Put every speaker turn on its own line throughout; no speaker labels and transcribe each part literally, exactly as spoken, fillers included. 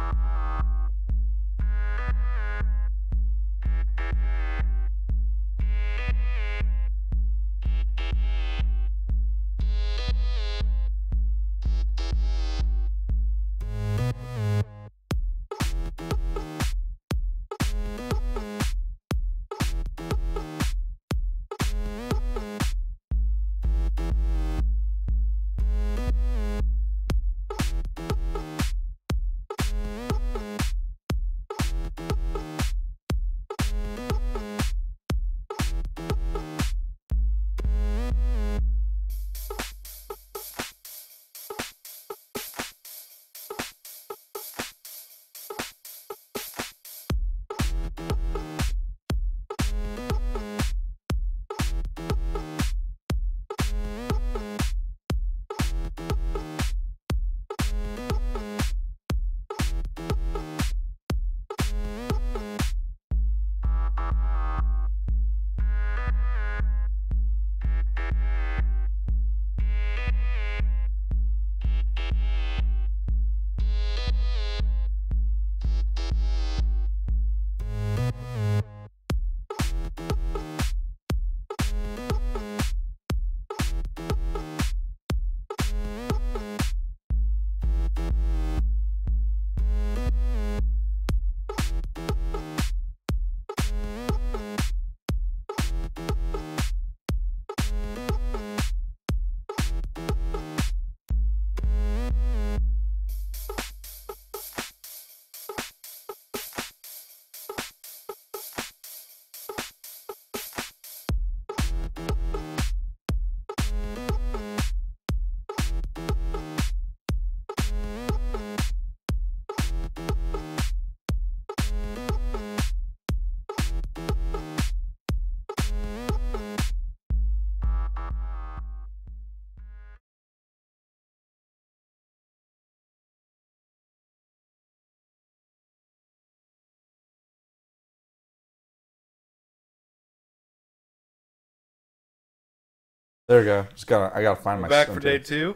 There we go. Just gotta, I gotta find
We're
my.
back
center.
for day two.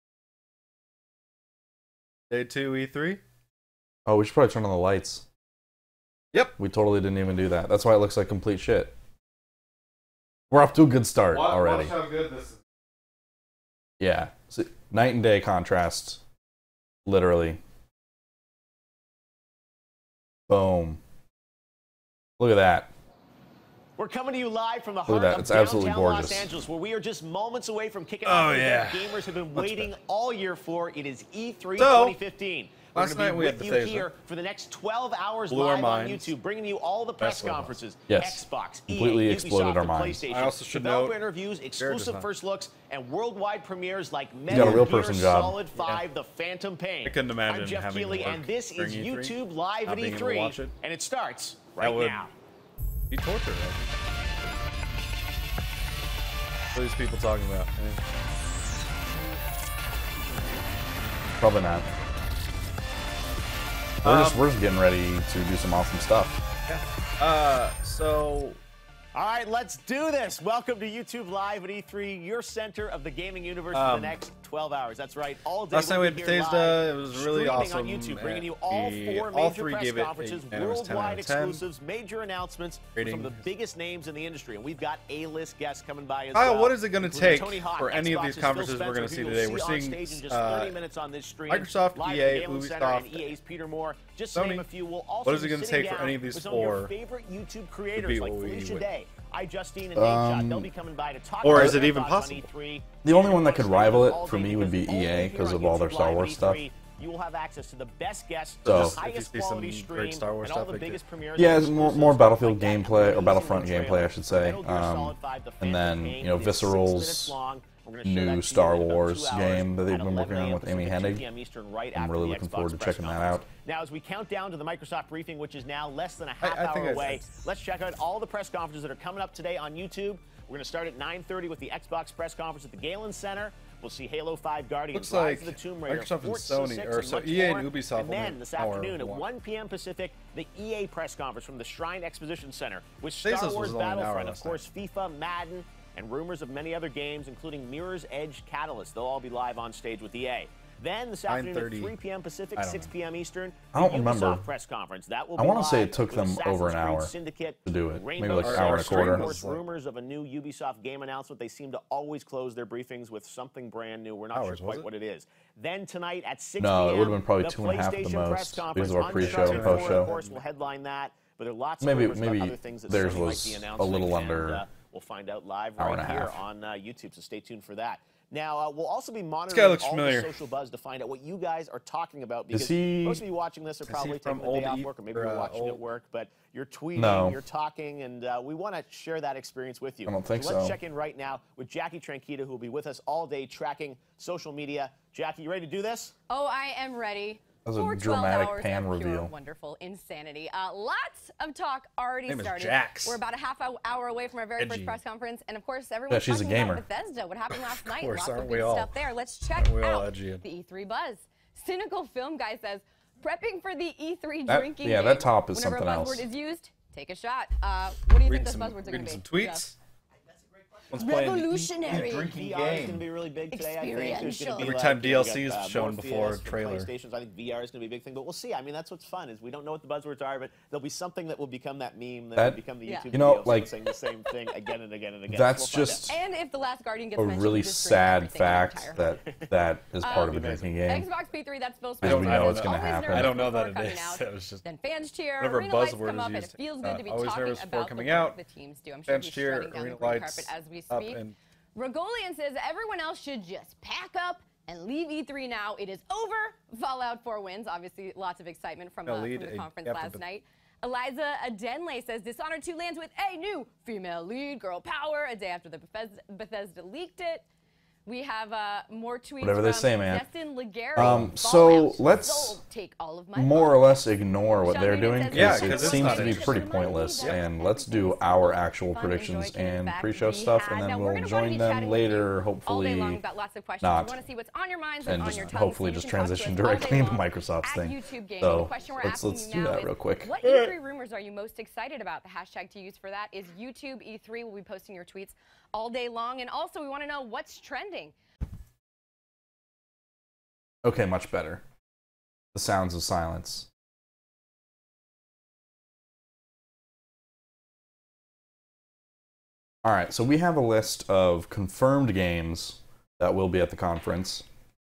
Day two E three.
Oh, we should probably turn on the lights.
Yep.
We totally didn't even do that. That's why it looks like complete shit. We're off to a good start
Watch,
already.
watch how good this is.
Yeah. See, night and day contrast. Literally. Boom. Look at that.
We're coming to you live from the
Look
heart
at that.
of
It's
downtown
absolutely
Los
gorgeous.
Angeles, where we are just moments away from kicking
Oh,
off the
yeah.
event gamers have been
Much
waiting
better.
all year for. It is E three
So,
twenty fifteen. We're
last
going to
night
be
we
with
had
you
Bethesda.
here for the next twelve hours
Blew our
live on
minds.
YouTube, bringing you all the press
Best of us.
conferences,
Yes.
Xbox,
Completely
E A,
exploded
Ubisoft,
our
and
minds.
PlayStation.
I also should
developer
note,
interviews, exclusive
design.
first looks, and worldwide premieres like
got a
Metal
real
Gear
person job.
Solid five, The Phantom Pain.
I couldn't imagine
I'm Jeff
having to
Keighley,
work
and this is
during E three,
YouTube Live
not
at
being
E
able to
three,
watch it.
and it starts
That
right
would-
now.
Be torture, right? What are these people talking about? Eh.
Probably not. We're
Um,
just we're just getting ready to do some awesome stuff.
Yeah. Uh, so
All right, let's do this. Welcome to YouTube Live at E three, your center of the gaming universe for
Um,
the next twelve hours. That's right, all day.
last night
we'll
we
be
had
here
Bethesda.
live,
It was really
streaming
awesome.
on YouTube, bringing you
Uh,
all
the-
four
all
major
three
press
gave it a
conferences,
unanimous ten out
worldwide
of ten.
exclusives, major announcements
Rating.
from the biggest names in the industry, and we've got A-list guests coming by as
Kyle,
well.
what is it going to
including
take
Tony Hawk,
for any of
Xbox's
these conferences
Phil
we're going to
Spencer,
see
who
today?
you'll
We're
see on
seeing
stage in just
uh,
thirty minutes on this stream.
Microsoft,
live
E
at
A,
the Galen Center, and
Ubisoft,
E A's Peter Moore. Just to
Sony.
name a few. We'll also
What is it
be
gonna
sitting
take for
down
any of these
with some of your
four
favorite YouTube creators
beat
like
what we
Felicia
would?
Day, iJustine, and
Um,
Nate Shot. They'll be coming by to talk
Or
about
is it
their
even
thoughts on
possible?
E three.
The only one that could rival it
All
for
day
me would be
because
E A
only
because
here
of
on
all their
YouTube
Star
Live
Wars
at
stuff.
E three, you will have access to the best guests,
So-
the
If you
highest
see some
quality
great
stream,
Star Wars
and all
stuff
the
like
biggest premieres.
Yeah,
and
it's more,
exclusives
more Battlefield
like that
gameplay, or
amazing
Battlefront
trailer.
gameplay, I should say.
Metal Gear
Um,
Solid five, The
and
Phantom
then,
Pain.
you know,
It is six
Visceral's
minutes long. We're gonna show that
new
to you
Star
in about
Wars
two hours
game that they've
at
been
eleven
working on
a m
with Amy
Pacific,
Hennig.
two p m Eastern, right
I'm
after
really
the
looking
Xbox
forward to
press
checking that
conference.
out.
Now, as we count down to the Microsoft briefing, which is now less than a
I-
half
I think
hour
I
away,
said-
let's check out all the press conferences that are coming up today on YouTube. We're going to start at nine thirty with the Xbox press conference at the Galen Center. We'll see Halo five Guardians,
Looks
Rise
like
of the Tomb Raider,
Microsoft and
Forza
Sony,
six,
or
and
so
much
E A and
more.
Ubisoft
And then
only
this
hour
afternoon at
one.
one p m Pacific, the E A press conference from the Shrine Exposition Center with
Bezos
Star
was
Wars
only an hour
Battlefront, of
last night.
course, FIFA, Madden, and rumors of many other games, including Mirror's Edge Catalyst. They'll all be live on stage with E A. Then this afternoon at three p m Pacific, six p m Eastern,
I don't
the
remember.
Ubisoft press conference. That will
I
be
want to say
live
it took
with
them
Assassin's
over an
Creed
hour
Syndicate,
to do it.
Rainbow
Maybe like an hour and a
Six,
quarter.
Of course, rumors of a new Ubisoft game announcement. They seem to always close their briefings with something brand new. We're not
Hours,
sure quite
it?
what it is. Then tonight at six
No,
p m
it would have been probably
the
two and a half at the
PlayStation press
most.
conference.
These are our pre-show
Uncharted
and
four,
post-show.
of course, will headline that. But there are lots of
Maybe
rumors
maybe
about other things that
theirs
certainly might
was
be
a
announcing,
little
and,
under.
uh, we'll find out live
hour
right
and a
here
half.
on uh, YouTube, so stay tuned for that. Now, uh, we'll also be
guy
monitoring
looks
all
familiar.
the social buzz to find out what you guys are talking about, because
Is he-
most of you watching this are probably
from
taking the day
old
off
E-
work, or maybe
or,
you're
uh,
watching
old-
at work, but you're tweeting,
No.
you're talking, and uh, we want to share that experience with you.
I don't think
so. Let's
so.
check in right now with Jackie Tranquita, who will be with us all day tracking social media. Jackie, you ready to do this?
Oh, I am ready.
That was a
For twelve
dramatic
hours
pan
of pure
reveal.
wonderful insanity. Uh, lots of talk already
Name is
started.
Jax.
We're about a half hou- hour away from our very
Edgy.
first press conference, and of course, everyone's
she's a
talking
gamer.
about Bethesda. What happened last night?
course,
Lots
aren't
of
we
good
all?
stuff there. Let's check
Aren't we all
out
edgy?
the E three buzz. Cynical Film Guy says, prepping for the E three
That-
drinking
yeah,
game.
that top is
Whenever
something
a buzzword
else.
is used, take a shot. Uh, what do you
Reading
think those
some,
buzzwords are going
reading
to be?
some tweets.
Jeff?
One's playing
Revolutionary.
drinking
V R is going to
game.
be really big today, I think. There's gonna
Experiential.
be
Every
like,
time
you
D
know,
L
we
C is
got, uh,
shown
Morpheus
before a
from
trailer.
PlayStations. I think V R is going to be a big thing, but we'll see. I mean, that's what's fun, is we don't know what the buzzwords are, but there'll be something that will become that meme, that,
That-
will become the
Yeah.
YouTube
You know,
video of
like-
someone saying the same thing again and again and again.
That's
We'll find
just-
out.
And if the last Guardian gets
A
mentioned,
really
just bring
sad
everything on
fact
entire.
that that is part of a
Uh,
drinking game.
Xbox P three, that's Phil
I don't
Spencer.
know
says,
what's gonna
always
happen.
nervous
I don't know
before
that it
coming
is.
out.
That was just
Then fans cheer,
whatever
arena lights
buzzword
come
is
up, and it
used.
feels
Uh,
good to be
always
talking
nervous before
about
coming
the work
out.
the teams do. I'm sure
Fans
he's
cheer,
strutting down the
arena
green
lights
carpet as we
up,
speak.
and
Regolian says everyone else should just pack up and leave E three now. It is over. Fallout four wins. Obviously, lots of excitement from,
No,
uh,
lead
from the
a-
conference
after
last
the-
night. Eliza Adenle says Dishonored two lands with a new female lead, girl power, a day after the Bethesda, Bethesda leaked it. We have uh, more tweets
Whatever they
from
say, man.
Destin Legary.
Um, so
Fallout
let's
sold, take all of my
More or
funds.
less ignore what
Sean
they're
Reed
doing,
says,
Yeah,
because
'cause
it
it's
seems
not
to be
interesting.
pretty pointless.
Yeah.
And let's do our actual
Fun,
predictions
enjoy,
and
fact
pre-show
we
stuff,
had.
and
Now,
then
we're
we'll
gonna
join
be
them
chatting with
later,
you all day
hopefully
long. We've got lots of questions.
not.
We want to see what's on your minds
and
and on
just
your tongues.
hopefully
so you
just
can talk to us
transition
all day
directly into
long
Microsoft's
at
thing.
YouTube Gaming.
So
the question we're
let's
asking
let's
you
do
now
that
is,
real quick.
what E three rumors are you most excited about? The hashtag to use for that is YouTube E three. We'll be posting your tweets all day long. And also, we want to know what's trending.
Okay, much better. The sounds of silence. All right, so we have a list of confirmed games that will be at the conference.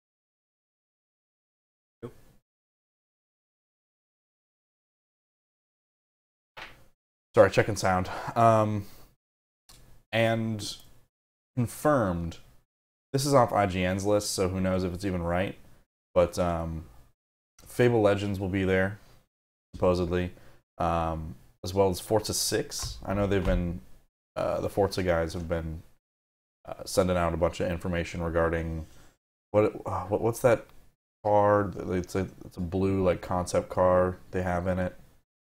Sorry, checking sound. Um, and confirmed. This is off I G N's list, so who knows if it's even right. But um, Fable Legends will be there, supposedly, um, as well as Forza six. I know they've been, uh, the Forza guys have been uh, sending out a bunch of information regarding what, uh, what what's that car? It's a it's a blue like concept car they have in it.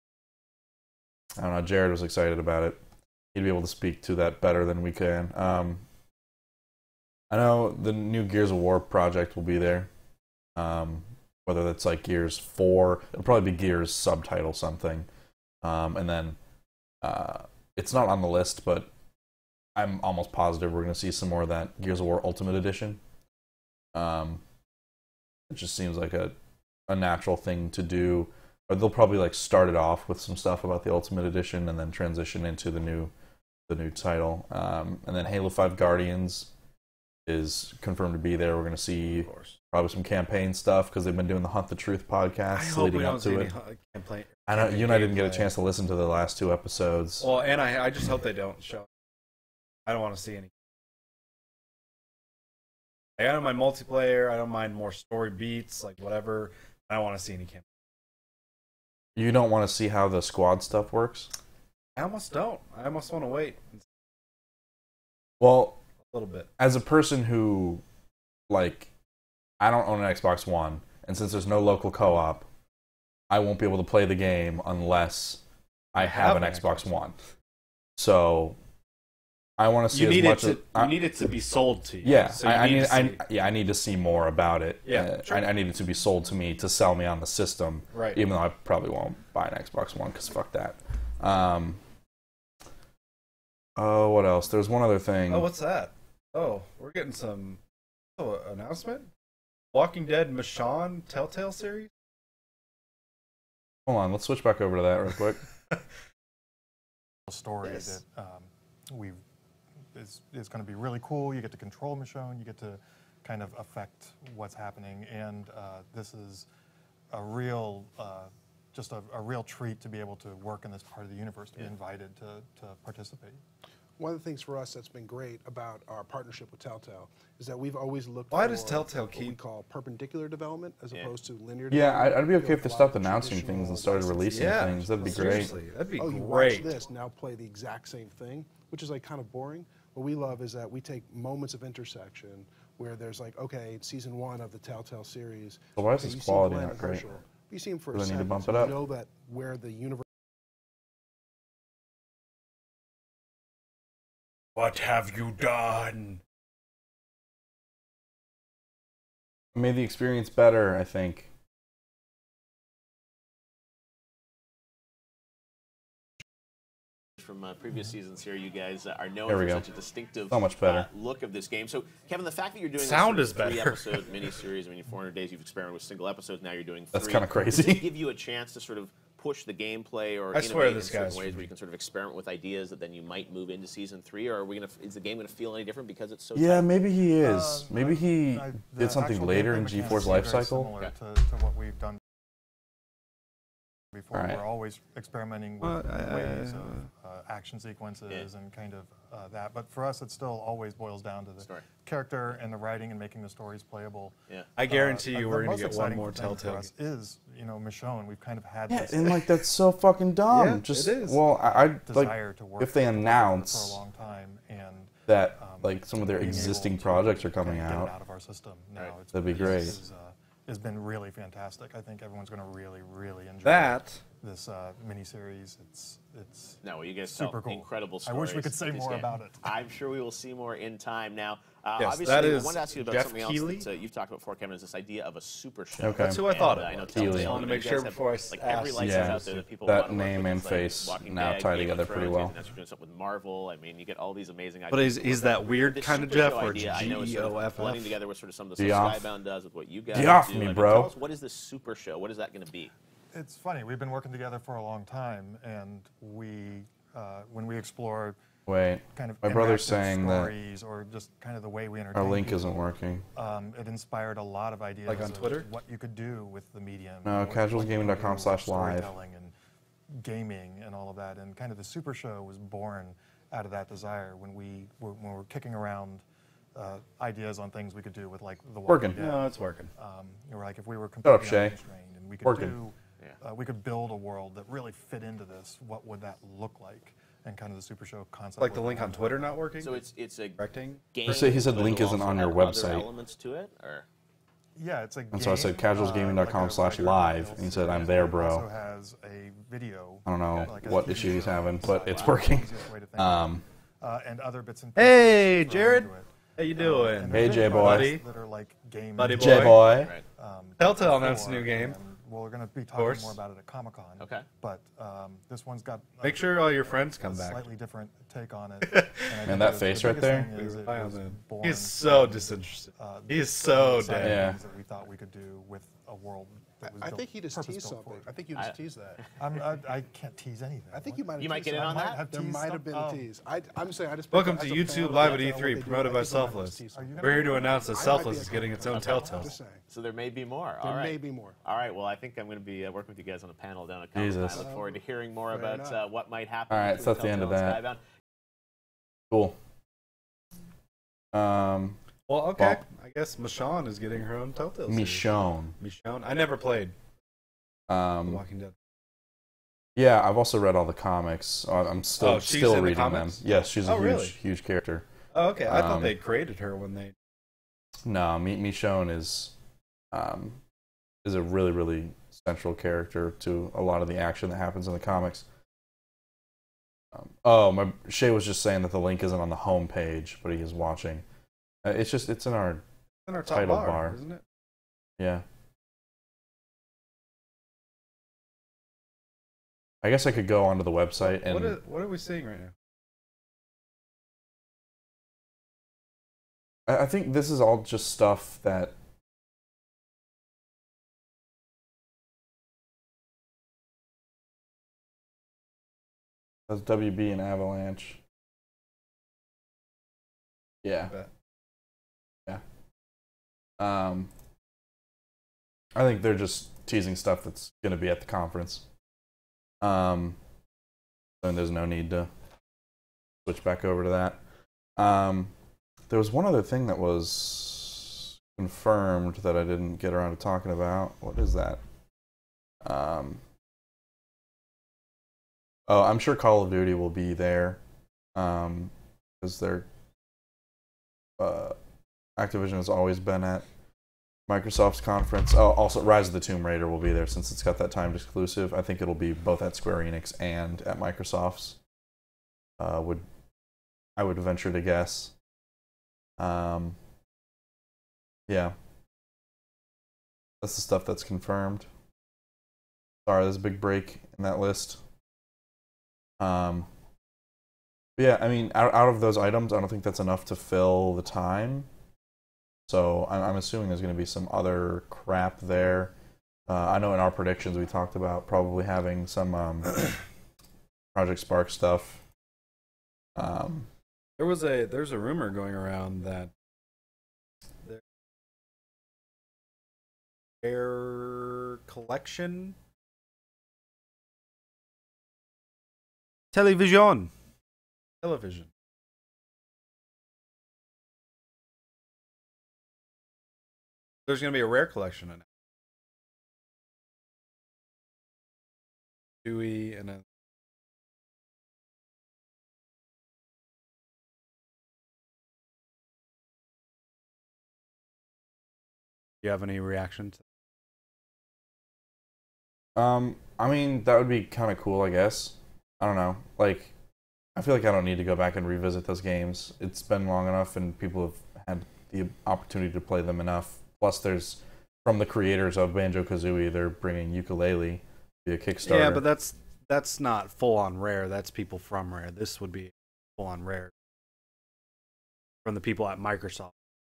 I don't know. Jared was excited about it. He'd be able to speak to that better than we can. Um, I know the new Gears of War project will be there. Um, whether that's like Gears four, it'll probably be Gears subtitle something. Um, and then uh, it's not on the list, but I'm almost positive we're going to see some more of that Gears of War Ultimate Edition. Um, it just seems like a, a natural thing to do. Or they'll probably like start it off with some stuff about the Ultimate Edition and then transition into the new the new title. Um, and then Halo five Guardians is confirmed to be there. We're going to see probably some campaign stuff because they've been doing the Hunt the Truth podcast
I hope
leading
we don't
up
see
to
any
it.
hu- campaign.
I know you and I didn't get a
gameplay.
chance to listen to the last two episodes.
Well, and I, I just hope they don't show. I don't want to see any. I don't mind multiplayer. I don't mind more story beats, like whatever. I don't want to see any campaign.
You don't want to see how the squad stuff works?
I almost don't. I almost want to wait
Well,
a little bit.
as a person who, like, I don't own an Xbox One, and since there's no local co-op, I won't be able to play the game unless I have an Xbox One. So, I want to see
You
as
need it
much
to.
as...
You
I,
need it to be sold to you.
yeah,
So you
I, I
need
need,
to
I,
see-
yeah, I need to see more about it.
Yeah,
Uh,
sure.
I, I need it to be sold to me to sell me on the system.
Right.
Even though I probably won't buy an Xbox One, because fuck that. Um, oh, what else? There's one other thing.
Oh, what's that? Oh, we're getting some oh, announcement. Walking Dead Michonne Telltale series?
Hold on, let's switch back over to that real quick.
Story
Yes.
that um, we is is going to be really cool. You get to control Michonne. You get to kind of affect what's happening, and uh, this is a real, uh, just a, a real treat to be able to work in this part of the universe, to be invited to to participate.
One of the things for us that's been great about our partnership with Telltale is that we've always looked
Why
for
does Telltale
what we
keep-
call perpendicular development as
Yeah.
opposed to linear
Yeah,
development.
I'd, I'd be okay
You
if they
know,
stopped
a lot of
announcing things and
traditional
started
licensing.
releasing
Yeah,
things. That'd be great.
seriously, that'd be
Oh, you
great.
watch this, now play the exact same thing, which is like kind of boring. What we love is that we take moments of intersection where there's like, okay, season one of the Telltale series.
So why is
okay,
this
you see
quality
Glenn
not
and
great?
Herschel. You see him for
Do
a
I need to
second,
bump
so
it up?
you know that where the universe.
What have you done?
Made the experience better, I think.
From uh, previous seasons here, you guys uh, are known
There we
for
go.
such a distinctive
So much better.
Uh, look of this game. So, Kevin, the fact that you're doing
Sound
this
is
sort of
better.
three-episode miniseries, I mean, four hundred days you've experimented with single episodes, now you're doing three.
That's kinda
Does
crazy.
it give you a chance to sort of push the gameplay or
I swear
innovate
this
in certain
guy's
ways
from-
where you can sort of experiment with ideas that then you might move into season three? Or are we gonna? Is the game going to feel any different because it's so
Yeah,
tight?
maybe he is.
Uh,
maybe he
I- the
did something
actual
later
gameplay
in
mechanics
G four's
are
life
very
cycle.
Similar
Okay.
to, to what we've done before.
All right.
We're always experimenting with
Well, uh,
ways of uh, action sequences
Yeah.
and kind of uh, that. But for us, it still always boils down to the
Story.
character and the writing and making the stories playable.
Yeah.
I guarantee
Uh,
you
the
we're going
most
to get one
exciting
more
thing for
Telltale.
us is, you know, Michonne. We've kind of had
Yeah,
this
and like that's so fucking dumb.
Yeah,
Just
it is.
well, I, I
desire
like
to work
if they
with her
announce
for a long time, and
that
um,
like some of their
being able
existing
to
projects are
kind of
coming
get it
out.
out of our system now.
Right.
It's,
That'd be
is-
great.
Is, uh, has been really fantastic. I think everyone's going to really, really enjoy
That
this uh, miniseries. It's it's
No, well, you guys
super
tell
cool.
incredible
I
stories.
wish we could say
with this
more
game.
about it.
I'm sure we will see more in time. Now, uh,
Yes,
obviously,
that
I
is
wanted to ask you about
Jeff
something
Keighley?
else that uh, you've talked about before, Kevin, is this idea of a super show.
Okay.
That's who I
And,
thought
uh,
it
I know
was.
Keighley.
Telltale,
I wanted to
you
make
guys
sure
have,
before I
like
asked.
every license
Yeah,
out there that people
that
want to work
name
with.
and
It's like
face
Walking
now
Dead,
tie
Game of
together pretty
Thrones,
well.
And that's doing something with Marvel. I mean, you get all these amazing ideas.
But is, is that weird
This
kind of
super
Jeff,
show
or
idea, I
G
know, is
E
sort
O
of
F
blending
F?
together with sort of some of the
Get
stuff
off.
Skybound does with what you guys
Get off
do.
me,
I mean,
bro.
Tell us, what is this super show? What is that going to be?
it's funny. We've been working together for a long time, and we uh, when we explore
Wait,
kind of
my brother's
interactive
saying that
stories or just kind of the way we entertain
our link
people,
isn't working.
Um, it inspired a lot of ideas
Like on
of
Twitter?
what you could do with the medium.
No,
and what-
casuals
what you
gaming
can
dot com
do with
slash live.
storytelling and gaming and all of that. And kind of the Super Show was born out of that desire when we were, when we were kicking around uh, ideas on things we could do with like the Walking
Working.
Dead.
No, it's working.
Um, you know, like if we were
up,
completely
Shay.
unconstrained and we could
Working.
do,
Yeah.
uh, we could build a world that really fit into this. What would that look like? And kind of the Super Show concept.
Like the
was
link on
born.
Twitter not working?
So it's it's a
Correcting?
game.
Or say he said
but
link
it'll
isn't
also
on your
have other
website.
Elements to it, or
Yeah, it's a
And so I said
game,
casuals gaming dot com
uh, like a
slash
regular
live,
Telltale
and he said, I'm
series,
there,
but it
bro.
also has a video.
I don't know
like a
what
T V
issue he's
show
having,
inside.
but it's
Wow.
working.
Easiest way to think
Um,
of it. Uh, and other bits and
Hey,
pieces thrown
Jared.
into it.
How you
Um,
doing?
and
Hey,
there's
J-boy.
projects That are like game
Buddy
and-
boy.
J boy.
right?
um,
Telltale announced a
before,
new game.
and We're going to be
course.
talking more about it at Comic Con.
Okay.
But um, this one's got a-
Make sure all your friends
a
come back.
slightly different take on it. And I think
that
the-
face
the
right
biggest
there?
thing is it
Eye on
was
them.
born
He's so
from,
disinterested.
uh,
He's so
exciting
dead.
Yeah.
things that we thought we could do with a world that was
I
built-
think he just teased
purpose-built
something.
for
I
it.
think you
I-
just teased that.
I'm, I, I can't tease anything.
I think
What?
you might have
You might
teased
get in
something.
on
might
that?
have
There
teased
might have been a
something.
tease. I, I'm saying I just.
Welcome
as
to
a
YouTube
fan of
Live at
Telltale,
E three,
what they do,
promoted
I
by
think you might have
Selfless.
teased
Are you
something.
gonna-
We're here to announce that
I might
Selfless
be
is
a
getting its own
comic-
Telltale.
Just saying.
So there may be more. All
There
right.
may be more.
All right. Well, I think I'm going to be uh, working with you guys on a panel down at Comic Con.
Jesus.
I look forward to hearing more
Fair
about
enough.
uh, what might happen.
All right,
between
so that's the end of
Telltale and
that.
Skybound.
Cool. Um,
Well, okay.
Well-
I guess Michonne is getting her own Telltale series.
Michonne.
Michonne. I never played The
Um,
Walking Dead.
yeah, I've also read all the comics. Uh, I'm still
Oh, she's
still
in the
reading them.
comics?
Yes, she's a
Oh,
huge
really?
huge character.
Oh, okay. I thought
um,
they created her when they.
No, Mi- Michonne is um, is a really really central character to a lot of the action that happens in the comics. Um, oh, my Shay was just saying that the link isn't on the home page, but he is watching. Uh, it's just it's in our
In our top
Title
bar,
bar.
isn't it?
yeah. I guess I could go onto the website and
What are, what are we seeing right now?
I I think this is all just stuff that That's W B and Avalanche. Yeah. Yeah. Um, I think they're just teasing stuff that's going to be at the conference. Um, and there's no need to switch back over to that. Um, there was one other thing that was confirmed that I didn't get around to talking about. What is that? Um, oh, I'm sure Call of Duty will be there, um, because they're uh, Activision has always been at Microsoft's conference. Oh, also Rise of the Tomb Raider will be there since it's got that timed exclusive. I think it'll be both at Square Enix and at Microsoft's. Uh, would I would venture to guess. Um, yeah, that's the stuff that's confirmed. Sorry, there's a big break in that list. Um, but yeah, I mean, out out of those items, I don't think that's enough to fill the time. So I'm, I'm assuming there's going to be some other crap there. Uh, I know in our predictions we talked about probably having some um, Project Spark stuff. Um,
There was a there's a rumor going around that their collection television television there's going to be a rare collection in it. Dewey and a Do you have any reaction to
um, I mean, that would be kind of cool, I guess. I don't know. Like, I feel like I don't need to go back and revisit those games. It's been long enough, and people have had the opportunity to play them enough. Plus, there's from the creators of Banjo-Kazooie, they're bringing Yooka-Laylee via Kickstarter.
Yeah, but that's that's not full on Rare. That's people from Rare. This would be full on Rare from the people at Microsoft.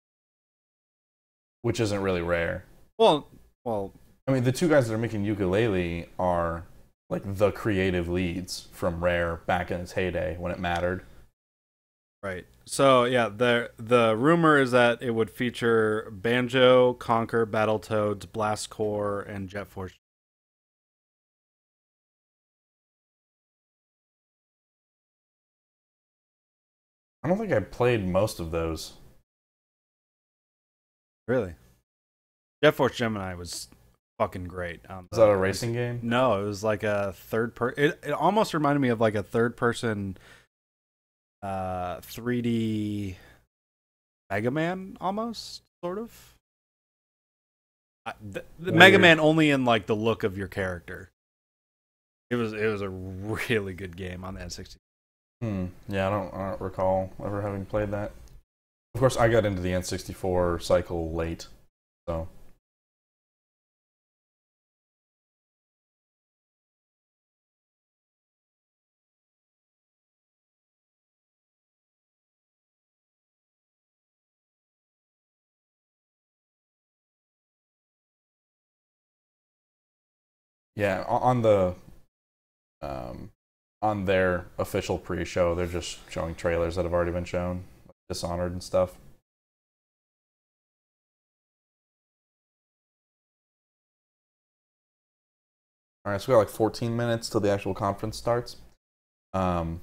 Which isn't really rare.
Well, well,
I mean, the two guys that are making Yooka-Laylee are like the creative leads from Rare back in its heyday when it mattered.
right. So yeah, the the rumor is that it would feature Banjo, Conker, Battletoads, Blast Corps, and Jet Force.
I don't think I played most of those.
Really? Jet Force Gemini was fucking great. On
Is
the-
that a racing game?
No, it was like a third per. It it almost reminded me of like a third person, uh, three D Mega Man, almost sort of. I, the, the Mega
Weird.
Man only in like the look of your character. It was it was a really good game on the N sixty.
Hmm. Yeah, I don't, I don't recall ever having played that. Of course, I got into the N sixty-four cycle late, so. Yeah, o- on the um, on their official pre-show, they're just showing trailers that have already been shown, like Dishonored and stuff. All right, so we got like fourteen minutes till the actual conference starts. Um,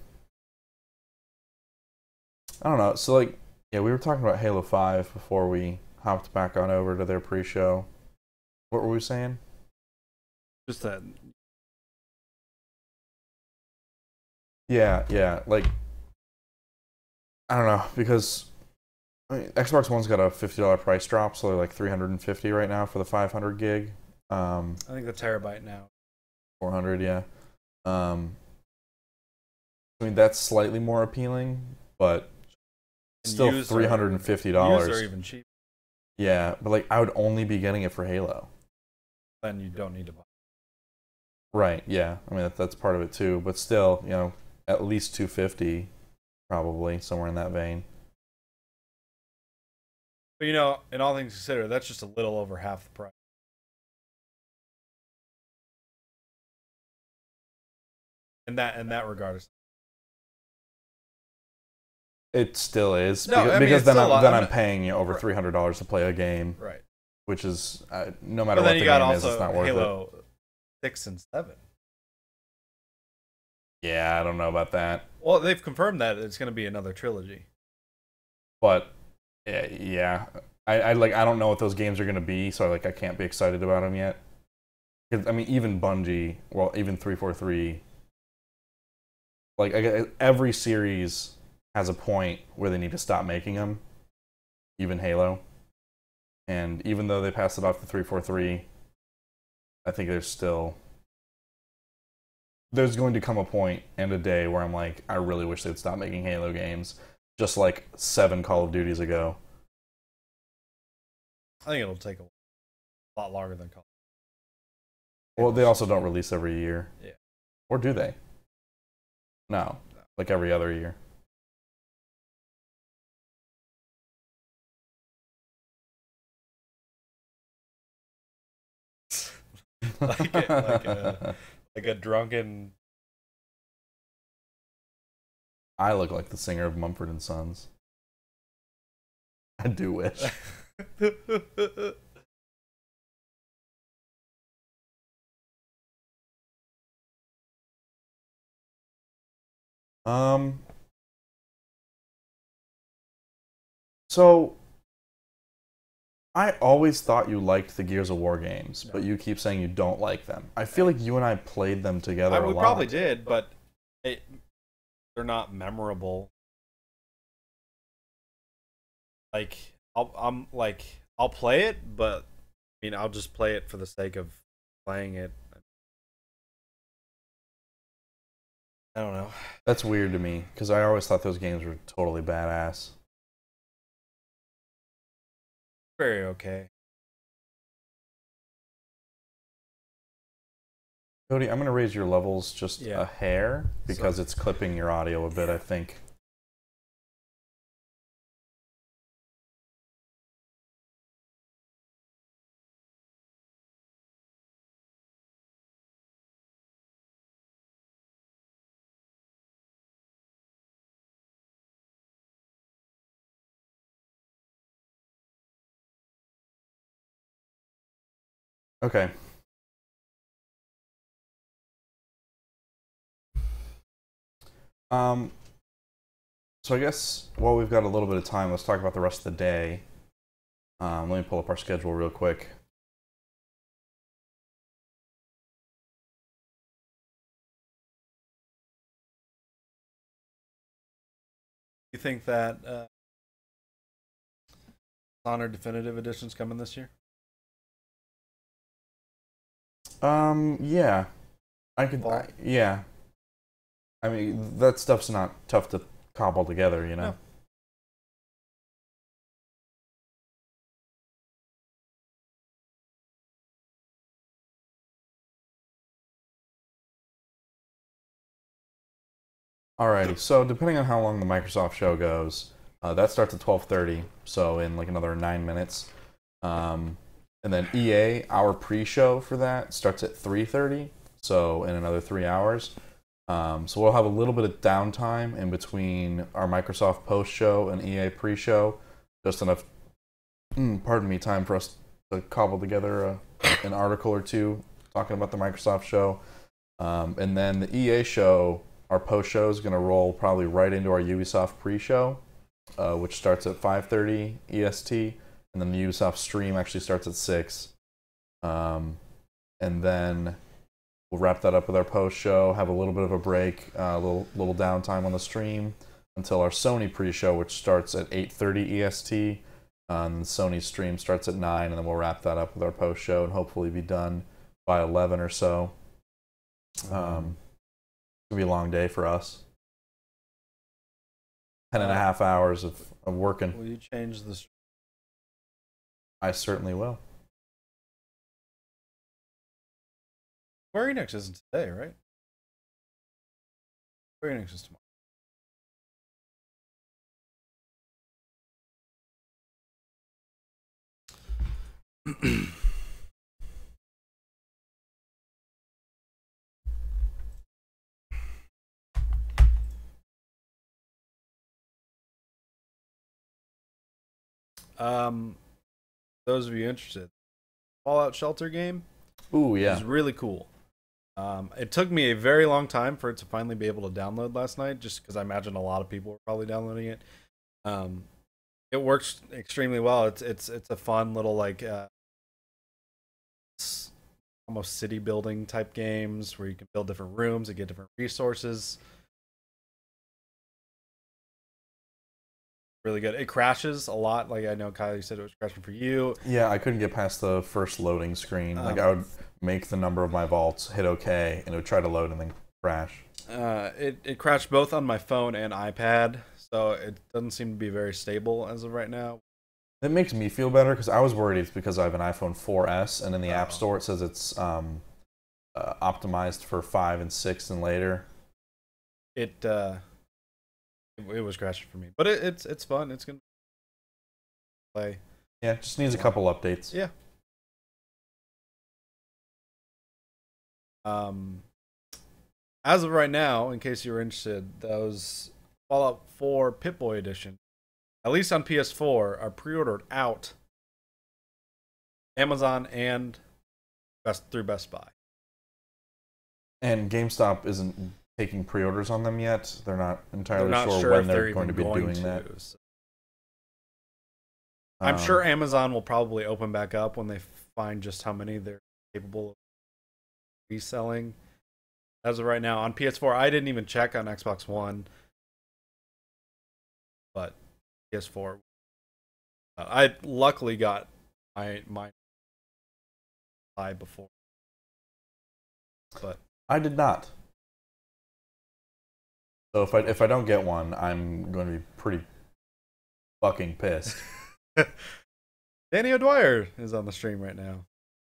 I don't know. So like, yeah, we were talking about Halo five before we hopped back on over to their pre-show. What were we saying?
Just that.
Yeah, yeah. Like, I don't know, because I mean, Xbox One's got a fifty dollar price drop, so they're like three hundred fifty right now for the five hundred gig. Um,
I think the terabyte now.
four hundred, yeah. Um, I mean, that's slightly more appealing, but
And
still
used are
three hundred fifty dollars.
Used are even cheap.
Yeah, but like, I would only be getting it for Halo.
Then you don't need to buy.
Right, yeah. I mean, that, that's part of it too, but still, you know, at least two hundred fifty, probably, somewhere in that vein.
But you know, in all things considered, that's just a little over half the price. In that in that regard.
It still is
No,
because,
I mean,
because
it's
then
still
I'm,
a lot-
then
I'm
I'm
not-
paying you over
Right.
three hundred dollars to play a game,
Right.
which is uh, no matter
But
what
then
the
you got
game is, it's
also
not worth it.
Halo six and seven.
Yeah, I don't know about that,
Well, they've confirmed that it's going to be another trilogy.
but yeah, yeah. I, I like I don't know what those games are gonna be, so like I can't be excited about them yet. 'Cause, I mean, even Bungie, well, even three forty-three, like I, every series has a point where they need to stop making them. Even Halo, and even though they passed it off to three forty-three, I think there's still there's going to come a point and a day where I'm like, I really wish they'd stop making Halo games, just like seven Call of Duties ago.
I think it'll take a lot longer than Call.
Well, they also don't release every year.
Yeah.
Or do they? No, like every other year.
like, a, like, a, like a drunken.
I look like the singer of Mumford and Sons. I do wish. um. So, I always thought you liked the Gears of War games,
No.
but you keep saying you don't like them. I feel like you and I played them together
I,
a
we
lot.
probably did, but it, they're not memorable. Like I'll, I'm like I'll play it, but I mean I'll just play it for the sake of playing it. I don't know.
That's weird to me because I always thought those games were totally badass.
Very okay.
Cody, I'm gonna raise your levels just
Yeah.
a hair because
So-
it's clipping your audio a bit, I think. Okay. Um, so I guess while we've got a little bit of time, let's talk about the rest of the day. Um, let me pull up our schedule real quick.
You think that uh, Honor Definitive Edition's coming this year?
Um, yeah, I could.
Fall?
I, yeah, I mean that stuff's not tough to cobble together, you know.
No.
Alrighty, so depending on how long the Microsoft show goes, uh, that starts at twelve thirty, so in like another nine minutes. Um, and then E A, our pre-show for that starts at three thirty, so in another three hours. Um, so we'll have a little bit of downtime in between our Microsoft post-show and E A pre-show, just enough, mm, pardon me, time for us to cobble together a, an article or two talking about the Microsoft show. Um, and then the E A show, our post show is going to roll probably right into our Ubisoft pre-show, uh, which starts at five thirty E S T, and then the Ubisoft stream actually starts at six. Um, and then we'll wrap that up with our post show, have a little bit of a break, a uh, little little downtime on the stream until our Sony pre-show, which starts at eight thirty E S T. Uh, and the Sony stream starts at nine, and then we'll wrap that up with our post show and hopefully be done by eleven or so. Um, It's gonna be a long day for us. Ten and a half hours of, of working.
Will you change the?
I certainly will.
Square Enix isn't today, right? Square Enix is tomorrow. Um, those of you interested, Fallout Shelter game
Ooh, yeah.
is really cool. Um, it took me a very long time for it to finally be able to download last night, just because I imagine a lot of people were probably downloading it. Um, it works extremely well. It's it's it's a fun little like uh, it's almost city building type games where you can build different rooms and get different resources. Really good. It crashes a lot. Like I know Kyle, you said it was crashing for you.
Yeah, I couldn't get past the first loading screen. Like
Um,
I would make the number of my vaults, hit OK, and it would try to load and then crash.
Uh, it it crashed both on my phone and iPad, so it doesn't seem to be very stable as of right now.
It makes me feel better because I was worried it's because I have an iPhone four S, and in the
Oh.
App Store it says it's um, uh, optimized for five and six and later.
It uh, it, it was crashing for me, but it, it's it's fun. It's gonna play.
Yeah, it just needs a couple updates.
Yeah. Um, as of right now, in case you were interested, those Fallout four Pip-Boy edition, at least on P S four, are pre-ordered out. Amazon and Best through Best Buy.
And GameStop isn't taking pre-orders on them yet. They're not entirely
They're not
sure,
sure
when
if
they're,
they're
going to be
even going
doing
to.
that.
So I'm
Um,
sure Amazon will probably open back up when they find just how many they're capable of reselling. As of right now, on P S four, I didn't even check on Xbox One, but P S four, uh, I luckily got my my buy before, but
I did not. So if I if I don't get one, I'm going to be pretty fucking pissed.
Danny O'Dwyer is on the stream right now.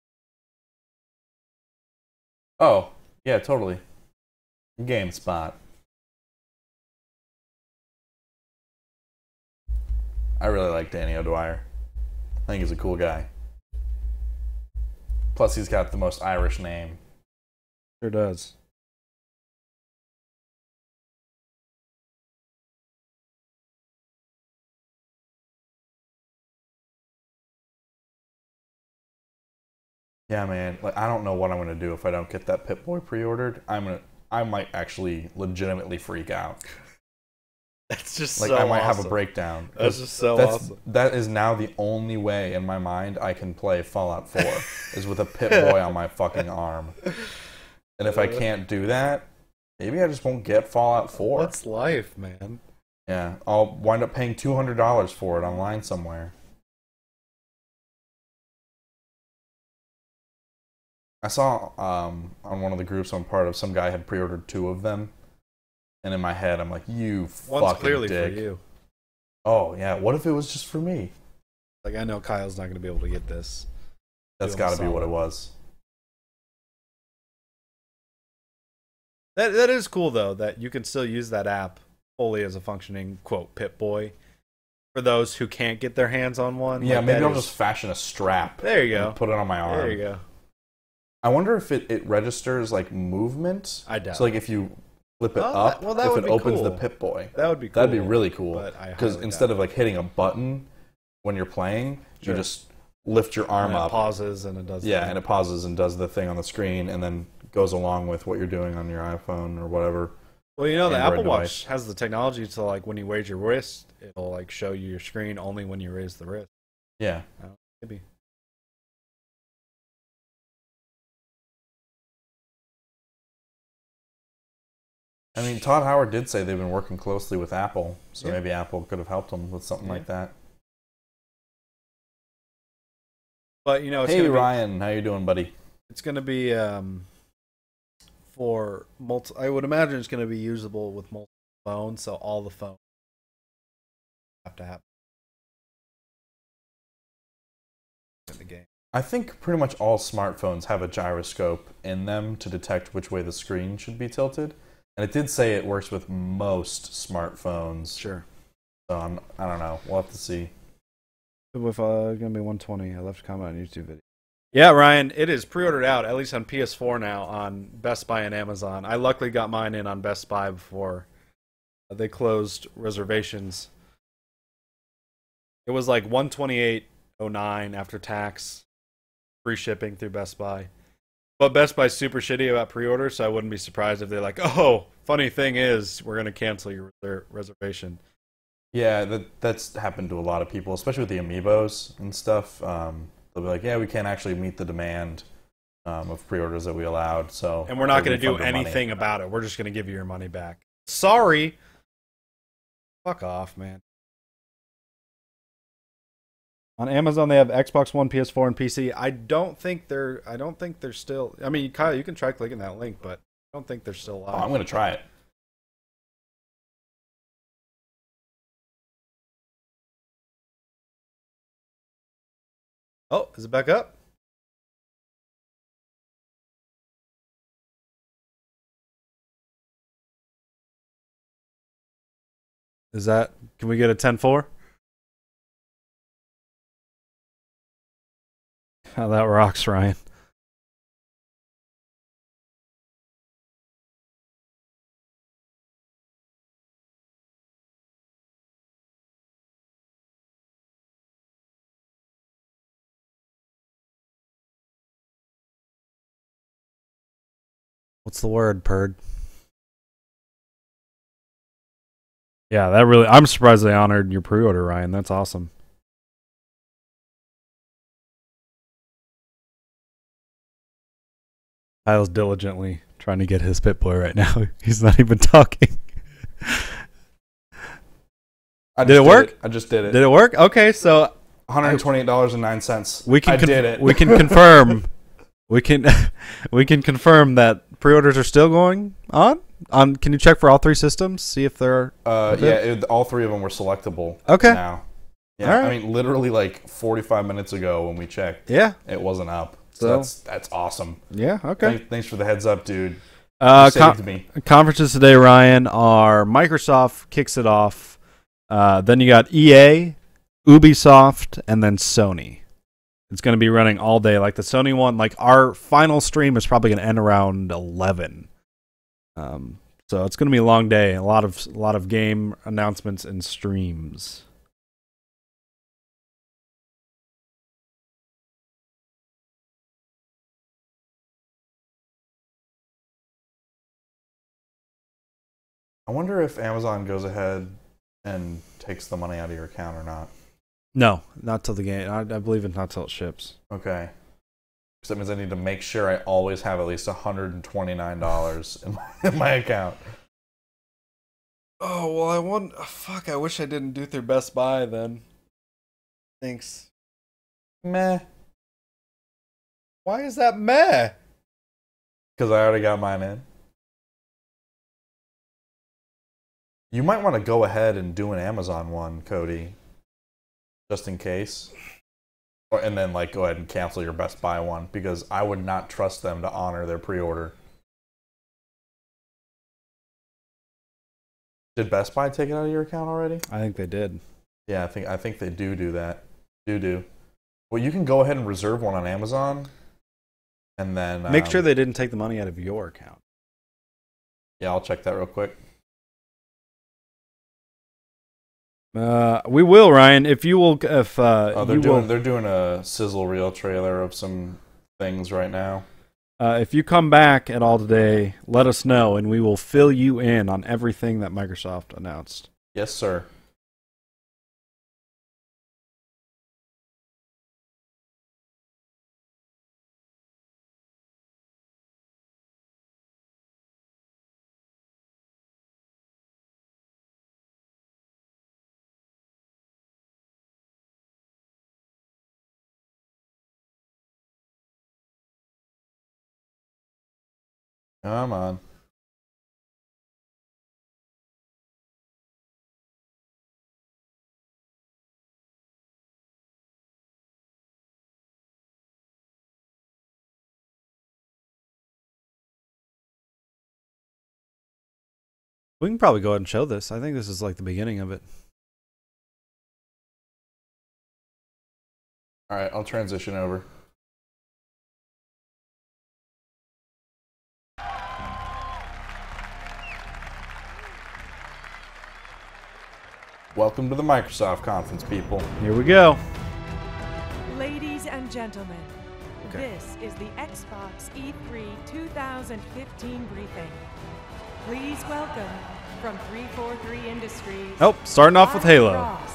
Oh, yeah, totally. GameSpot. I really like Danny O'Dwyer. I think he's a cool guy. Plus, he's got the most Irish name.
Sure does.
Yeah, man. Like, I don't know what I'm gonna do if I don't get that Pip-Boy pre-ordered. I'm gonna, I might actually legitimately freak out.
That's just
Like,
so
I might
awesome.
have a breakdown.
That's just so
That's,
awesome.
That is now the only way in my mind I can play Fallout four is with a Pip-Boy on my fucking arm. And if I can't do that, maybe I just won't get Fallout four.
What's life, man?
Yeah, I'll wind up paying two hundred dollars for it online somewhere. I saw um, on one of the groups I'm part of, some guy had pre-ordered two of them. And in my head, I'm like, you
One's
fucking
clearly
dick.
for you.
Oh, yeah, what if it was just for me?
Like, I know Kyle's not going to be able to get this.
That's
Do him a
got to be what
solid.
it was.
That that is cool though, that you can still use that app fully as a functioning quote Pip-Boy for those who can't get their hands on one.
Yeah,
Like,
maybe
that
I'll
is-
just fashion a strap.
There you go.
And put it on my arm.
There you go.
I wonder if it, it registers like movement.
I doubt
So like if you flip it
Well,
up,
that- well, that
if
would
it
be
opens the
cool.
Pip-Boy.
That would be cool.
That'd be really cool.
But I
Because
highly
instead
doubt
of like hitting a button when you're playing,
Sure.
you just lift your arm
and it
up.
pauses and it does.
Yeah,
that.
and it pauses and does the thing on the screen, and then goes along with what you're doing on your iPhone or whatever.
Well, you know, the
Android
Apple Watch
device.
has the technology to like when you raise your wrist, it'll like show you your screen only when you raise the wrist.
Yeah.
Oh, maybe.
I mean, Todd Howard did say they've been working closely with Apple, so
Yeah.
maybe Apple could have helped them with something
Yeah.
like that.
But you know, it's
Hey,
gonna be,
Ryan, how you doing, buddy?
it's going to be um, for multi. I would imagine it's going to be usable with multiple phones, so all the phones have to have in the game.
I think pretty much all smartphones have a gyroscope in them to detect which way the screen should be tilted. And it did say it works with most smartphones.
Sure.
So I'm, I don't know. We'll have to see.
With uh, gonna be one twenty. I left a comment on YouTube video. Yeah, Ryan, it is pre-ordered out at least on P S four now on Best Buy and Amazon. I luckily got mine in on Best Buy before they closed reservations. It was like one twenty-eight oh nine after tax, free shipping through Best Buy. But Best Buy's super shitty about pre-orders, so I wouldn't be surprised if they're like, "Oh, funny thing is, we're gonna cancel your reservation."
Yeah, that that's happened to a lot of people, especially with the amiibos and stuff. Um, they'll be like, "Yeah, we can't actually meet the demand um, of pre-orders that we allowed." So,
and we're not going to do
refund your money.
anything about it. We're just going to give you your money back. Sorry. Fuck off, man. On Amazon, they have Xbox One, P S four, and P C. I don't think they're. I don't think they're still. I mean, Kyle, you can try clicking that link, but I don't think they're still live.
Oh, I'm going to try it.
Oh, is it back up? Is that? Can we get a ten four? Oh, that rocks, Ryan. What's the word, Purd? Yeah, that really. I'm surprised they honored your pre-order, Ryan. That's awesome. Kyle's diligently trying to get his Pip-Boy right now. He's not even talking.
I
did it work?
Did it. I just did it.
Did it work? Okay, so
one hundred twenty-eight dollars and nine cents.
We can
I
con-
did it.
We can confirm. we can we can confirm that pre-orders are still going on. On, can you check for all three systems? See if they're.
Uh, yeah, it, all three of them were selectable.
Okay.
Now. Yeah,
all right.
I mean, literally like forty-five minutes ago when we checked.
Yeah.
It wasn't up. So,
So
that's that's awesome.
Yeah. Okay.
Thanks, thanks for the heads up, dude.
Uh,
You saved
con-
me.
Conferences today, Ryan, are Microsoft kicks it off. Uh, then you got E A, Ubisoft, and then Sony. It's going to be running all day. Like the Sony one, like our final stream is probably going to end around eleven. Um, so it's going to be a long day. A lot of a lot of game announcements and streams.
I wonder if Amazon goes ahead and takes the money out of your account or not.
No, not till the game. I, I believe it's not till it ships.
Okay. Because that means I need to make sure I always have at least one hundred twenty-nine dollars in my, in my account.
Oh, well, I want. Oh, fuck, I wish I didn't do through Best Buy then. Thanks.
Meh.
Why is that meh?
Because I already got mine in. You might want to go ahead and do an Amazon one, Cody. Just in case. Or, and then like go ahead and cancel your Best Buy one, because I would not trust them to honor their pre-order. Did Best Buy take it out of your account already?
I think they did.
Yeah, I think I think they do do that. Do do. Well, you can go ahead and reserve one on Amazon, and then
Make
um,
sure they didn't take the money out of your account.
Yeah, I'll check that real quick.
Uh, we will, Ryan. If you will, if uh,
Oh, they're
you
doing
will,
they're doing a sizzle reel trailer of some things right now.
uh, if you come back at all today, let us know, and we will fill you in on everything that Microsoft announced.
Yes, sir. Come on.
We can probably go ahead and show this. I think this is like the beginning of it.
All right, I'll transition over. Welcome to the Microsoft conference, people.
Here we go.
Ladies and gentlemen, this is the Xbox E three two thousand fifteen briefing. Please welcome from three forty-three Industries.
Oh, starting off with Halo.
Ross.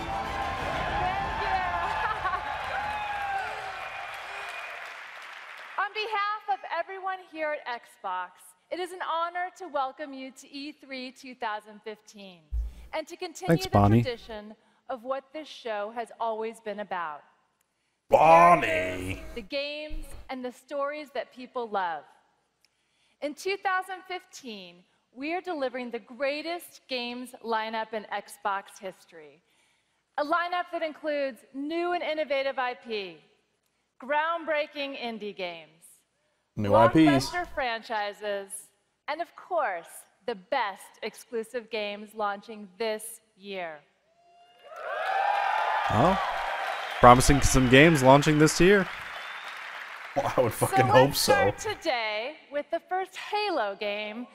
On behalf of everyone here at Xbox, it is an honor to welcome you to E three two thousand fifteen and to continue
Thanks,
the
Bonnie.
tradition of what this show has always been about.
Bonnie!
The games and the stories that people love. In two thousand fifteen, we are delivering the greatest games lineup in Xbox history. A lineup that includes new and innovative I P, groundbreaking indie games,
New I Ps.
blockbuster franchises, and of course, the best exclusive games launching this year.
Oh, promising some games launching this year.
Well, I would fucking
so
hope
let's
so.
start today with the first Halo game.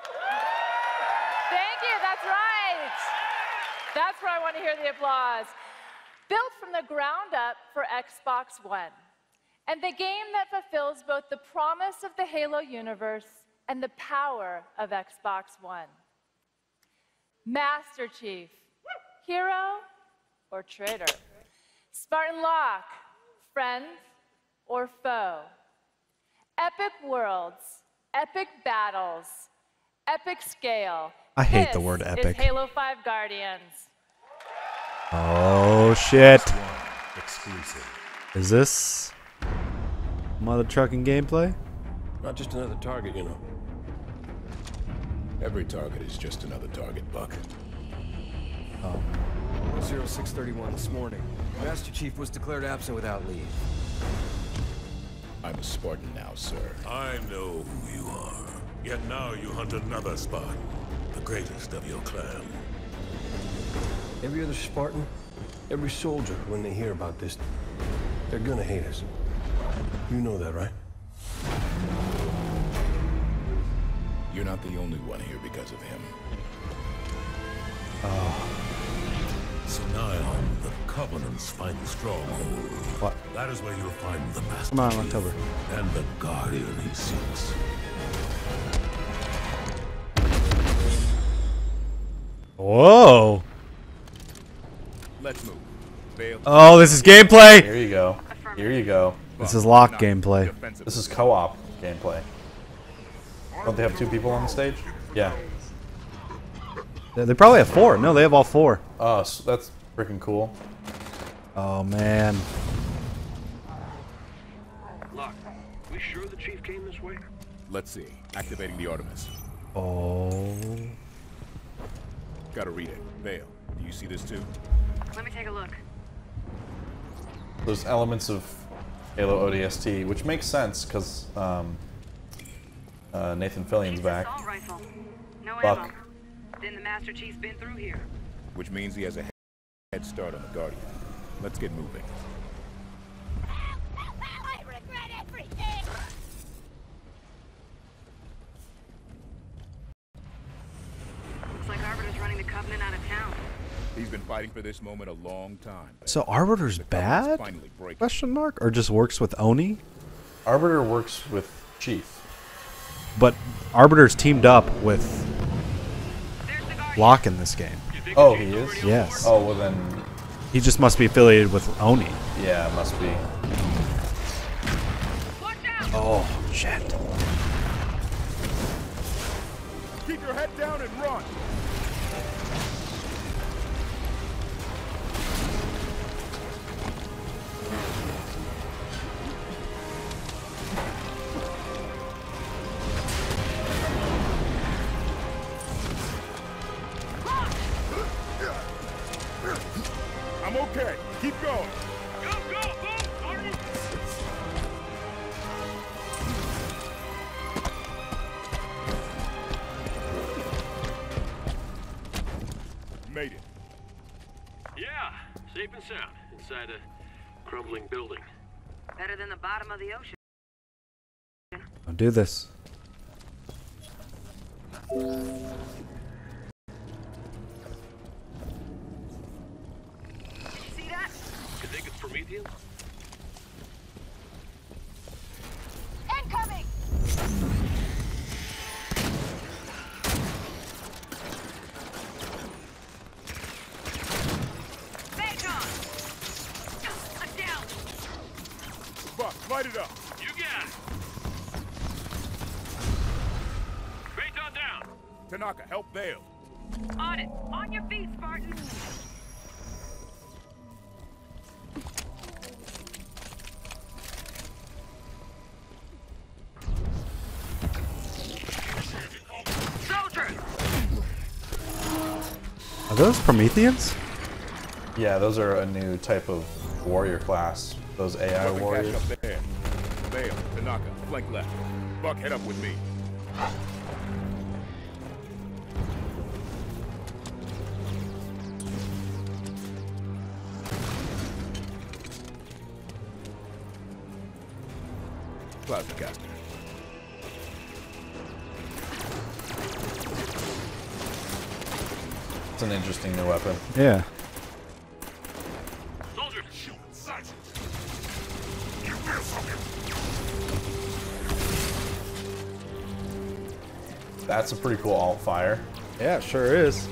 Thank you, that's right. That's where I want to hear the applause. Built from the ground up for Xbox One. And the game that fulfills both the promise of the Halo universe and the power of Xbox One. Master Chief, hero or traitor? Spartan Locke, friend or foe? Epic worlds, epic battles, epic scale.
I hate
This
the word
is
epic.
Halo five Guardians.
Oh shit.
Exclusive.
Is this mother trucking gameplay?
Not just another target, you know. Every target is just another target, Buck.
Oh.
zero six thirty-one this morning. Master Chief was declared absent without leave.
I'm a Spartan now, sir.
I know who you are. Yet now you hunt another Spartan, the greatest of your clan.
Every other Spartan, every soldier, when they hear about this, they're gonna hate us. You know that, right?
You're not the only one here because of him.
Oh.
Sanion, the Covenant's final stronghold.
What?
That is where you'll find the Master
Come on,
Chief
October.
and the Guardian he seeks.
Whoa.
Let's move. Bale.
Oh, this is gameplay.
Here you go. Here you go.
This is lock gameplay.
This is co-op gameplay. Don't they have two people on the stage? Yeah.
They they probably have four. No, they have all four.
Oh, so that's freaking cool.
Oh man.
Look, we sure the chief came this way?
Let's see. Activating the Artemis.
Oh.
Gotta read it. Vale, do you see this too?
Let me take a look.
There's elements of Halo O D S T, which makes sense because um, uh, Nathan Fillion's back.
Assault rifle. No
Buck.
ammo. Then the Master Chief's been through here.
Which means he has a head start on the Guardian. Let's get moving.
I regret everything! Looks like Arbiter's running the Covenant out of town.
He's been fighting for this moment a long time.
So Arbiter's bad?
Finally breaking.
Question mark? Or just works with Oni?
Arbiter works with Chief.
But Arbiter's teamed up with Locke in this game.
Oh, he is?
Yes.
Oh, well then...
He just must be affiliated with Oni.
Yeah, must be.
Oh, shit.
Keep your head down and run! I'm okay. Keep going.
Go, go, go! Arnold!
Made it.
Yeah, safe and sound inside a crumbling building.
Better than the bottom of the ocean.
I'll do this.
Tanaka, help Vale.
On it. On your feet, Spartan. Soldiers!
Are those Prometheans?
Yeah, those are a new type of warrior class. Those A I
Buck,
warriors.
cash up there. Vale, Tanaka, flank left. Buck, head up with me. Plasma caster.
It's an interesting new weapon.
Yeah.
Soldiers, shoot, Sergeant. Get rid from him.
That's a pretty cool alt fire.
Yeah, it sure is.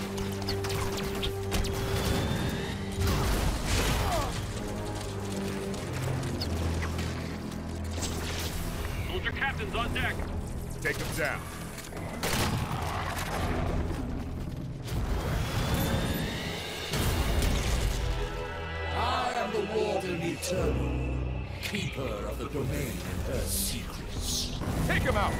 Soldier captain's on deck.
Take him down.
I am the Warden Eternal, keeper of the domain and her secrets.
Take him out.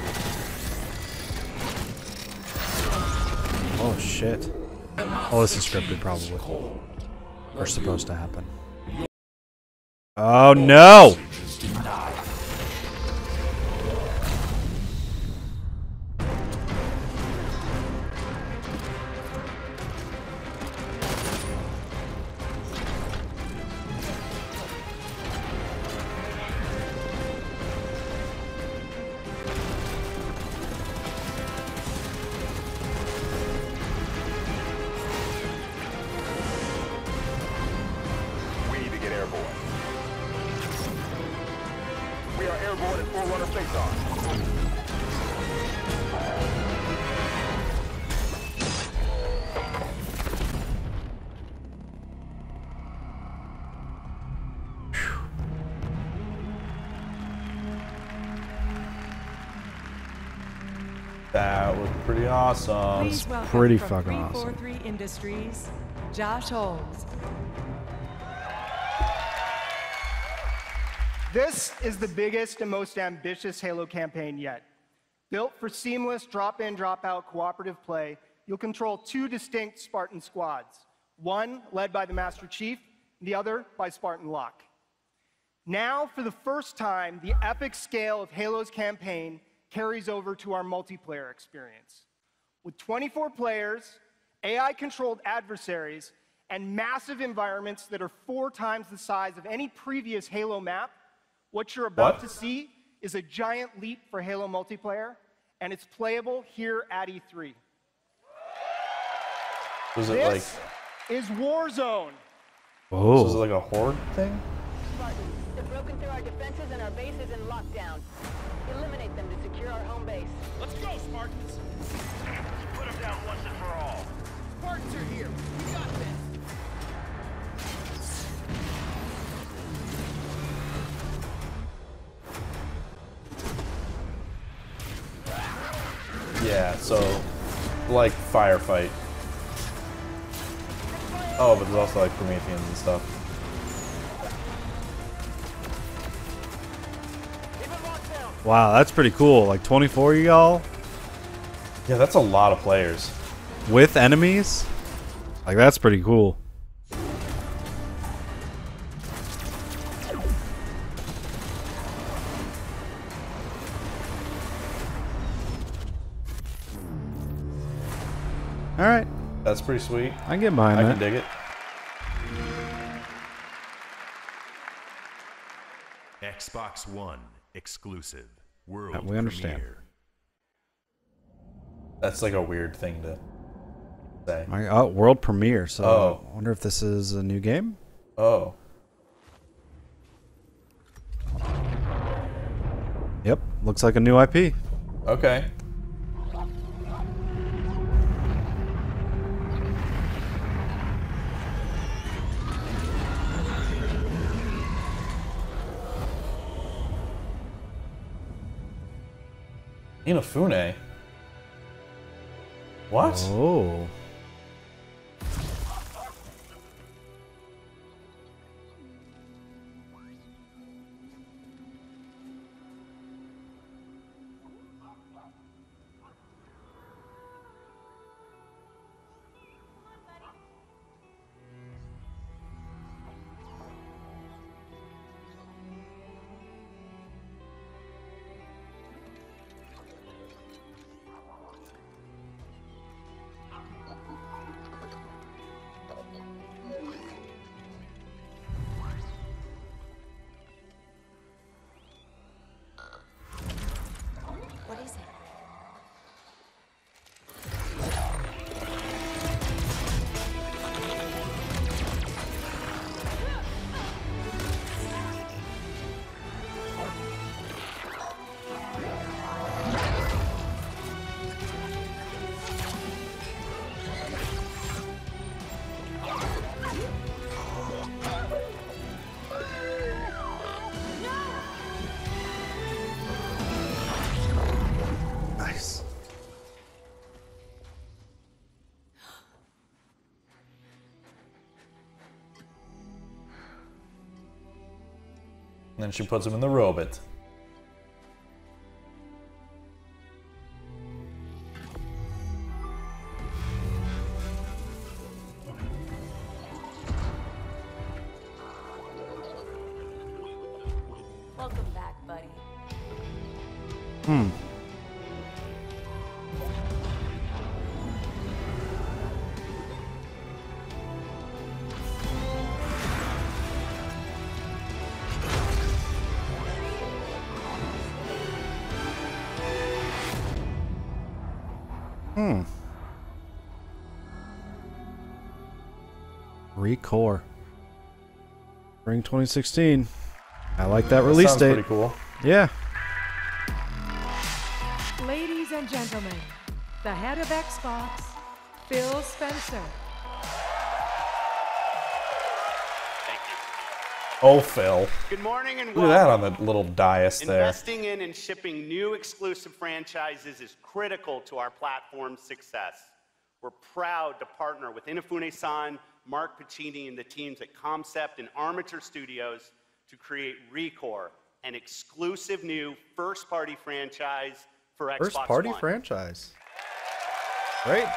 Oh shit. Oh, this is scripted probably. Or supposed to happen. Oh no!
We need to get airborne. We are airborne at Forerunner face-on.
That was pretty awesome.
Please welcome
pretty
from
fucking
three
awesome.
forty-three Industries, Josh Holmes.
This is the biggest and most ambitious Halo campaign yet. Built for seamless drop-in, drop-out cooperative play, you'll control two distinct Spartan squads, one led by the Master Chief, the other by Spartan Locke. Now, for the first time, the epic scale of Halo's campaign carries over to our multiplayer experience. With twenty-four players, A I-controlled adversaries, and massive environments that are four times the size of any previous Halo map, what you're about
What?
to see is a giant leap for Halo multiplayer, and it's playable here at E three.
Was it like?
This is Warzone.
Whoa.
So was it like a horde thing?
They've broken through our defenses and our base is in lockdown. Eliminate them to secure our home base.
Let's go, Spartans!
Put him down once and for all.
Spartans are here. We got this.
Yeah, so like firefight. Oh, but there's also like Prometheans and stuff.
Wow, that's pretty cool. Like twenty-four of y'all
Yeah, that's a lot of players.
with enemies? Like that's pretty cool. Alright.
That's pretty sweet.
I can get behind
I
that.
can dig it.
Xbox One exclusive. World
Uh, we understand.
premiere.
That's like a weird thing to say.
My, oh, world premiere. So
Oh.
I wonder if this is a new game?
Oh.
Yep. Looks like a new I P.
Okay. Inafune. What?
Oh.
What is it?
Nice. And then she puts him in the robot.
Welcome back, buddy.
Hmm. Hmm. Recore. Spring twenty sixteen. I like that release
sounds
date.
pretty cool.
Yeah.
Ladies and gentlemen, the head of Xbox, Phil Spencer.
Oh, Phil.
Good morning and
Look at that on the little dais there.
Investing in and shipping new exclusive franchises is critical to our platform's success. We're proud to partner with Inafune-san, Mark Pacini, and the teams at Concept and Armature Studios to create Recore, an exclusive new first-party franchise for Xbox One.
First-party franchise. Great.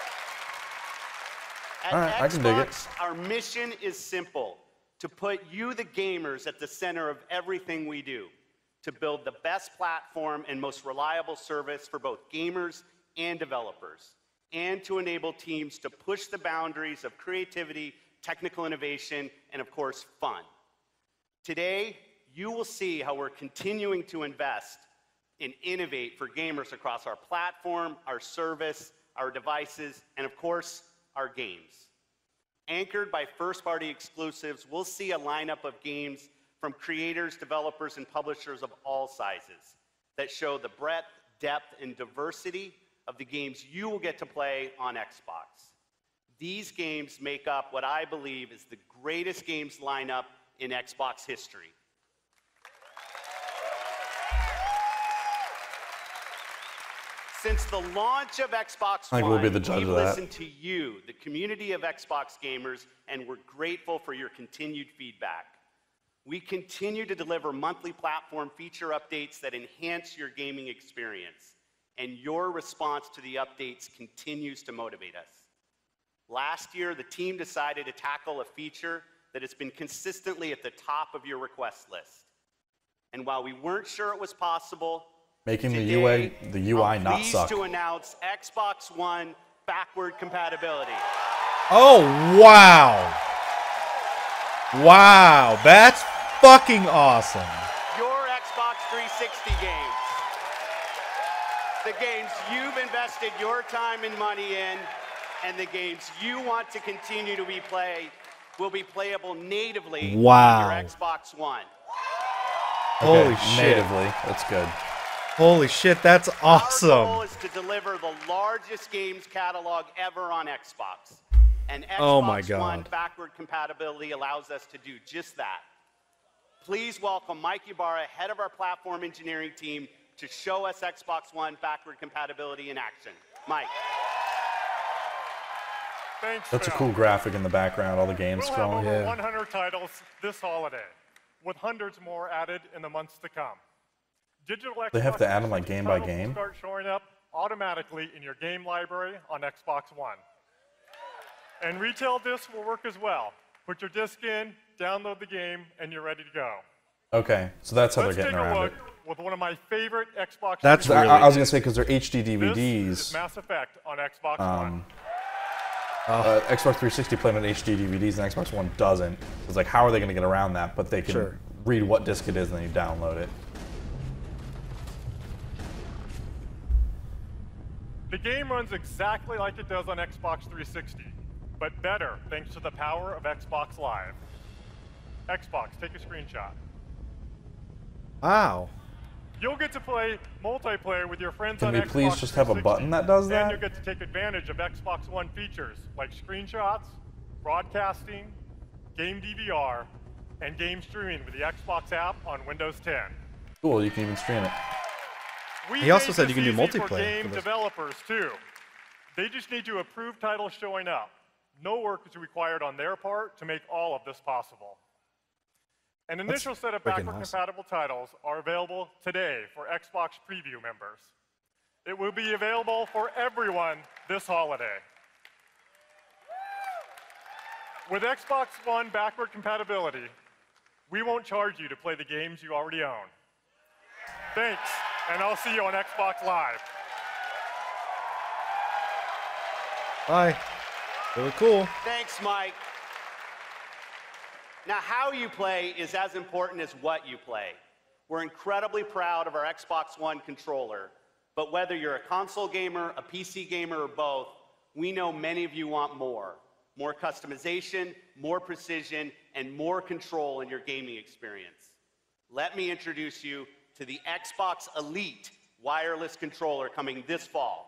At
All right, I can dig it.
Xbox, our mission is simple: to put you, the gamers, at the center of everything we do, to build the best platform and most reliable service for both gamers and developers, and to enable teams to push the boundaries of creativity, technical innovation, and of course, fun. Today, you will see how we're continuing to invest and innovate for gamers across our platform, our service, our devices, and of course, our games. Anchored by first-party exclusives, we'll see a lineup of games from creators, developers, and publishers of all sizes that show the breadth, depth, and diversity of the games you will get to play on Xbox. These games make up what I believe is the greatest games lineup in Xbox history. Since the launch of Xbox
I think
One,
we'll be the judge
we've
of that.
listened to you, the community of Xbox gamers, and we're grateful for your continued feedback. We continue to deliver monthly platform feature updates that enhance your gaming experience, and your response to the updates continues to motivate us. Last year, the team decided to tackle a feature that has been consistently at the top of your request list. And while we weren't sure it was possible,
Making the
today,
U I the U I
I'm
not
pleased
suck.
to announce Xbox One backward compatibility.
Oh, wow. Wow. That's fucking awesome.
Your Xbox three sixty games. The games you've invested your time and money in, and the games you want to continue to be played will be playable natively
Wow.
on your Xbox One.
Holy
Okay,
shit.
natively. That's good.
Holy shit, that's
Our goal
awesome.
is to deliver the largest games catalog ever on Xbox. And Xbox
Oh my
One
God.
backward compatibility allows us to do just that. Please welcome Mike Ibarra, head of our platform engineering team, to show us Xbox One backward compatibility in action. Mike.
Thanks,
That's a
Phil.
cool graphic in the background, all the games
We'll have
scrolling.
over one hundred titles this holiday, with hundreds more added in the months to come. Digital
They have
Xbox
to add them like game by
titles will
game?
start showing up automatically in your game library on Xbox One. And retail discs will work as well. Put your disc in, download the game, and you're ready to go.
Okay, so that's how
Let's
they're getting
take a
around
look
it.
with one of my favorite Xbox.
That's
three
I,
sixty
I was gonna say because they're H D D V
This
Ds.
is Mass Effect on Xbox One.
Um, uh, Xbox three sixty playing on H D D V Ds and Xbox One doesn't. It's like, how are they going to get around that? But they can
Sure.
read what disc it is and then you download it.
The game runs exactly like it does on Xbox three sixty, but better thanks to the power of Xbox Live. Xbox, take a screenshot.
Wow.
You'll get to play multiplayer with your friends
Can
on
we
Xbox
please just have a
three sixty,
button that does
And
that?
you'll get to take advantage of Xbox One features like screenshots, broadcasting, game D V R, and game streaming with the Xbox app on Windows ten.
Cool, you can even stream it.
We
He also
made
said you
this
can do
easy
multiplayer
for game
for this.
developers too. They just need to approve titles showing up. No work is required on their part to make all of this possible. An
That's
initial set of
freaking
backward
awesome.
compatible titles are available today for Xbox Preview members. It will be available for everyone this holiday. With Xbox One backward compatibility, we won't charge you to play the games you already own. Thanks, and I'll see you on Xbox Live.
Bye. Really cool.
Thanks, Mike. Now, how you play is as important as what you play. We're incredibly proud of our Xbox One controller, but whether you're a console gamer, a P C gamer, or both, we know many of you want more. More customization, more precision, and more control in your gaming experience. Let me introduce you to the Xbox Elite wireless controller coming this fall.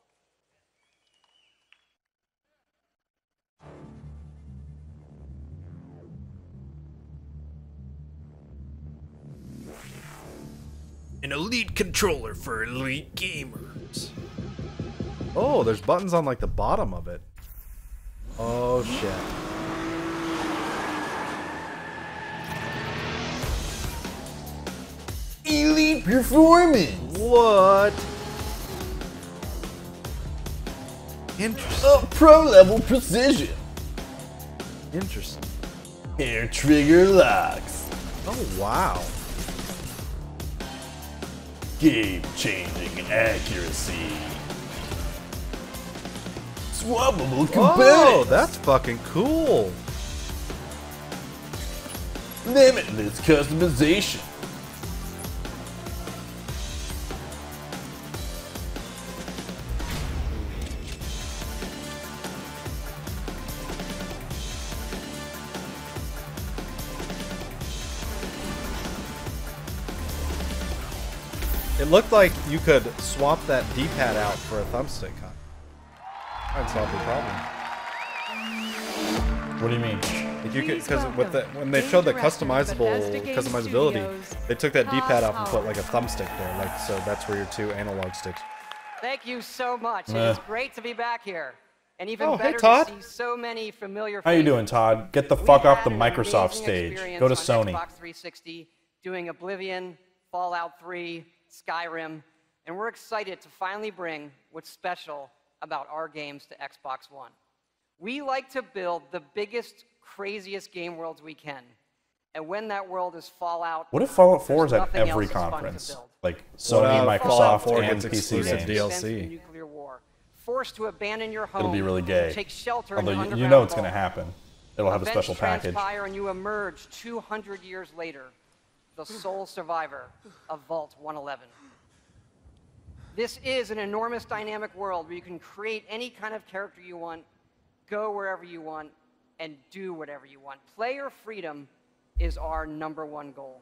An elite controller for elite gamers. Oh, there's buttons on like the bottom of it. Oh shit.
Elite performance.
What? Interesting.
Oh, pro level precision.
Interesting.
Air trigger locks.
Oh wow.
Game changing accuracy. Swappable components.
Oh, that's fucking cool.
Limitless customization.
It looked like you could swap that D-pad out for a thumbstick, huh? That'd solve the problem.
What do you mean?
Like you could, because with the when they showed the customizable customizability, they took that D-pad off and put like a thumbstick there, like so that's where your two analog sticks.
Thank you so much.
Meh.
It is great to be back here, and even
Oh, hey,
better
Todd.
to see so many familiar
How you
faces.
doing, Todd? Get the
We
fuck off
had
the
an
Microsoft
amazing
stage.
experience
Go to
on
Sony.
Xbox three sixty, doing Oblivion, Fallout three, Skyrim, and we're excited to finally bring what's special about our games to Xbox One. We like to build the biggest, craziest game worlds we can, and when that world is Fallout,
What if Fallout four is
there's
at
nothing
every
else as fun to
conference?
build.
Like
What
Sony,
if Fallout
Microsoft,
four
and
gets
P C
exclusive
games.
D L
Defense in
C?
nuclear war, forced to abandon your home,
It'll be really gay.
take shelter
Although
in
you,
an
you know it's
underground
going to
vault.
happen. It'll have a
Events
special package.
transpire and you emerge two hundred years later, the sole survivor of Vault one eleven. This is an enormous dynamic world where you can create any kind of character you want, go wherever you want, and do whatever you want. Player freedom is our number one goal.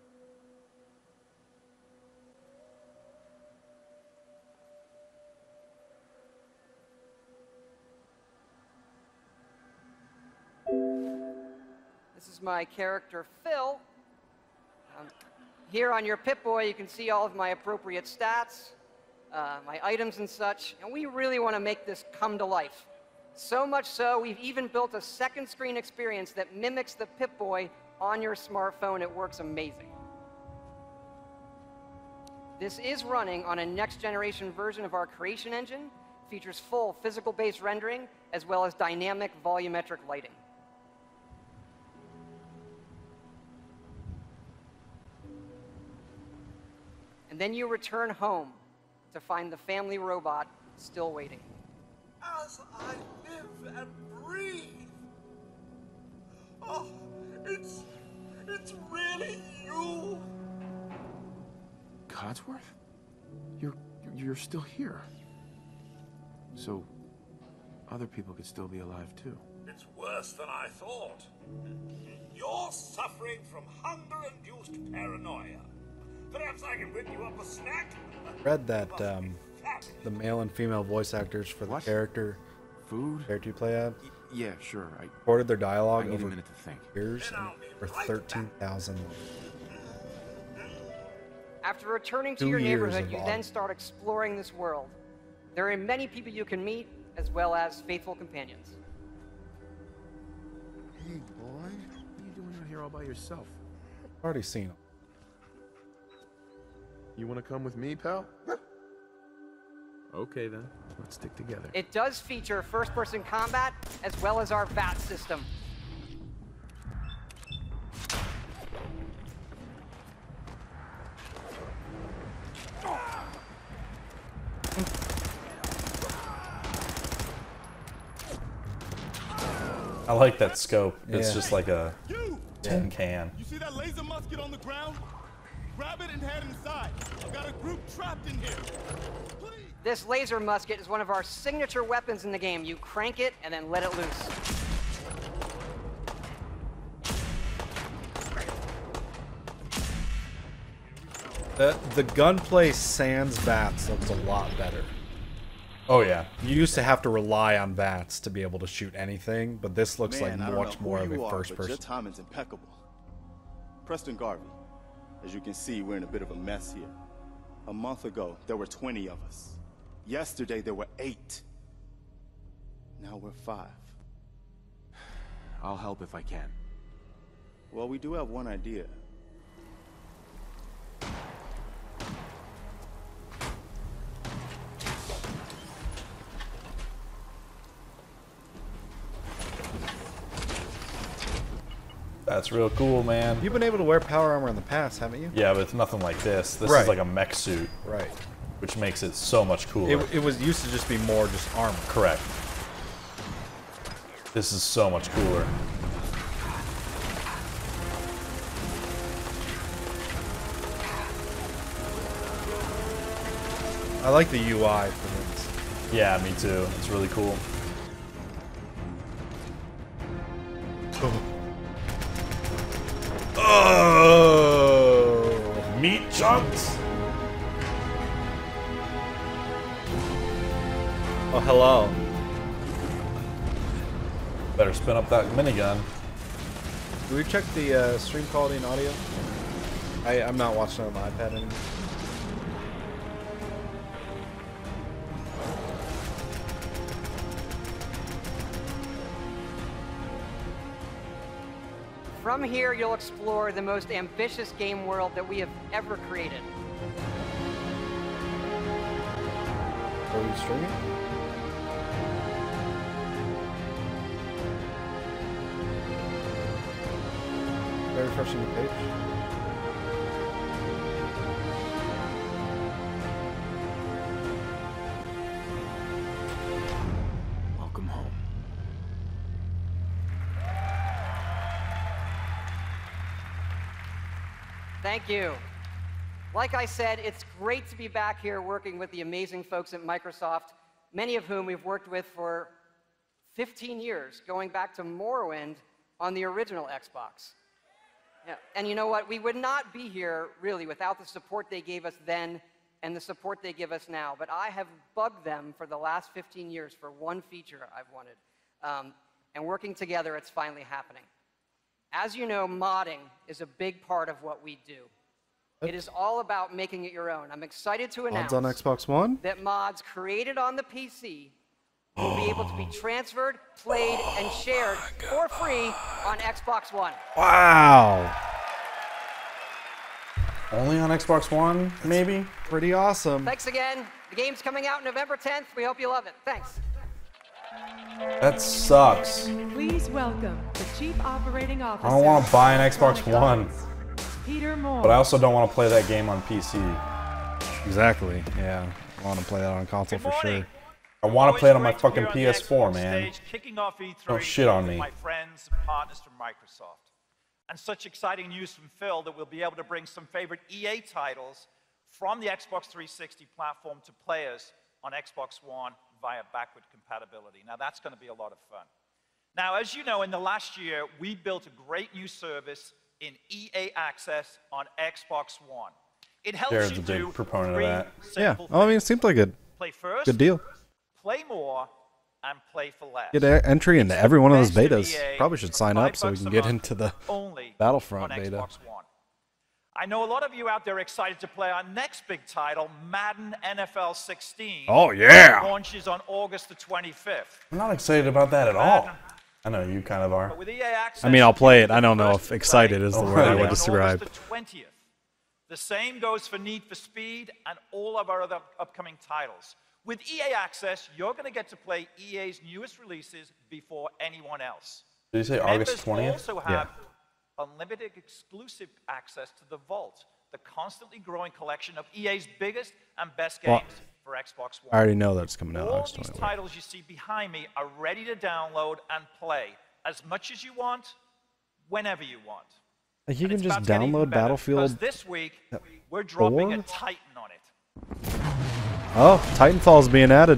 This is my character, Phil. Um, here on your Pip-Boy, you can see all of my appropriate stats, uh, my items and such, and we really want to make this come to life. So much so, we've even built a second screen experience that mimics the Pip-Boy on your smartphone. It works amazing. This is running on a next-generation version of our creation engine, features full physical-based rendering, as well as dynamic volumetric lighting. And then you return home to find the family robot still waiting.
As I live and breathe. Oh, it's, it's really you.
Codsworth? You're, you're still here. So, other people could still be alive too.
It's worse than I thought. You're suffering from hunger-induced paranoia. Perhaps I can bring you up a snack?
Read that um, the male and female voice actors for the
What?
character
Food
character you play at
Yeah, sure. I
recorded their dialogue
I need a
over
minute to think.
years and for thirteen thousand.
After returning to
Two
your
years
neighborhood,
of
you
audio.
then start exploring this world. There are many people you can meet, as well as faithful companions.
Hey, boy. What are you doing out here all by yourself?
Already seen them.
You want to come with me, pal? Okay, then. Let's stick together.
It does feature first-person combat, as well as our V A T system.
I like that scope. It's
Yeah.
just like a
You!
tin can.
You see that laser musket on the ground? Grab it and head inside. I've got a group trapped in here.
This laser musket is one of our signature weapons in the game. You crank it and then let it loose.
The, the gunplay sans V A Ts looks a lot better.
Oh yeah.
You used to have to rely on V A Ts to be able to shoot anything, but this looks
Man, I
like
don't
much
know
more
who
of
you
a
are,
first
but
person.
Your timing's impeccable. Preston Garvey, as you can see, we're in a bit of a mess here. A month ago, there were twenty of us. Yesterday, there were eight. Now we're five.
I'll help if I can.
Well, we do have one idea.
That's real cool, man.
You've been able to wear power armor in the past, haven't you?
Yeah, but it's nothing like this. This
Right.
is like a mech suit.
Right.
Which makes it so much cooler.
It, it was used to just be more just armor.
Correct. This is so much cooler.
I like the U I for this.
Yeah, me too. It's really cool.
Oh,
meat chunks.
Oh, hello.
Better spin up that minigun.
Do we check the uh, stream quality and audio? I, I'm not watching on the iPad anymore.
From here, you'll explore the most ambitious game world that we have ever created.
Are you streaming? Very refreshing the page.
Welcome home.
Thank you. Like I said, it's great to be back here working with the amazing folks at Microsoft, many of whom we've worked with for fifteen years, going back to Morrowind on the original Xbox. Yeah. And you know what? We would not be here, really, without the support they gave us then and the support they give us now. But I have bugged them for the last fifteen years for one feature I've wanted. Um, and working together, it's finally happening. As you know, modding is a big part of what we do. It is all about making it your own. I'm excited to announce
Mods on Xbox One?
that mods created on the P C will be able to be transferred, played, and shared for free on Xbox One.
Wow.
Only on Xbox One, maybe?
Pretty awesome.
Thanks again. The game's coming out November tenth. We hope you love it. Thanks.
That sucks.
Please welcome the Chief Operating Officer.
I don't want to buy an Xbox One.
Peter Moore.
But I also don't want to play that game on P C.
Exactly. Yeah. I want to play that on console for sure.
I want to play it on my fucking P S four, man.
Kicking off E three
Don't shit on me.
with my friends and partners from Microsoft. And such exciting news from Phil that we'll be able to bring some favorite E A titles from the Xbox three sixty platform to players on Xbox One via backward compatibility. Now that's going to be a lot of fun. Now, as you know, in the last year, we built a great new service in E A Access on Xbox One. It helps
Jared's
you
a big
do
proponent of
three
that.
Yeah.
simple
Well, I mean, it seemed like a
Play first,
good deal.
play more, and play for less.
Get a- entry into every one of those
best of
betas.
E A
Probably should
for
sign
five
up so we
bucks
can
a
get
month
into the
only
Battlefront
on
beta.
Xbox One. I know a lot of you out there are excited to play our next big title, Madden N F L sixteen.
Oh, yeah.
It launches on August the twenty-fifth.
I'm not excited about that at all. I know you kind of are.
But with E A Access,
I mean, I'll play it. I don't know if excited is the
Oh,
word I
yeah.
would describe.
August the twentieth. The same goes for Need for Speed and all of our other upcoming titles. With E A Access, you're going to get to play E A's newest releases before anyone else.
Did you say August twentieth?
Members also have unlimited exclusive access to the Vault, the constantly growing collection of E A's biggest and best games
Well,
for Xbox One.
I already know that's coming out
All
August
these
twentieth.
titles you see behind me are ready to download and play as much as you want, whenever you want.
Like you
And
can
it's
just
about to get even
download
better, because
Battlefield.
this week,
uh,
we're dropping a
four?
Titan on it.
Oh, Titanfall's being added.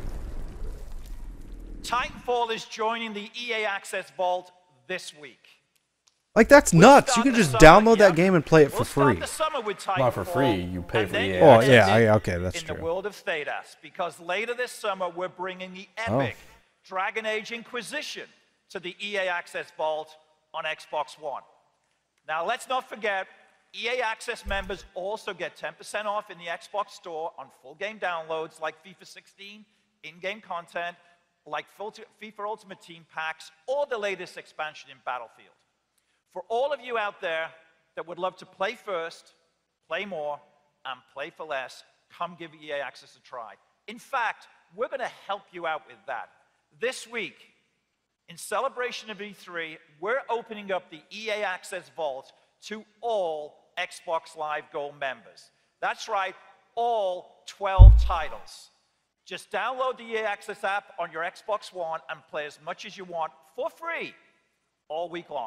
Titanfall is joining the E A Access Vault this week.
Like that's nuts. You can just download that game and play it for free.
The summer with Titanfall,
Not for free. You pay
and
for
then
E A
you
Oh
access.
yeah, I, okay, that's
in
true.
the world of Thedas, because later this summer we're bringing the
Oh.
epic Dragon Age Inquisition to the E A Access Vault on Xbox One. Now let's not forget, E A Access members also get ten percent off in the Xbox Store on full game downloads like FIFA sixteen, in-game content, like FIFA Ultimate Team packs, or the latest expansion in Battlefield. For all of you out there that would love to play first, play more, and play for less, come give E A Access a try. In fact, we're going to help you out with that. This week, in celebration of E three, we're opening up the E A Access Vault to all Xbox Live Gold members. That's right, all twelve titles. Just download the E A Access app on your Xbox One and play as much as you want for free all week long.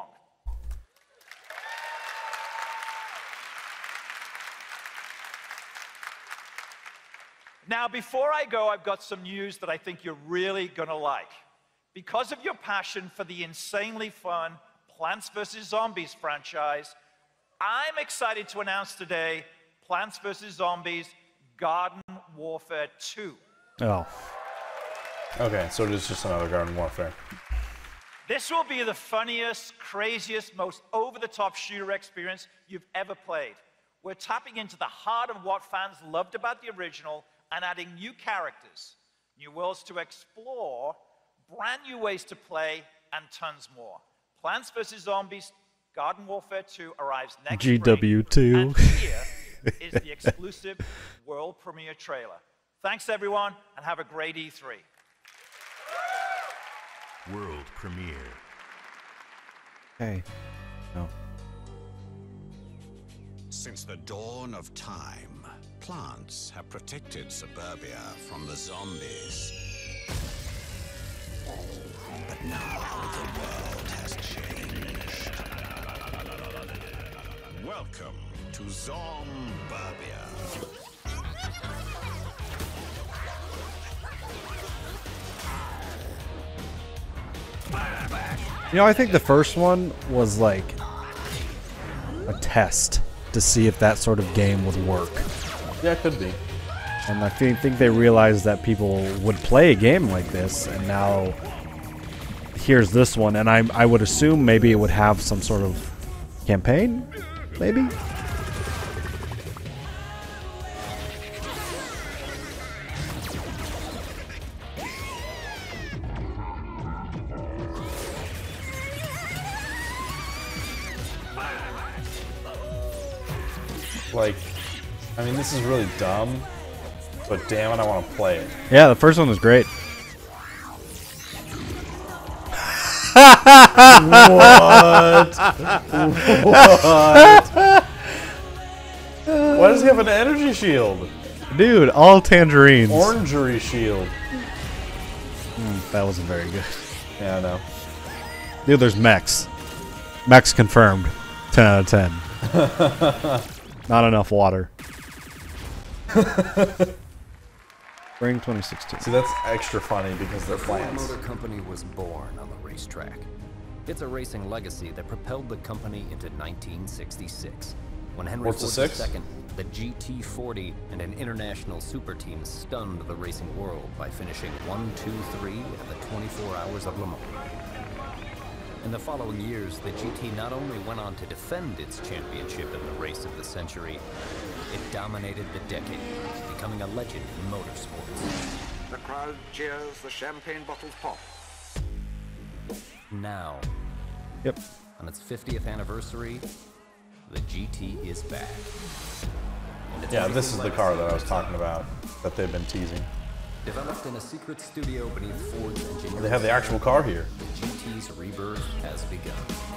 Now, before I go, I've got some news that I think you're really going to like. Because of your passion for the insanely fun Plants versus. Zombies franchise, I'm excited to announce today Plants versus. Zombies Garden Warfare two.
Oh.
Okay, so it is just another Garden Warfare.
This will be the funniest, craziest, most over-the-top shooter experience you've ever played. We're tapping into the heart of what fans loved about the original and adding new characters, new worlds to explore, brand new ways to play, and tons more. Plants versus. Zombies Garden Warfare two arrives next
G W two.
spring, and here is the exclusive world premiere trailer. Thanks, everyone, and have a great E three.
World premiere.
Hey. No.
Since the dawn of time, plants have protected suburbia from the zombies. But now the world has changed. Welcome to Zomburbia.
You know, I think the first one was like a test to see if that sort of game would work.
Yeah, it could be.
And I think, think they realized that people would play a game like this, and now here's this one, and I, I would assume maybe it would have some sort of campaign, maybe?
like, I mean, this is really dumb, but damn it, I want to play it.
Yeah, the first one was great.
What? What? Why does he have an energy shield?
Dude, all tangerines.
Orangery shield.
Mm, that wasn't very good.
Yeah, I know.
Dude, there's mechs. Mechs confirmed. ten out of ten. Not enough water. Spring twenty sixteen.
See, that's extra funny because they're
The Ford
plants.
Motor Company was born on the racetrack. It's a racing legacy that propelled the company into nineteen sixty-six. When Henry
Forza
Ford
six?
the Second, the G T forty, and an international super team stunned the racing world by finishing one, two, three at the twenty-four Hours of Le Mans. In the following years, the G T not only went on to defend its championship in the race of the century, it dominated the decade, becoming a legend in motorsports.
The crowd cheers, the champagne bottles pop.
Now,
yep,
on its fiftieth anniversary, the G T is back. And its
Yeah, this
racing
is the car that I was
legacy
talking about that they've been teasing.
Developed in a secret studio beneath Ford's engineering.
They have the actual car here.
The G T's rebirth has begun.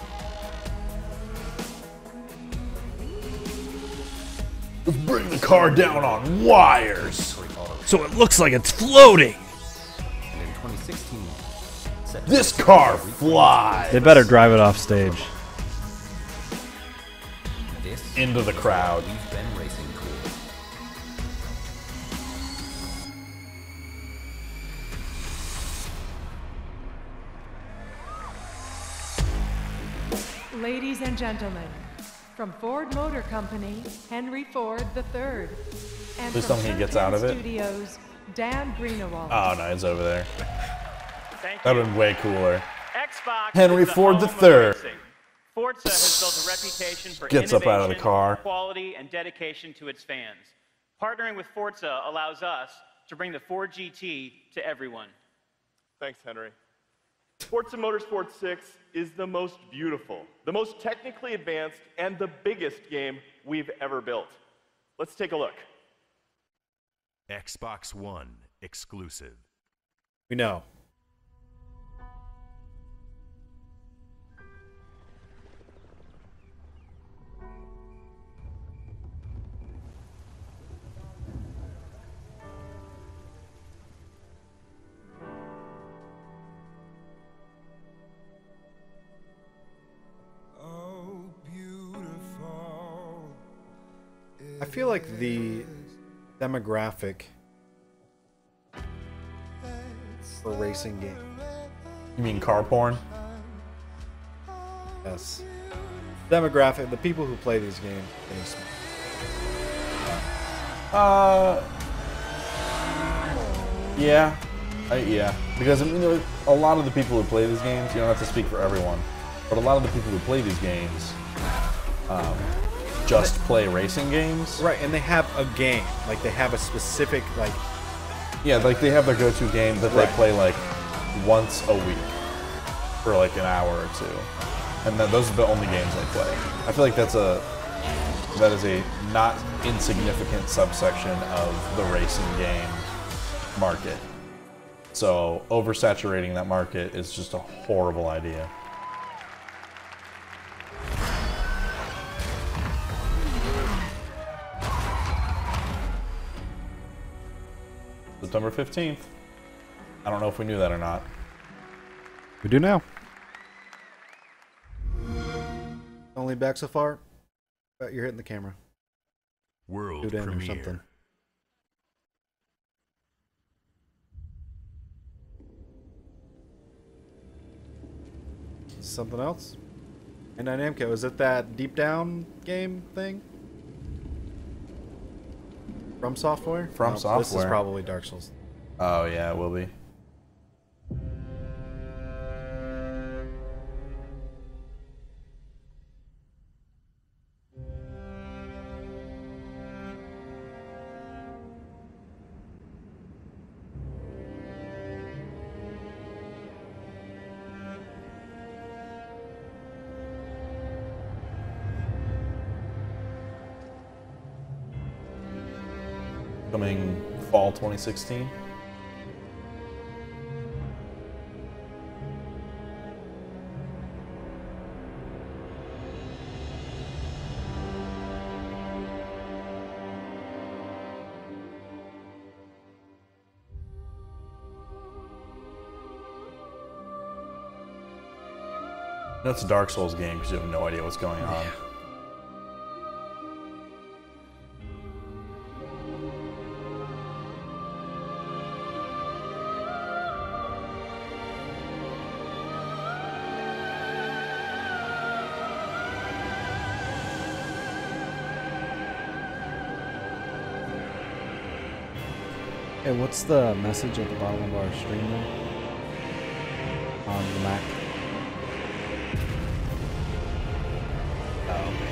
Let's bring the car down on wires.
So it looks like it's floating.
And in twenty sixteen, set to
This
receive
car
a
flies.
They better drive it off stage.
This
Into the crowd.
we've been racing cool.
Ladies and gentlemen, from Ford Motor Company, Henry Ford the third. And
Please
from
tell me he gets out of it.
Studios, Dan Greenewald.
Oh no, it's over there.
Thank
That would have been way cooler.
Xbox
Henry
is the
Ford
home
the
of
third.
racing. Forza has built a reputation for
Gets up out of the
innovation,
car.
quality, and dedication to its fans. Partnering with Forza allows us to bring the Ford G T to everyone.
Thanks, Henry. Forza Motorsport six is the most beautiful, the most technically advanced, and the biggest game we've ever built. Let's take a look.
Xbox One exclusive.
We know. I feel like the demographic for racing game.
You mean car porn?
Yes. Demographic, the people who play these games. Getting smart.
Uh, yeah, uh, yeah. Because you know, a lot of the people who play these games, you don't have to speak for everyone, but a lot of the people who play these games, um, just play racing games.
Right, and they have a game. Like, they have a specific, like...
Yeah, like, they have their go-to game that
Right.
they play, like, once a week for, like, an hour or two. And then those are the only games they play. I feel like that's a... That is a not insignificant subsection of the racing game market. So, oversaturating that market is just a horrible idea. September fifteenth. I don't know if we knew that or not.
We do now. Only back so far? But you're hitting the camera.
World
Do it in or
premiere.
something. Something else? And Namco, is it that Deep Down game thing? From Software?
From
No,
Software.
This is probably Dark Souls.
Oh yeah, it will be. Coming fall twenty sixteen. No, it's a Dark Souls game because you have no idea what's going on.
Yeah. Hey, what's the message at the bottom of our stream there? On the Mac? Oh.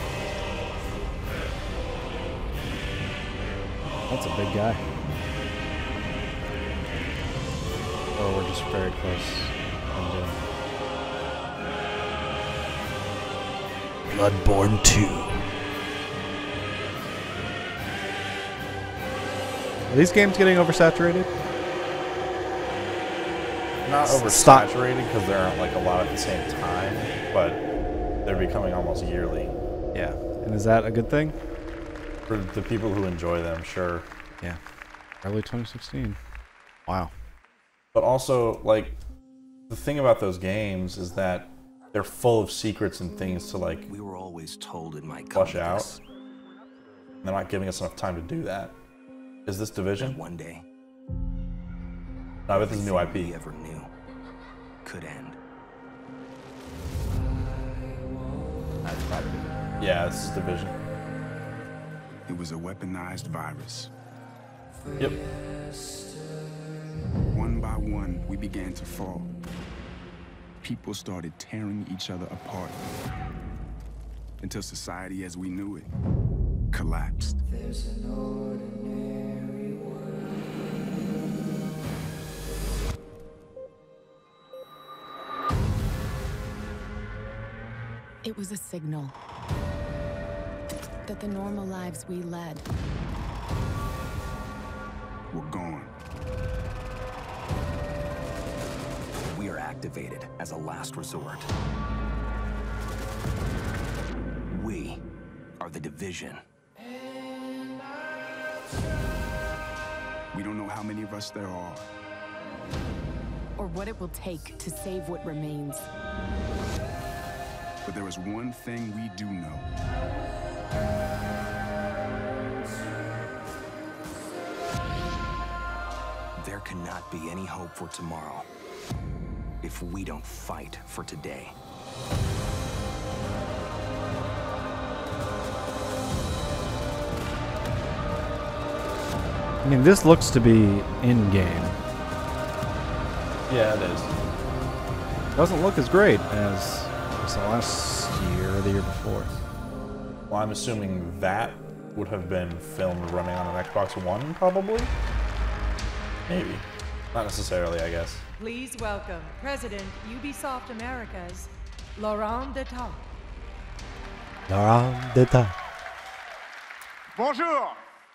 That's a big guy. Or we're just very close. Bloodborne two. Are these games getting oversaturated?
Not
Stop.
oversaturated because there aren't like a lot at the same time, but they're becoming almost yearly.
Yeah. And is that a good thing?
For the people who enjoy them, sure.
Yeah. Early twenty sixteen. Wow.
But also, like, the thing about those games is that they're full of secrets and things to, like,
we were always told it might
flush out. And they're not giving us enough time to do that. Is this Division?
One day.
No, I bet this is new I P.
We ever knew could end.
That's probably. Yeah, this is Division.
It was a weaponized virus.
Yep.
One by one, we began to fall. People started tearing each other apart until society as we knew it collapsed.
There's an ordinary world.
It was a signal that the normal lives we led
were gone.
We are activated as a last resort. We are the Division.
We don't know how many of us there are.
or what it will take to save what remains.
But there is one thing we do know.
There cannot be any hope for tomorrow if we don't fight for today.
I mean, this looks to be in-game.
Yeah, it is.
Doesn't look as great as was the last year or the year before.
Well, I'm assuming that would have been filmed running on an Xbox One, probably? Maybe. Not necessarily, I guess.
Please welcome President Ubisoft Americas, Laurent Deta.
Laurent Deta.
Bonjour!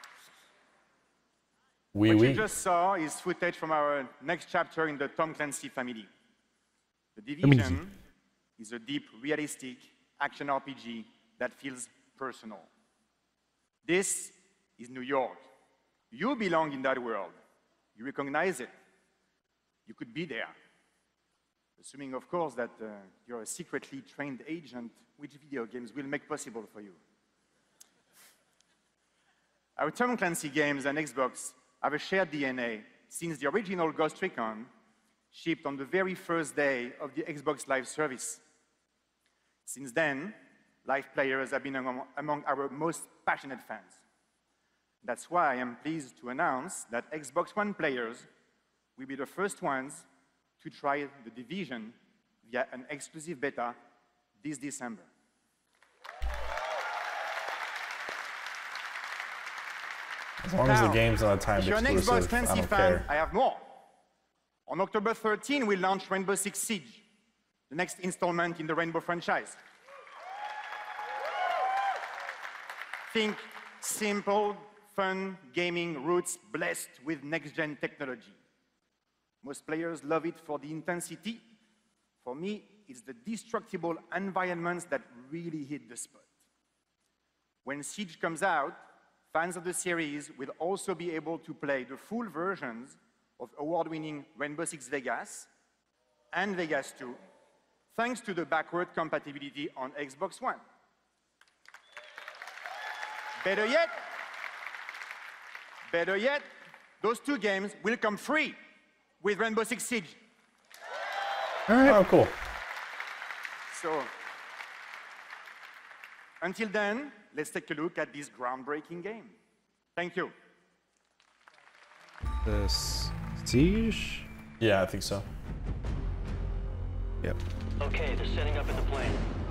Oui,
what
oui.
you just saw is footage from our next chapter in the Tom Clancy family. The Division is a deep, realistic action R P G that feels personal. This is New York. You belong in that world. You recognize it. You could be there. Assuming, of course, that uh, you're a secretly trained agent, which video games will make possible for you. Our Tom Clancy games and Xbox have a shared D N A since the original Ghost Recon shipped on the very first day of the Xbox Live service. Since then, live players have been among, among our most passionate fans. That's why I am pleased to announce that Xbox One players will be the first ones to try The Division via an exclusive beta this December.
As long
now,
as the game's not a timed
if you're an Xbox
exclusive, I
Clancy
don't
fan,
care.
I have more. On October thirteenth, we'll launch Rainbow Six Siege, the next installment in the Rainbow franchise. Think simple, fun gaming roots blessed with next-gen technology. Most players love it for the intensity. For me, it's the destructible environments that really hit the spot. When Siege comes out, fans of the series will also be able to play the full versions of award-winning Rainbow Six Vegas and Vegas two, thanks to the backward compatibility on Xbox One. Better yet, better yet, those two games will come free with Rainbow Six Siege.
All right. Oh, cool.
So, until then, let's take a look at this groundbreaking game. Thank you.
This Siege?
Yeah, I think so.
Yep.
Okay, they're setting up in the plane.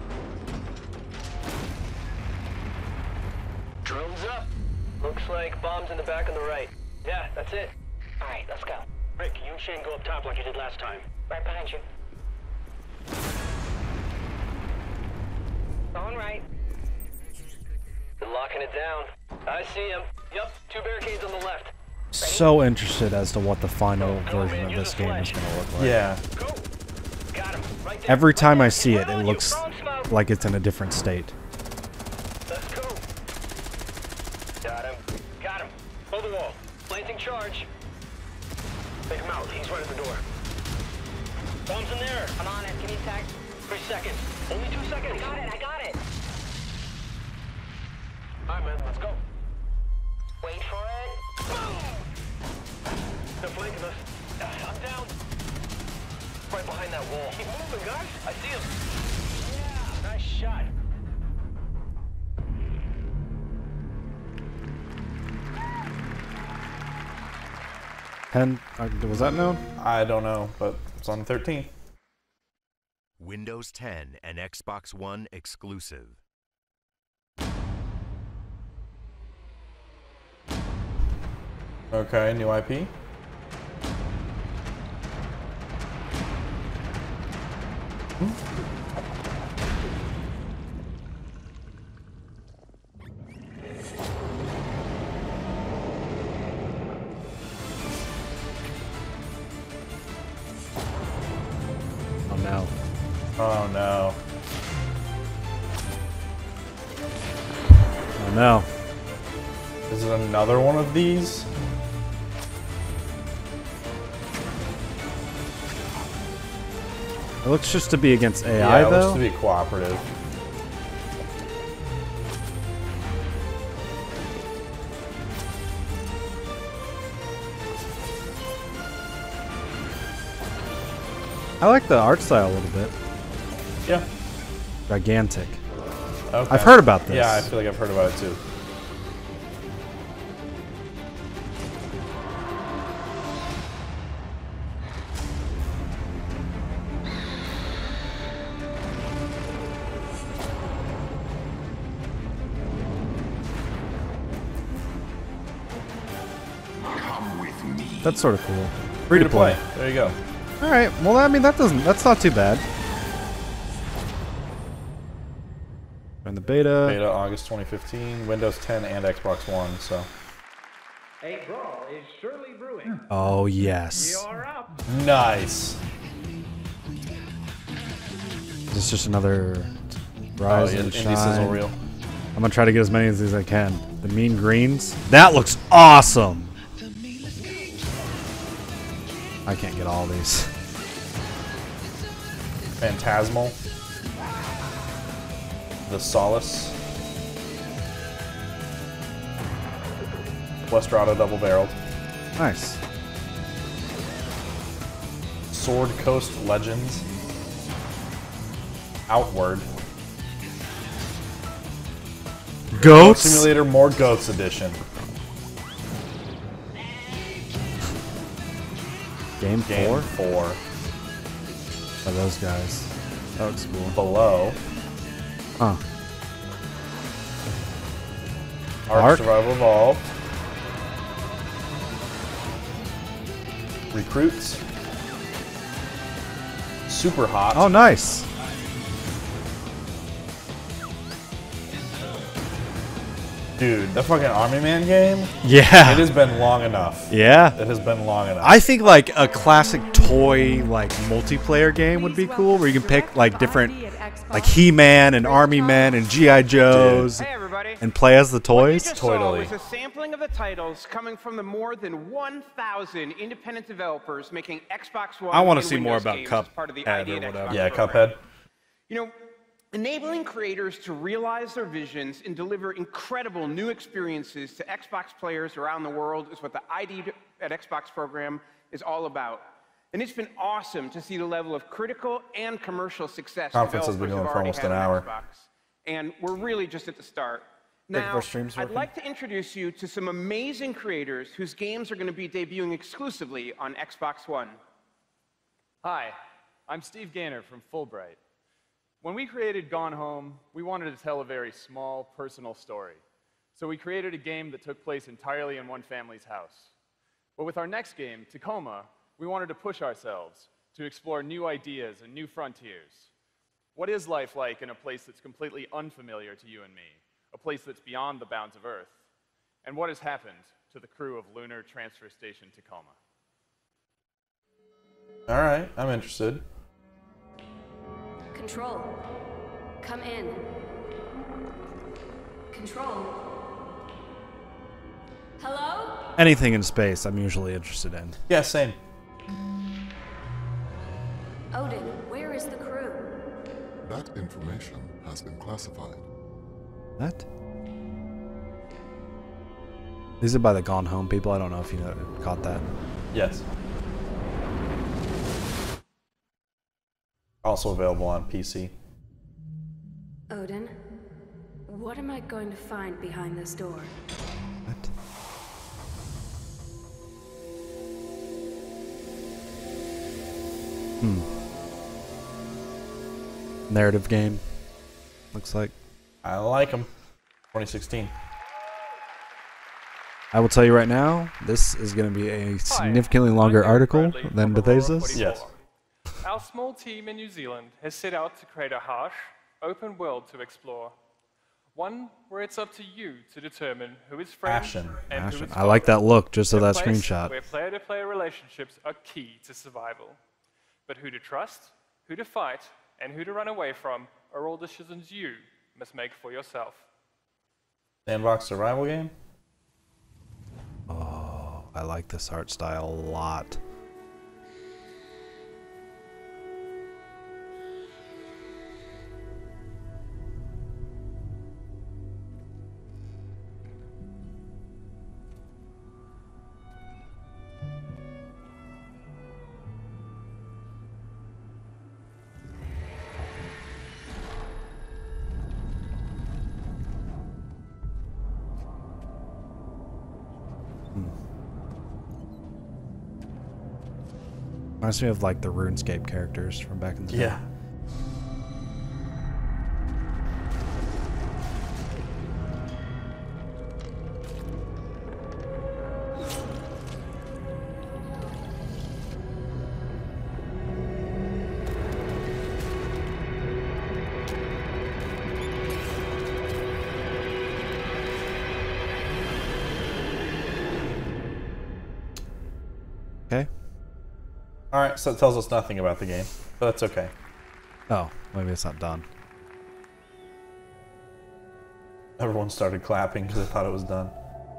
Drones up. Looks like bombs in the back on the right. Yeah, that's it.
All right, let's go.
Rick, you and Shane go up top like you did last time.
Right behind you. Going right.
They're locking it down. I see him. Yep, two barricades on the left.
So interested as to what the final version of this game is going to look like.
Yeah.
Every time I see it, it looks like it's in a different state.
Let's go. Got him. Got him. Hold the wall. Planting charge. Take him out. He's right at the door. Bombs in there.
I'm on it. Give me a sec.
Three seconds. Only two seconds.
I got it. I got it.
All right, man. Let's go.
Wait for it.
Boom! They're flanking us. Uh, I'm down. Right behind that wall. Keep moving, guys. I see him. Yeah. Nice shot.
ten, uh, was that known?
I don't know, but it's on thirteen.
Windows ten and Xbox One exclusive.
Okay, new I P.
Oh no.
Oh no.
Oh no.
Is it another one of these?
It looks just to be against A I,
yeah, it
though.
looks to be cooperative.
I like the art style a little bit.
Yeah.
Gigantic.
Okay.
I've heard about this.
Yeah, I feel like I've heard about it too.
That's sort of cool. Free to play.
There you go.
All right. Well, I mean, that doesn't. That's not too bad. And the beta.
Beta August twenty fifteen, Windows ten and Xbox One. So.
A brawl is surely brewing.
Oh yes.
You're up.
Nice.
This is just another rise
oh, yeah,
and
Indie
shine.
Sizzle reel.
I'm gonna try to get as many as I can. The mean greens. That looks awesome. I can't get all these.
Phantasmal. The Solace. Westrado double barreled.
Nice.
Sword Coast Legends. Outward.
Goats?
Goat Simulator More Goats Edition.
Game,
Game
four?
four.
Oh, those guys. That looks cool.
Below.
Huh.
Ark,
Ark?
Survival Evolved. Recruits. Super Hot.
Oh, nice.
Dude, the fucking Army Man game?
Yeah.
It has been long enough.
Yeah.
It has been long enough.
I think like a classic toy like multiplayer game would be cool, where you can pick like different, like He-Man and Army Men and G I Joes,
Hey, everybody.
and play as the toys.
What you just saw was a sampling of the titles coming from the more than one thousand independent developers making Xbox One.
I want to
and
see more
Windows
about
games
Cuphead
as part of the
or
Idea at
whatever.
Xbox
Yeah,
program.
Cuphead.
You know, enabling creators to realize their visions and deliver incredible new experiences to Xbox players around the world is what the I D at Xbox program is all about. And it's been awesome to see the level of critical and commercial success
Conference has been
developers
going
have
for
already
almost
had
an
on
hour.
Xbox. And we're really just at the start.
Think of
Now,
our streams
I'd
working?
like to introduce you to some amazing creators whose games are going to be debuting exclusively on Xbox One.
Hi, I'm Steve Gaynor from Fulbright. When we created Gone Home, we wanted to tell a very small, personal story. So we created a game that took place entirely in one family's house. But with our next game, Tacoma, we wanted to push ourselves to explore new ideas and new frontiers. What is life like in a place that's completely unfamiliar to you and me? A place that's beyond the bounds of Earth? And what has happened to the crew of Lunar Transfer Station Tacoma?
All right, I'm interested.
Control. Come in. Control. Hello?
Anything in space, I'm usually interested in.
Yeah, same.
Odin, where is the crew?
That information has been classified.
What? These are by the Gone Home people. I don't know if you know, caught that.
Yes. Also available on P C.
Odin, what am I going to find behind this door?
What? Hmm. Narrative game. Looks like.
I like them. twenty sixteen.
I will tell you right now, this is going to be a significantly longer article than Bethesda's.
Yes.
Our small team in New Zealand has set out to create a harsh, open world to explore. One where it's up to you to determine who is friend
Ashen.
and who
Ashen.
is
I like that look, just of
A
that
place
screenshot.
Where player-to-player relationships are key to survival. But who to trust, who to fight, and who to run away from are all decisions you must make for yourself.
Sandbox survival game?
Oh, I like this art style a lot. Reminds me of like the RuneScape characters from back in the day.
Yeah.
Okay.
Alright, so it tells us nothing about the game, but that's okay.
Oh, maybe it's not done.
Everyone started clapping because they thought it was done.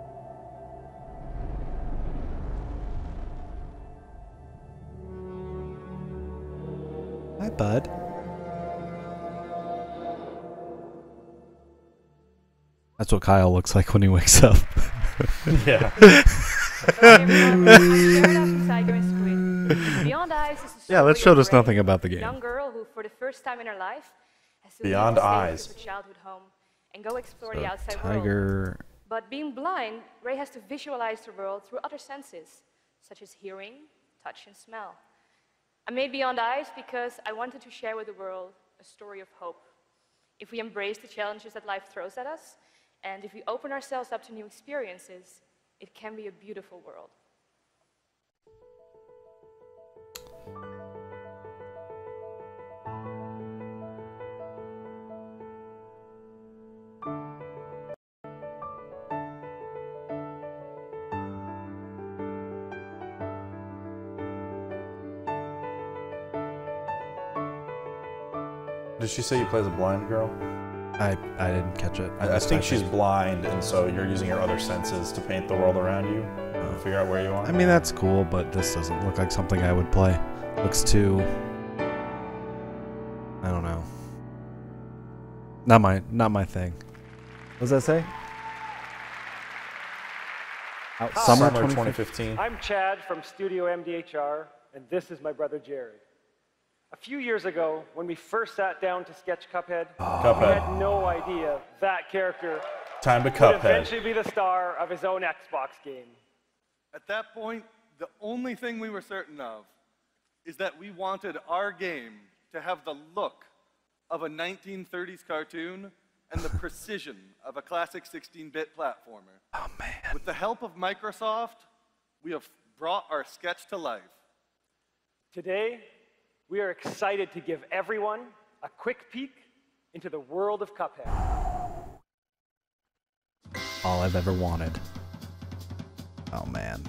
Hi, bud. That's what Kyle looks like when he wakes up.
Yeah.
Beyond Eyes is a
Yeah, that
story
showed
of
us
Ray,
nothing about the
a
game.
young girl who, for the first time in her life, has to
Beyond
leave the
Eyes.
safety of her childhood home and go explore
So
the outside world.
Tiger.
But being blind, Ray has to visualize the world through other senses, such as hearing, touch, and smell. I made Beyond Eyes because I wanted to share with the world a story of hope. If we embrace the challenges that life throws at us, and if we open ourselves up to new experiences, it can be a beautiful world.
Did she say you play as a blind girl?
I I didn't catch it.
I, I think she's blind, and so you're using your other senses to paint the world around you and figure out where you are.
I mean, that's cool, but this doesn't look like something I would play. Looks too... I don't know. Not my, not my thing. What does that say? Out
Hi.
summer,
Summer
twenty
twenty
fifteen.
fifteen.
I'm Chad from Studio M D H R, and this is my brother Jared. A few years ago, when we first sat down to sketch Cuphead,
Oh.
we
Cuphead.
had no idea that character
Time to
would
Cuphead.
eventually be the star of his own Xbox game.
At that point, the only thing we were certain of is that we wanted our game to have the look of a nineteen thirties cartoon and the precision of a classic sixteen bit platformer.
Oh, man.
With the help of Microsoft, we have brought our sketch to life.
Today, we are excited to give everyone a quick peek into the world of Cuphead.
All I've ever wanted. Oh, man.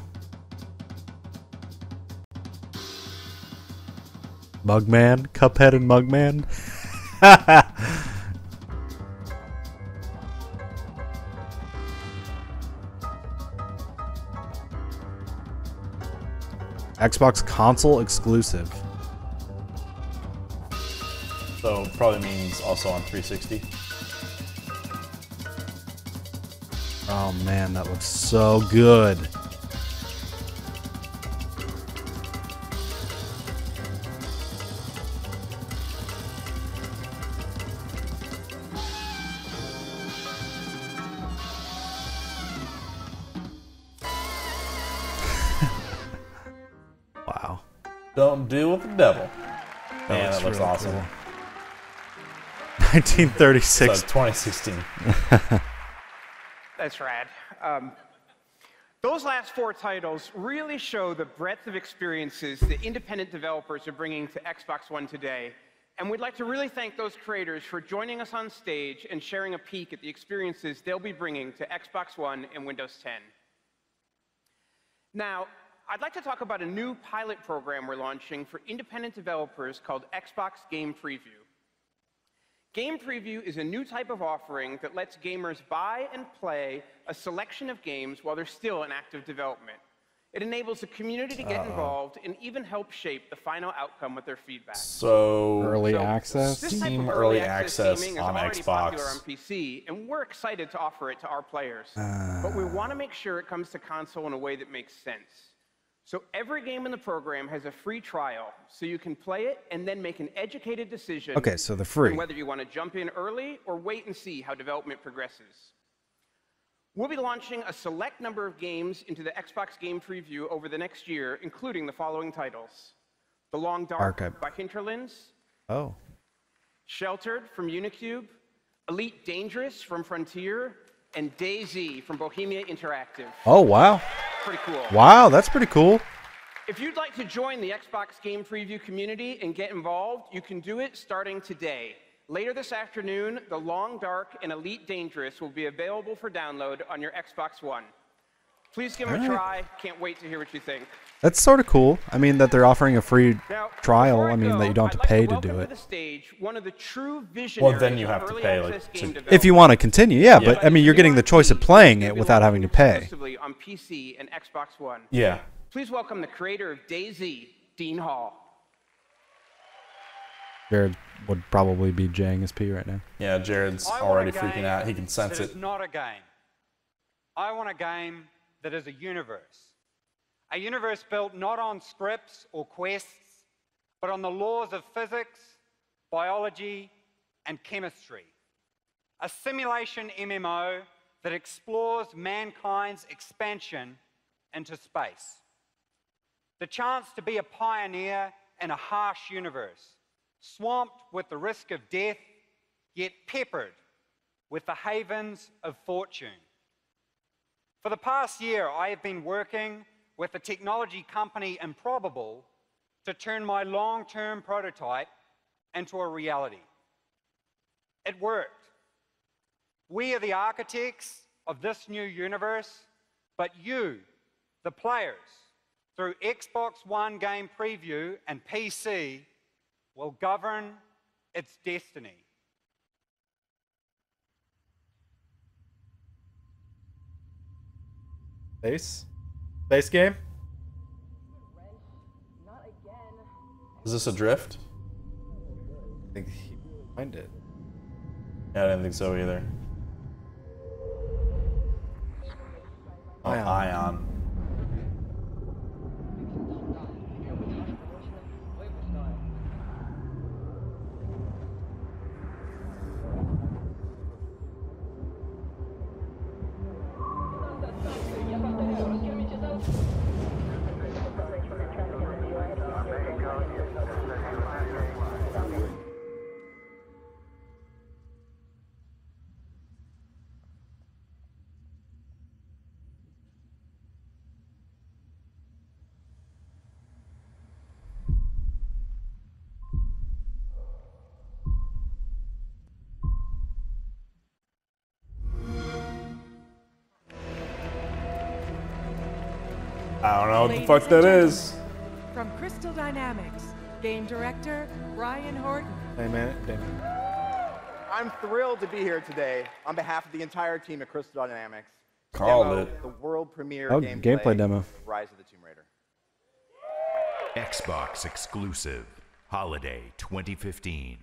Mugman? Cuphead and Mugman? Xbox console exclusive.
So probably means also on three sixty.
Oh man, that looks so good. Wow.
Don't deal with the devil.
That
Man,
looks
that looks
really
awesome.
cool. nineteen thirty-six.
So twenty sixteen.
That's rad. Um, those last four titles really show the breadth of experiences that independent developers are bringing to Xbox One today. And we'd like to really thank those creators for joining us on stage and sharing a peek at the experiences they'll be bringing to Xbox One and Windows ten. Now, I'd like to talk about a new pilot program we're launching for independent developers called Xbox Game Preview. Game Preview is a new type of offering that lets gamers buy and play a selection of games while they're still in active development. It enables the community to get
Uh-oh.
involved and even help shape the final outcome with their feedback.
So
Early access?
This type
Steam
of
early
early access
access
gaming is
on
already popular on
Xbox.
P C, and we're excited to offer it to our players.
Uh.
But we want to make sure it comes to console in a way that makes sense. So every game in the program has a free trial, so you can play it and then make an educated decision
Okay, so they're free.
on whether you want to jump in early or wait and see how development progresses. We'll be launching a select number of games into the Xbox Game Preview over the next year, including the following titles: The Long Dark
Archive.
by Hinterlands,
Oh.
Sheltered from Unicube, Elite Dangerous from Frontier, and DayZ from Bohemia Interactive.
Oh, wow.
Pretty cool.
Wow, that's pretty cool.
If you'd like to join the Xbox Game Preview community and get involved, you can do it starting today. Later this afternoon, The Long Dark and Elite Dangerous will be available for download on your Xbox One. Please give them a
All
try. Can't wait to hear what you think.
That's sort of cool. I mean, that they're offering a free
Now,
trial.
before
I mean,
go,
that you don't
I'd
have to
like
pay to
welcome
do
to
it.
the stage one of the true visionaries
Well, then you
of
have to
early
pay, like,
access
to-
game
If you
development.
want to continue, yeah,
Yeah.
but I mean, you're getting the choice of playing it without having to pay.
Exclusively on P C and Xbox One.
Yeah.
Please welcome the creator of DayZ, Dean Hall.
Jared would probably be jaying his pee right now.
Yeah, Jared's
I want
already
a
freaking
game
out. He can sense
that
it.
is not a game. I want a game that is a universe. A universe built not on scripts or quests, but on the laws of physics, biology, and chemistry. A simulation M M O that explores mankind's expansion into space. The chance to be a pioneer in a harsh universe, swamped with the risk of death, yet peppered with the havens of fortune. For the past year, I have been working with the technology company Improbable to turn my long-term prototype into a reality. It worked. We are the architects of this new universe, but you, the players, through Xbox One Game Preview and P C, will govern It's destiny.
Base? Base game?
Is this a drift?
I think he find it.
Yeah, I didn't think so either. Oh,
Ion.
Ion. I don't know what the fuck that is.
From Crystal Dynamics, game director Brian Horton.
Hey man, Damon.
I'm thrilled to be here today on behalf of the entire team at Crystal Dynamics.
Called
demo
it.
The world premiere
Oh,
gameplay,
gameplay demo.
Rise of the Tomb Raider.
Xbox exclusive. Holiday twenty fifteen.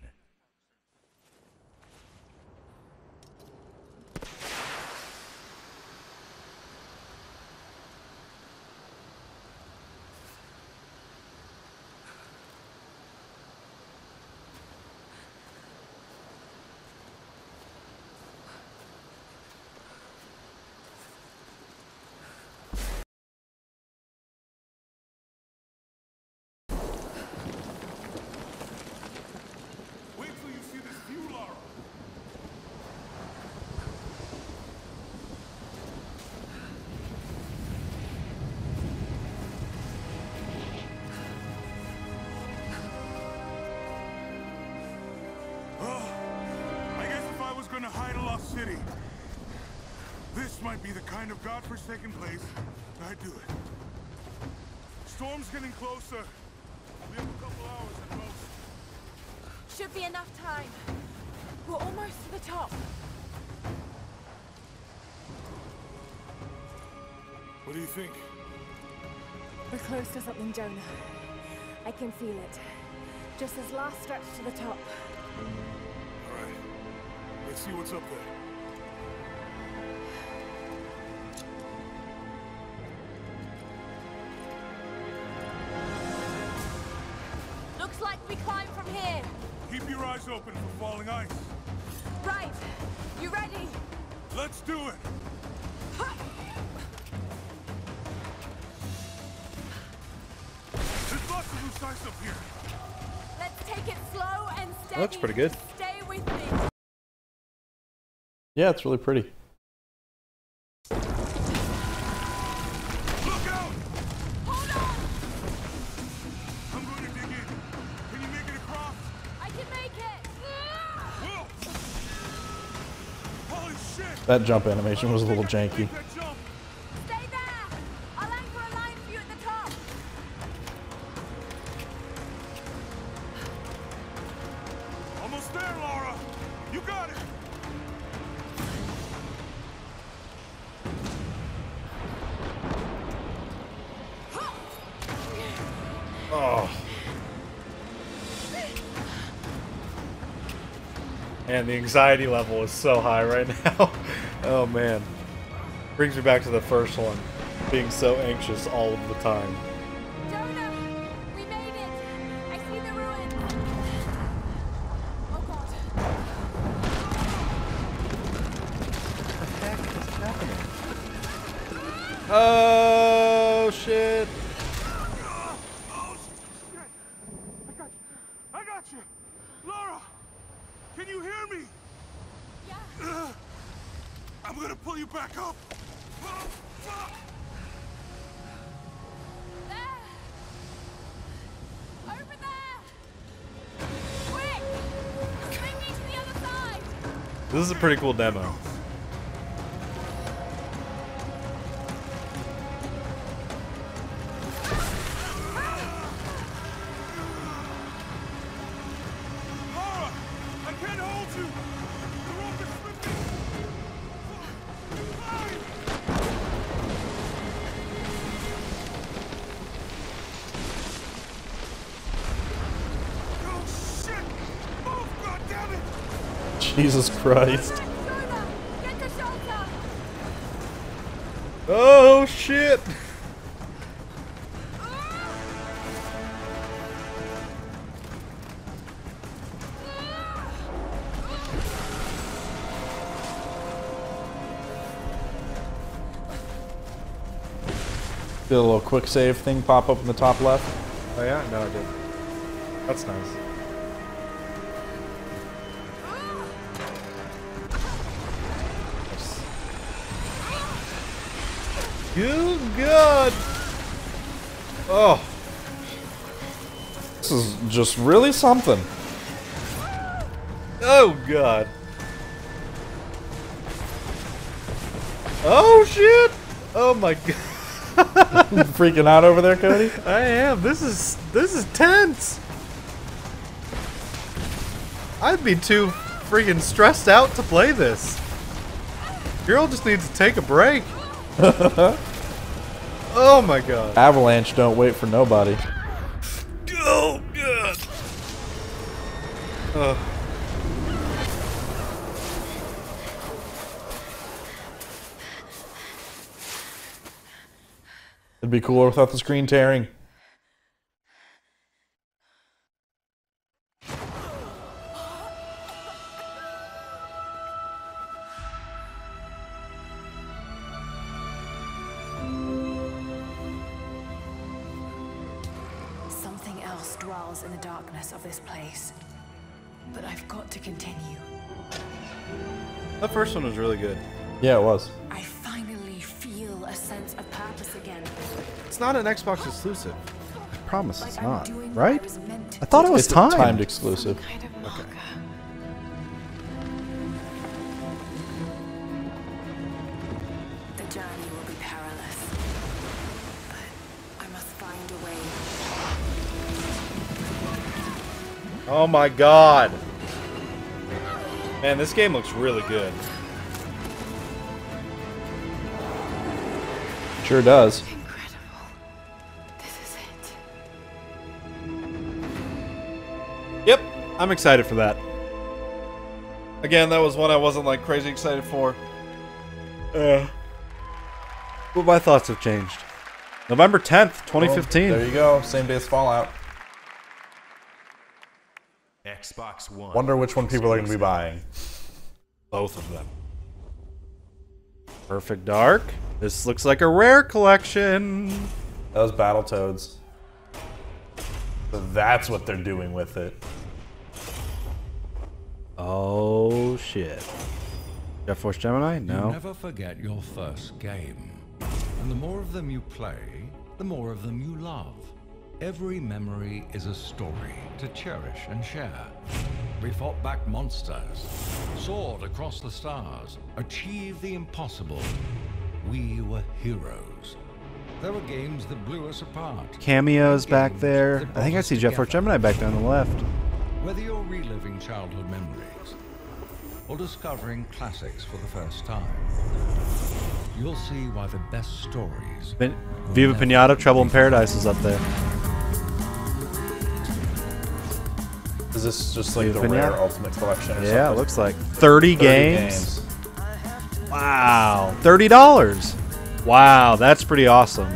gonna hide a lost city. This might be the kind of godforsaken place I'd do it. Storm's getting closer. We have a couple hours at most.
Should be enough time. We're almost to the top.
What do you think?
We're close to something, Jonah. I can feel it. Just this last stretch to the top.
All right. Let's see what's up there.
Looks like we climb from here.
Keep your eyes open for falling ice.
Right. You ready?
Let's do it. There's lots of loose ice up here.
Let's take it slow and steady.
Looks pretty good.
Stay with me.
Yeah, it's really pretty.
Look out!
Hold on!
I'm going to dig in. Can you make it across?
I can make it!
Whoa! Holy shit!
That jump animation was a little janky.
Stay there! I'll anchor a line for you at the top.
Almost there, Laura! You got it!
Oh. And the anxiety level is so high right now. Oh man. Brings me back to the first one. Being so anxious all of the time.
Jonah! We made it! I see the ruins! Oh god.
What the heck is happening? Oh shit.
I got you! Laura! Can you hear me?
Yeah.
I'm gonna pull you back up! Oh, fuck!
There! Over there! Quick! Swing me to the other side!
This is a pretty cool demo.
Laura!
Jesus Christ.
Oh shit!
Did a little quick save thing pop up in the top left.
Oh yeah? No, I didn't. That's nice. You good?
Oh. This is just really something.
Oh god. Oh shit! Oh my god.
Freaking out over there, Cody?
I am. This is this is tense. I'd be too freaking stressed out to play this. Girl just needs to take a break. Oh my god.
Avalanche don't wait for nobody.
Oh god. Uh.
It'd be cooler without the screen tearing.
Something else dwells in the darkness of this place. But I've got to continue.
That first one was really good.
Yeah, it was.
I finally feel a sense of purpose again.
It's not an Xbox exclusive. I promise it's not.
doing what
Right?
I was meant to
I thought it was
It's a
timed.
timed exclusive.
Kind of
Okay.
marker. The journey will be perilous, but I must find a way.
Oh my god. Man, this game looks really good.
Sure does.
Yep, I'm excited for that. Again, that was one I wasn't like crazy excited for. Uh, but my thoughts have changed. November tenth, twenty fifteen.
Oh, there you go. Same day as Fallout.
Xbox One.
Wonder which one people are going to be buying.
Both of them. Perfect Dark. This looks like a rare collection.
Those Battletoads. So that's what they're doing with it.
Oh shit. Jet Force Gemini? No.
You never forget your first game. And the more of them you play, the more of them you love. Every memory is a story to cherish and share. We fought back monsters, soared across the stars, achieved the impossible. We were heroes. There were games that blew us apart.
Cameos back there. I think I see Jet Force Gemini back down the left.
Whether you're reliving childhood memories or discovering classics for the first time, you'll see why the best stories...
Vin Viva Pinata, Trouble in Paradise is up there.
Is this just like
Viva
the rare
Pinata?
Ultimate Collection or something?
Yeah, it looks like thirty,
thirty
games. Wow. thirty dollars. Wow, that's pretty awesome.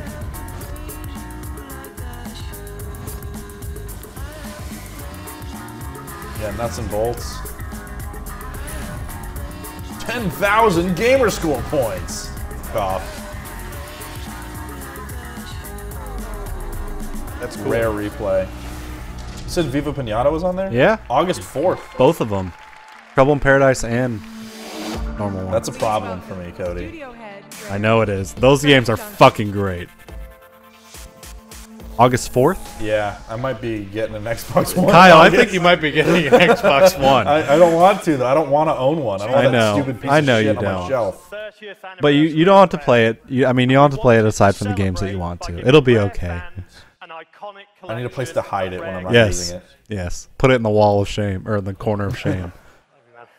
Yeah, nuts and bolts. ten thousand gamer score points. Off. That's cool. Rare replay. You said Viva Pinata was on there?
Yeah.
August fourth.
Both of them. Trouble in Paradise and normal one.
That's a problem for me, Cody.
I know it is. Those games are fucking great. August fourth?
Yeah, I might be getting an Xbox One.
Kyle, I think you might be getting an Xbox One.
I, I don't want to, though. I don't want to own one. I don't want
I know.
that stupid piece
I
of
know
shit
you
on
don't.
my shelf.
But you, you don't have to play it. You, I mean, you don't have to play it aside from the games that you want to. It'll be okay.
I need a place to hide it when I'm not
Yes.
using it.
Yes. Put it in the wall of shame, or in the corner of shame.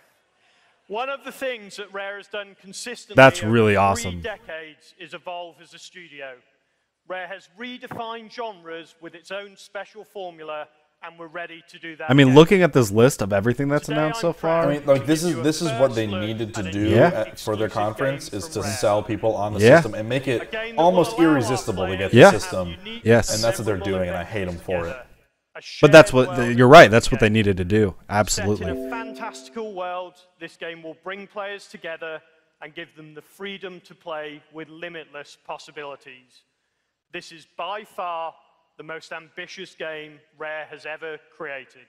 One of the things that Rare has done consistently
That's
over
really
three
awesome.
decades is evolve as a studio. Rare has redefined genres with its own special formula, and we're ready to do that
I mean,
again.
looking at this list of everything that's announced so far.
I mean, like this is this is what they needed to do
Yeah.
at, for their conference is to sell people on the
Yeah.
system and make it almost irresistible to get
Yeah.
the system.
Yes.
And that's what they're doing, and I hate them for it.
But that's what the, you're right. That's what they needed to do. Absolutely.
Set in a fantastical world, this game will bring players together and give them the freedom to play with limitless possibilities. This is by far the most ambitious game Rare has ever created.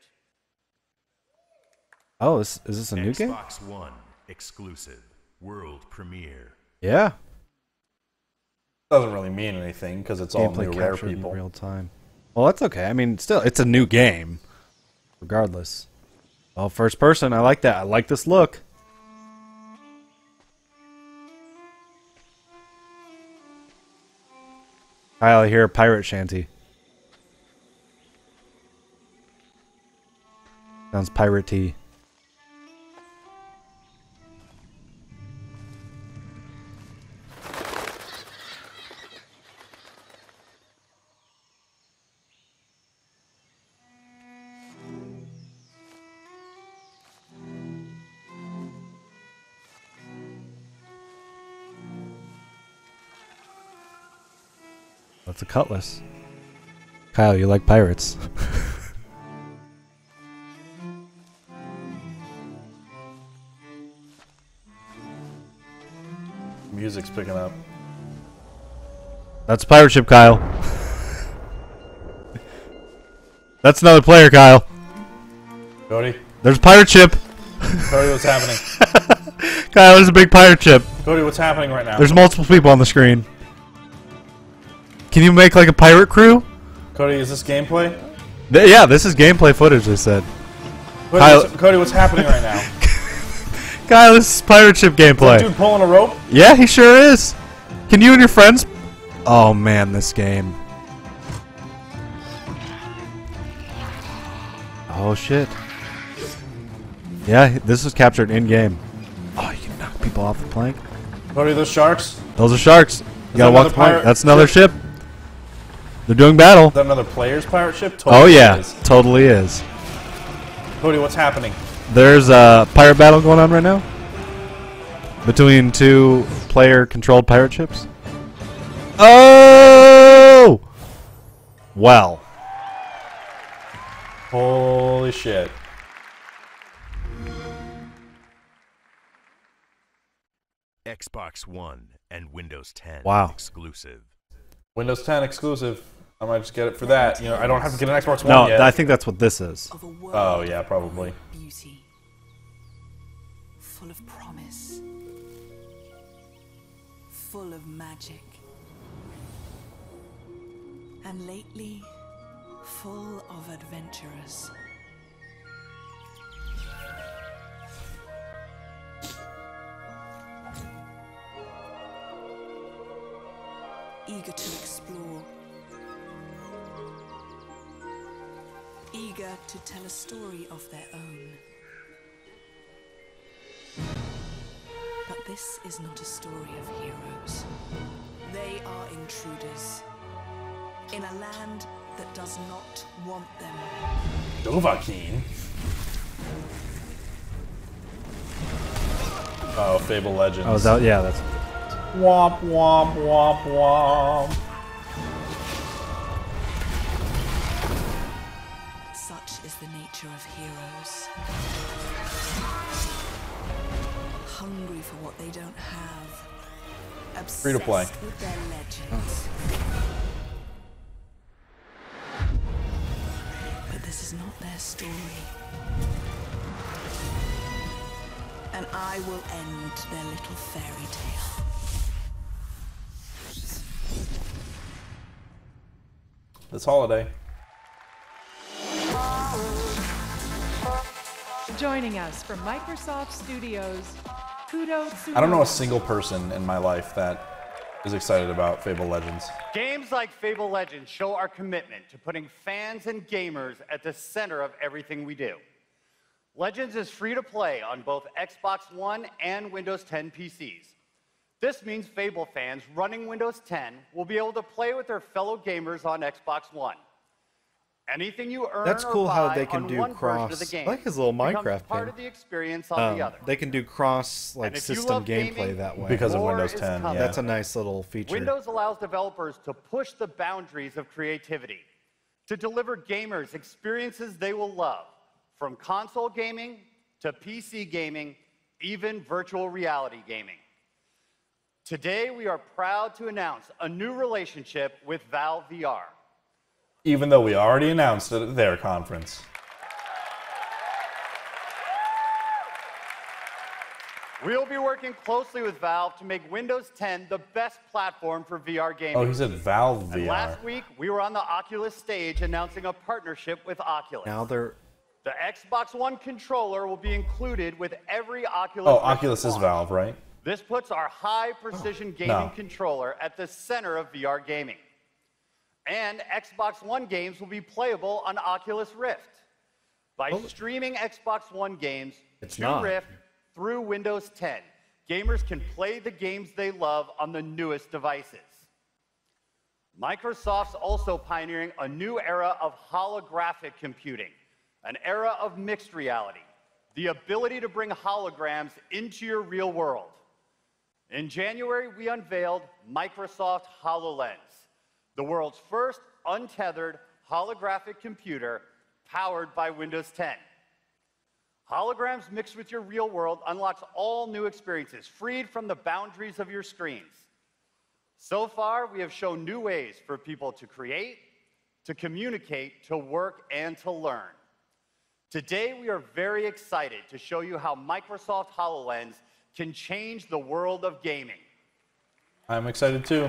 Oh, is, is this a new game?
Xbox One exclusive world premiere.
Yeah.
Doesn't really mean anything because it's all
Gameplay
new Rare
captured in
people.
real time. Well, that's okay. I mean, still, it's a new game, regardless. Oh, first person. I like that. I like this look. Kyle, I hear a pirate shanty. Sounds piratey. That's a cutlass. Kyle, you like pirates.
Music's picking up.
That's a pirate ship, Kyle. That's another player, Kyle.
Cody?
There's a pirate ship.
Cody, what's happening?
Kyle, there's a big pirate ship.
Cody, what's happening right now?
There's multiple people on the screen. Can you make like a pirate crew?
Cody, is this gameplay?
Th yeah, this is gameplay footage, they said.
Cody,
Kyle,
what's, Cody, what's happening right now?
Kyle, this is pirate ship gameplay.
Is that dude pulling a rope?
Yeah, he sure is. Can you and your friends... Oh, man, this game. Oh, shit. Yeah, this was captured in-game. Oh, you can knock people off the plank.
Cody, those sharks?
Those are sharks. You
Is
gotta
that
walk the plank.
another
That's another
pirate
ship. They're doing battle.
Is that another player's pirate ship?
Oh,
Totally
yeah.
is.
Totally is.
Cody, what's happening?
There's a pirate battle going on right now. Between two player-controlled pirate ships. Oh! Well.
Holy shit.
Xbox One and Windows ten
Wow.
exclusive.
Windows ten exclusive. I might just get it for that. You know, I don't have to get an Xbox One
No,
yet.
I think that's what this is.
Oh, yeah, probably.
Beauty, full of promise, full of magic, and lately, full of adventurers. Eager to explore, eager to tell a story of their own. But this is not a story of heroes. They are intruders in a land that does not want them.
Dovahkiin? Oh, Fable Legends.
Oh, is that, yeah, that's...
Womp, womp, womp, womp.
Such is the nature of heroes. Hungry for what they don't have. Obsessed
Free to play.
with their legends. But this is not their story. And I will end their little fairy tale.
This holiday.
Joining us from Microsoft Studios, Kudo Tsunoda.
I don't know a single person in my life that is excited about Fable Legends.
Games like Fable Legends show our commitment to putting fans and gamers at the center of everything we do.
Legends is free to play on both Xbox One and Windows ten P Cs. This means Fable fans running Windows ten will be able to play with their fellow gamers on Xbox One. Anything you earn
That's
or
cool how
buy
they can
on
do
one version of the
cross.
game
I like his little
becomes
Minecraft
part
pin.
of the experience on
Um,
the other.
they can do cross like
And if you
system
love
gameplay
gaming,
that way
Because of
more
Windows
is
ten,
coming.
yeah.
That's a nice little feature.
Windows allows developers to push the boundaries of creativity, to deliver gamers experiences they will love, from console gaming to P C gaming, even virtual reality gaming. Today, we are proud to announce a new relationship with Valve V R.
Even though we already announced it at their conference.
We'll be working closely with Valve to make Windows ten the best platform for V R gaming.
Oh, he said Valve
And
V R.
last week, we were on the Oculus stage announcing a partnership with Oculus.
Now they're.
The Xbox One controller will be included with every Oculus
Oh,
Rift
Oculus is
launch.
Valve, right?
This puts our high-precision gaming
No.
controller at the center of V R gaming. And Xbox One games will be playable on Oculus Rift. By streaming Xbox One games
It's
to
not.
Rift through Windows ten, gamers can play the games they love on the newest devices. Microsoft's also pioneering a new era of holographic computing, an era of mixed reality, the ability to bring holograms into your real world. In January, we unveiled Microsoft HoloLens, the world's first untethered holographic computer powered by Windows ten. Holograms mixed with your real world unlocks all new experiences, freed from the boundaries of your screens. So far, we have shown new ways for people to create, to communicate, to work, and to learn. Today, we are very excited to show you how Microsoft HoloLens can change the world of gaming.
I'm excited too.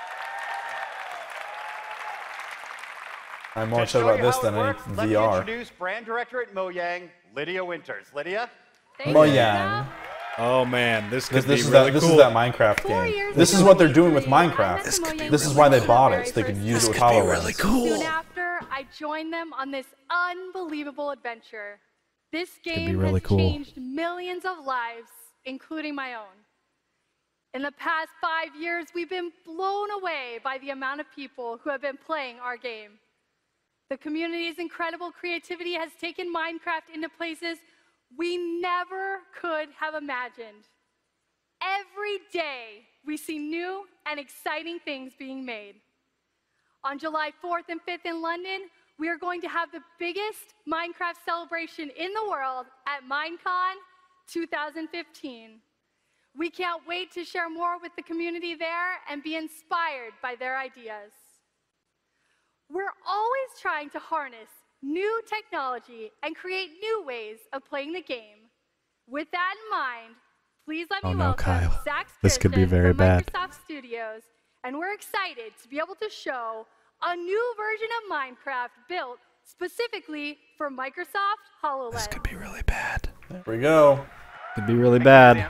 I'm more
To
excited
show
about
you
this
how
than
it
any
works, let
V
me
R.
introduce brand director at Mojang, Lydia Winters. Lydia?
Mojang.
Oh man, this could
This, this
be
is
really
that. This
cool.
is that Minecraft game. This is what they're doing with Minecraft. This,
This
is why they bought it, so they can use it with HoloLens.
Soon after, I joined them on this unbelievable adventure. This game
be really
has
cool.
changed millions of lives, including my own. In the past five years, we've been blown away by the amount of people who have been playing our game. The community's incredible creativity has taken Minecraft into places we never could have imagined. Every day, we see new and exciting things being made. On July fourth and fifth in London, we are going to have the biggest Minecraft celebration in the world at Minecon two thousand fifteen. We can't wait to share more with the community there and be inspired by their ideas. We're always trying to harness new technology and create new ways of playing the game. With that in mind, please let me
Oh no,
welcome
Kyle.
Zach
This could be
Scristen
very
from
bad.
Microsoft Studios, and we're excited to be able to show a new version of Minecraft built specifically for Microsoft HoloLens. This could
be really bad.
There we go.
Could be really bad.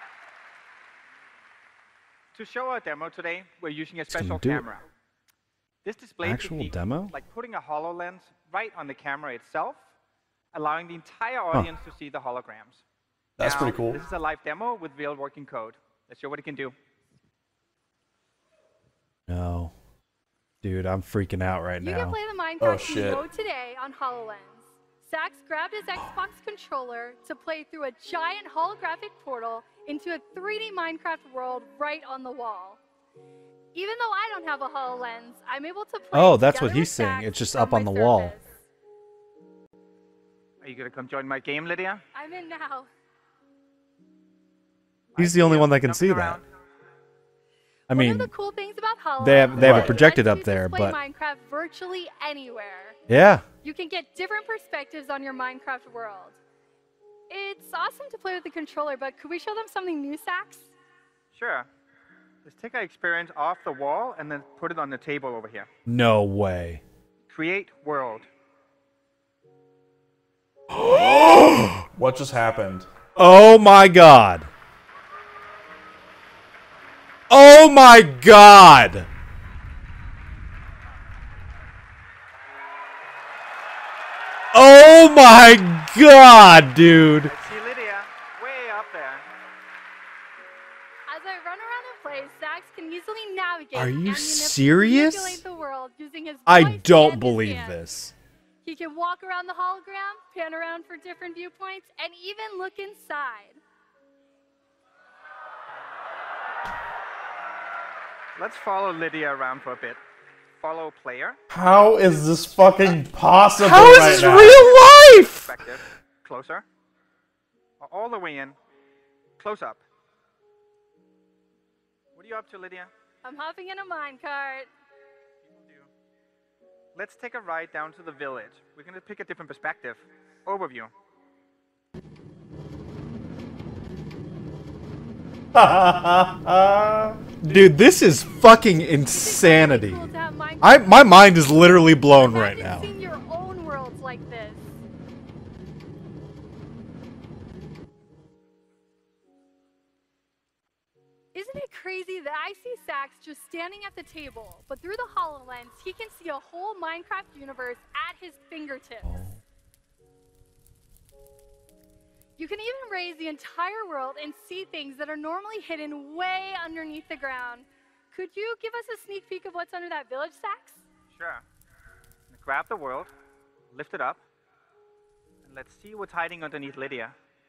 To show our demo today, we're using a
It's gonna
special
do it.
camera. This display
Actual
technique
demo?
is like putting a HoloLens right on the camera itself, allowing the entire
Huh.
audience to see the holograms.
That's
Now,
pretty cool.
This is a live demo with real working code. Let's show what it can do.
No. Dude, I'm freaking out right
You
now.
can play the Minecraft
Oh, shit.
mode today on HoloLens. Zach's grabbed his Xbox controller to play through a giant holographic portal into a three D Minecraft world right on the wall. Even though I don't have a HoloLens, I'm able to play
Oh, that's
together
what he's
with
saying.
Zach
It's just
from
up on
my
the wall.
service.
Are you going to come join my game, Lydia?
I'm in now.
He's the only one that can see that. I
One
mean,
of the cool things about HoloLens
they have they have
is
it projected
lets
up
you
there,
display
but
Minecraft virtually anywhere.
yeah.
You can get different perspectives on your Minecraft world. It's awesome to play with the controller, but could we show them something new, Sax?
Sure. Let's take our experience off the wall and then put it on the table over here.
No way.
Create world.
What just happened?
Oh my god. Oh my god. Oh my god, dude.
I see Lydia way up there.
As I run around the place, Sax can easily navigate
Are you
and manip-
serious?
manipulate the world using his
I
voice
don't
and his
believe
hands.
this.
He can walk around the hologram, pan around for different viewpoints, and even look inside.
Let's follow Lydia around for a bit. Follow player.
How is this fucking possible
How is
right
this
now?
real life?
Perspective. Closer. All the way in. Close up. What are you up to, Lydia?
I'm hopping in a minecart.
Let's take a ride down to the village. We're going to pick a different perspective. Overview.
Dude, this is fucking insanity. I my mind is literally blown right now.
Seen your own worlds like this. Isn't it crazy that I see Sax just standing at the table, but through the HoloLens, he can see a whole Minecraft universe at his fingertips. You can even raise the entire world and see things that are normally hidden way underneath the ground. Could you give us a sneak peek of what's under that village, Sax?
Sure. Grab the world, lift it up, and let's see what's hiding underneath Lydia.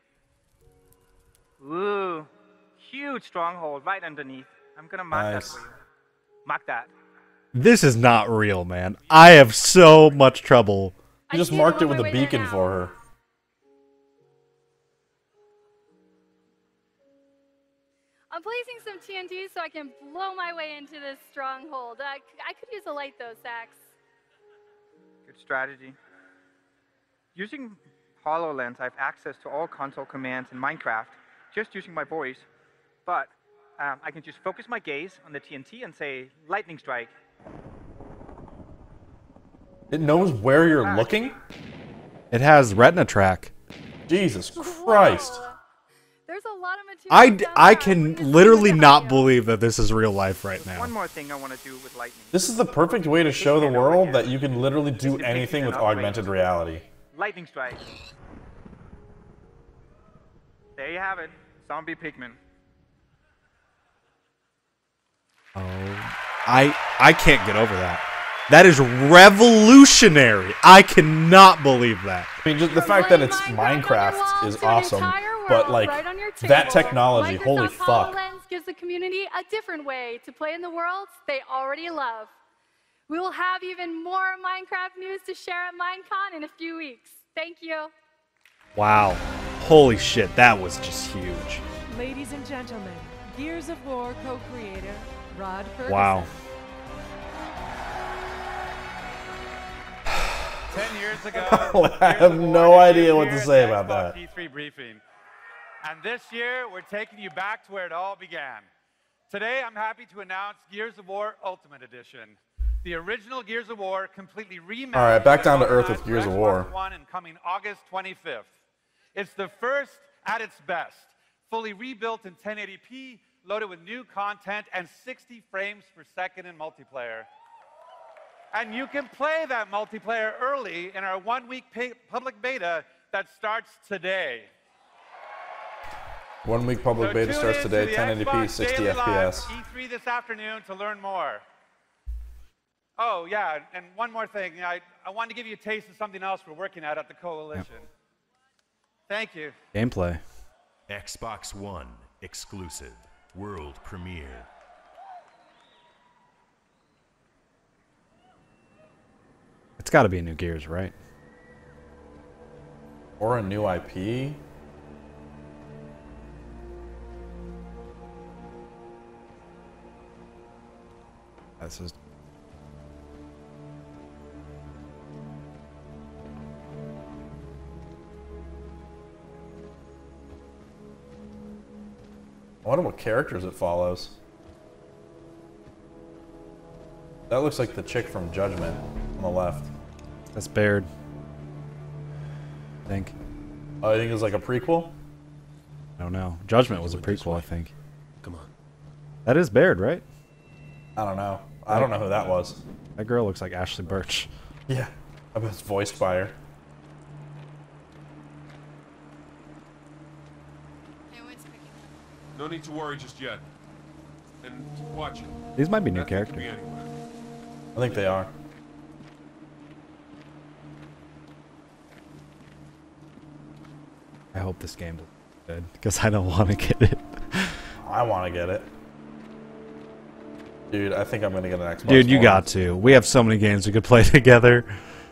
Ooh, huge stronghold right underneath. I'm gonna mark
Nice.
that for you. Mark that.
This is not real, man. I have so much trouble.
You just marked it with a beacon for her.
I'm placing some T N T so I can blow my way into this stronghold. Uh, c- I could use a light though, Sax.
Good strategy. Using HoloLens, I have access to all console commands in Minecraft, just using my voice. But um, I can just focus my gaze on the T N T and say, lightning strike.
It knows where you're looking?
It has retina track.
Jesus Christ.
There's a lot of material.
I,
down
I
there.
can literally not believe that this is real life right now.
One more thing I want to do with lightning.
This is the perfect way to show the world that you can literally do anything with augmented reality.
Lightning strike. There you have it. Zombie pigman.
Oh, I I can't get over that. That is revolutionary. I cannot believe that.
I mean, just the fact that it's Minecraft is awesome, but like that technology, holy fuck.
HoloLens gives the community a different way to play in the worlds they already love. We will have even more Minecraft news to share at Minecon in a few weeks. Thank you.
Wow. Holy shit, that was just huge.
Ladies and gentlemen, Gears of War co-creator Rod Ferguson.
Wow.
Ten years ago,
I have no idea what to say about that.
E three briefing. And this year, we're taking you back to where it all began. Today, I'm happy to announce Gears of War Ultimate Edition. The original Gears of War completely remastered.
All right, back down to earth
modernized
with Gears
for
of
Xbox
War.
One and coming August twenty-fifth. It's the first at its best. Fully rebuilt in ten eighty p, loaded with new content and sixty frames per second in multiplayer. And you can play that multiplayer early in our one-week public beta that starts today.
One week public
So
beta
tune
starts
in to
today,
the
ten eighty p,
Xbox
sixty
Daily
F P
Live
S.
E three this afternoon to learn more. Oh, yeah, and one more thing. I, I wanted to give you a taste of something else we're working at at the Coalition. Thank you.
Gameplay.
Xbox One exclusive world premiere.
It's got to be a new Gears, right?
Or a new I P?
This is.
I wonder what characters it follows. That looks like the chick from Judgment on the left.
That's Baird. I think.
Oh, I think it's like a prequel?
I don't know. Judgment was a prequel, I think. Come on. That is Baird, right?
I don't know. I don't know who that was.
That girl looks like Ashley Birch.
Yeah. I bet it's voiced by her.
No need to worry just yet. And watch it.
These might be new
That thing could
characters.
be anywhere.
I think they are.
I hope this game is good because I don't want to get it.
I want to get it. Dude, I think I'm going to get an Xbox
Dude, you
One.
got to. We have so many games we could play together.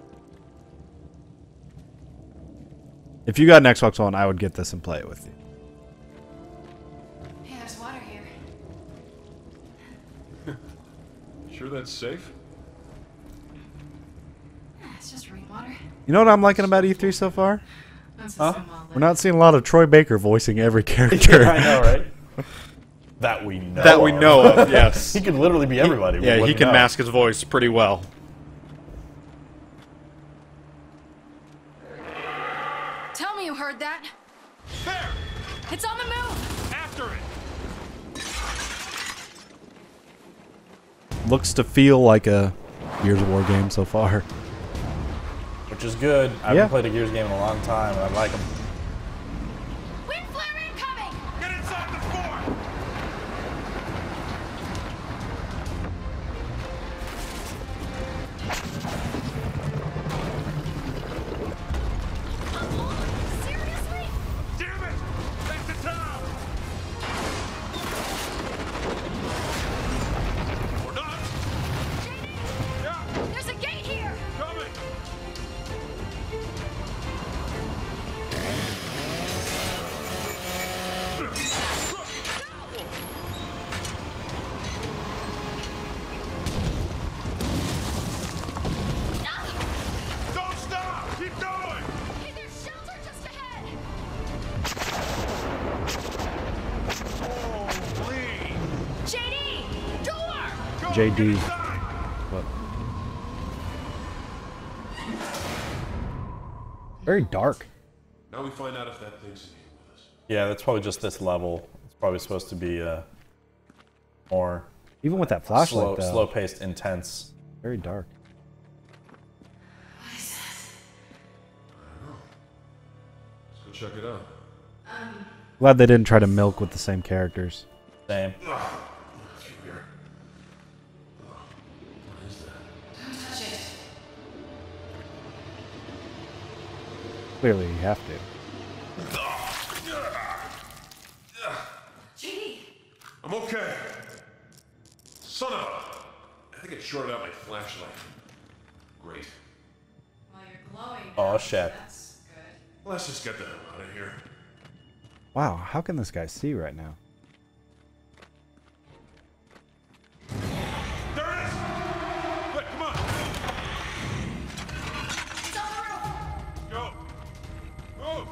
If you got an Xbox One, I would get this and play it with you.
Hey, there's water here.
Sure that's safe?
It's just rainwater.
You know what I'm liking about E three so far?
That's
Huh?
We're not seeing a lot of Troy Baker voicing every character.
Yeah, I know, right? That we know
That we
of.
know of, yes.
He could literally be everybody. we
Yeah, he
wouldn't
can
know.
mask his voice pretty well.
Tell me you heard that. There! It's on the move!
After it!
Looks to feel like a Gears of War game so far.
Which is good. I
Yeah.
haven't played a Gears game in a long time, and I like them.
Wind flare incoming!
Get inside the fort!
Seriously?
Damn it! Back to town! Or not! Yeah,
There's a gate here!
coming! Don't stop! Keep going!
Hey, there's shelter just ahead!
Holy!
J D! Door!
J D. What? Very dark.
Now we find out if that thing's in here with us.
Yeah, that's probably just this level. It's probably supposed to be uh, more
Even with that flashlight,
slow,
though.
slow-paced, intense.
Very dark.
Let's go check it out.
Glad they didn't try to milk with the same characters.
Same.
That's weird. What is that?
Don't touch it.
Clearly, you have to.
J D!
I'm okay. Son of a... I think it shorted out my flashlight. Great.
Well, you're glowing.
Oh,
now,
shit.
That's good.
Let's just get the hell out of here.
Wow, how can this guy see right now?
There it is! Quick, come on!
It's on the roof!
Go! Move!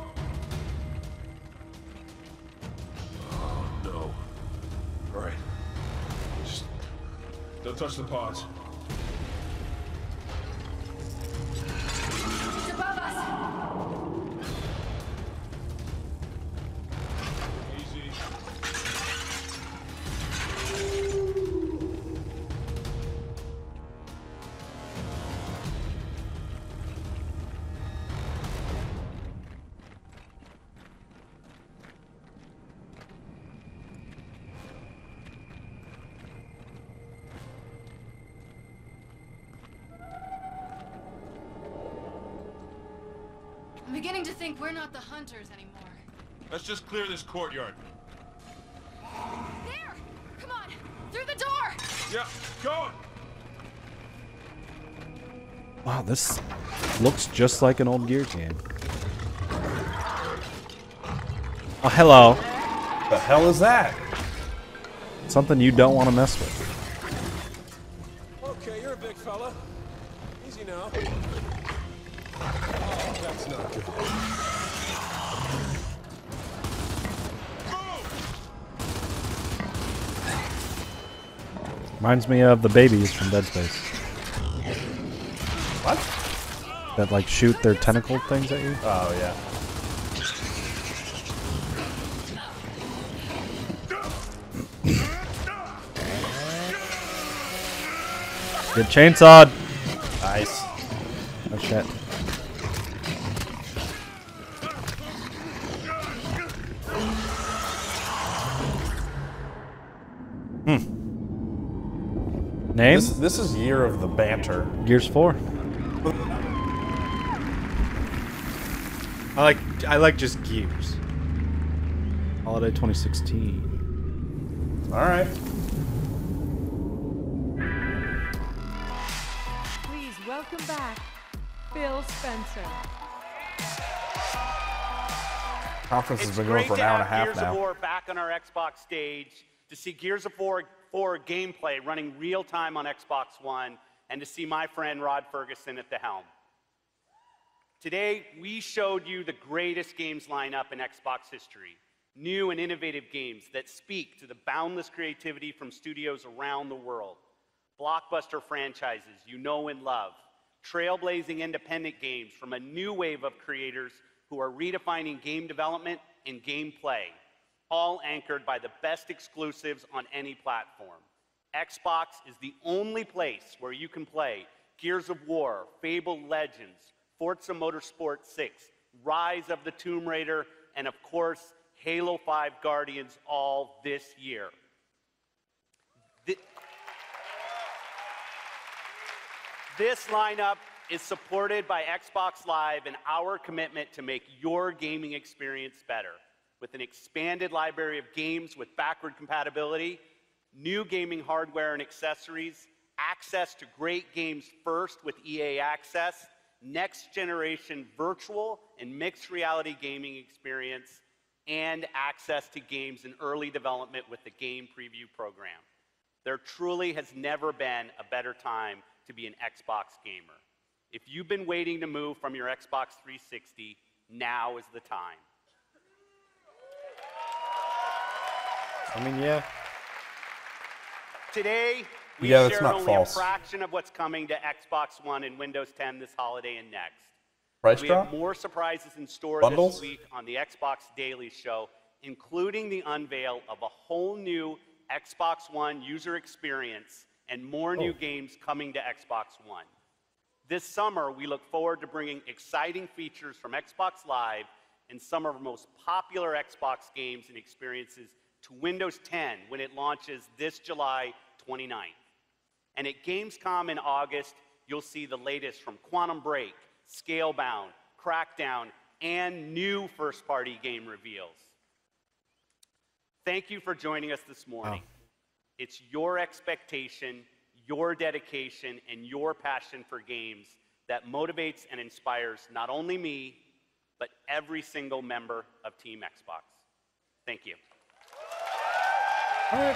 Oh, no. All right. Just don't touch the pods.
It's above us!
Easy.
I'm beginning to think we're not the hunters anymore.
Let's just clear this courtyard.
There! Come on! Through the door!
Yeah, going!
Wow, this looks just like an old Gears game. Oh, hello.
The hell is that?
Something you don't want to mess with.
Okay, you're a big fella. Easy now. Oh, that's not good.
Reminds me of the babies from Dead Space.
What?
That like shoot their tentacle things at you.
Oh, yeah.
Get chainsawed.
Nice.
Oh shit. Hmm. Name?
This, this is year of the banter.
Gears four. I like I like just Gears. Holiday twenty sixteen.
All right.
Please welcome back Phil Spencer.
Conference has
It's
been going
great
for an
to
hour and a
have
half
Gears
now.
of War back on our Xbox stage, to see Gears of War four gameplay running real time on Xbox One, and to see my friend Rod Ferguson at the helm. Today, we showed you the greatest games lineup in Xbox history. New and innovative games that speak to the boundless creativity from studios around the world. Blockbuster franchises you know and love. Trailblazing independent games from a new wave of creators who are redefining game development and gameplay, all anchored by the best exclusives on any platform. Xbox is the only place where you can play Gears of War, Fable Legends, Forza Motorsport six, Rise of the Tomb Raider, and of course, Halo five Guardians all this year. Th- This lineup is supported by Xbox Live and our commitment to make your gaming experience better. With an expanded library of games with backward compatibility, new gaming hardware and accessories, access to great games first with E A Access, next generation virtual and mixed reality gaming experience, and access to games in early development with the Game Preview program. There truly has never been a better time to be an Xbox gamer. If you've been waiting to move from your Xbox three sixty, now is the time.
I mean, yeah.
Today, we
Yeah, that's
share
not
only
false.
a fraction of what's coming to Xbox One and Windows ten this holiday and next.
Price
we
drop?
have more surprises in store
Bundles?
this week on the Xbox Daily Show, including the unveil of a whole new Xbox One user experience and more new
Oh.
games coming to Xbox One. This summer, we look forward to bringing exciting features from Xbox Live and some of our most popular Xbox games and experiences to Windows ten when it launches this July twenty-ninth. And at Gamescom in August, you'll see the latest from Quantum Break, Scalebound, Crackdown, and new first-party game reveals. Thank you for joining us this morning.
Oh.
It's your expectation, your dedication, and your passion for games that motivates and inspires not only me, but every single member of Team Xbox. Thank you.
All right.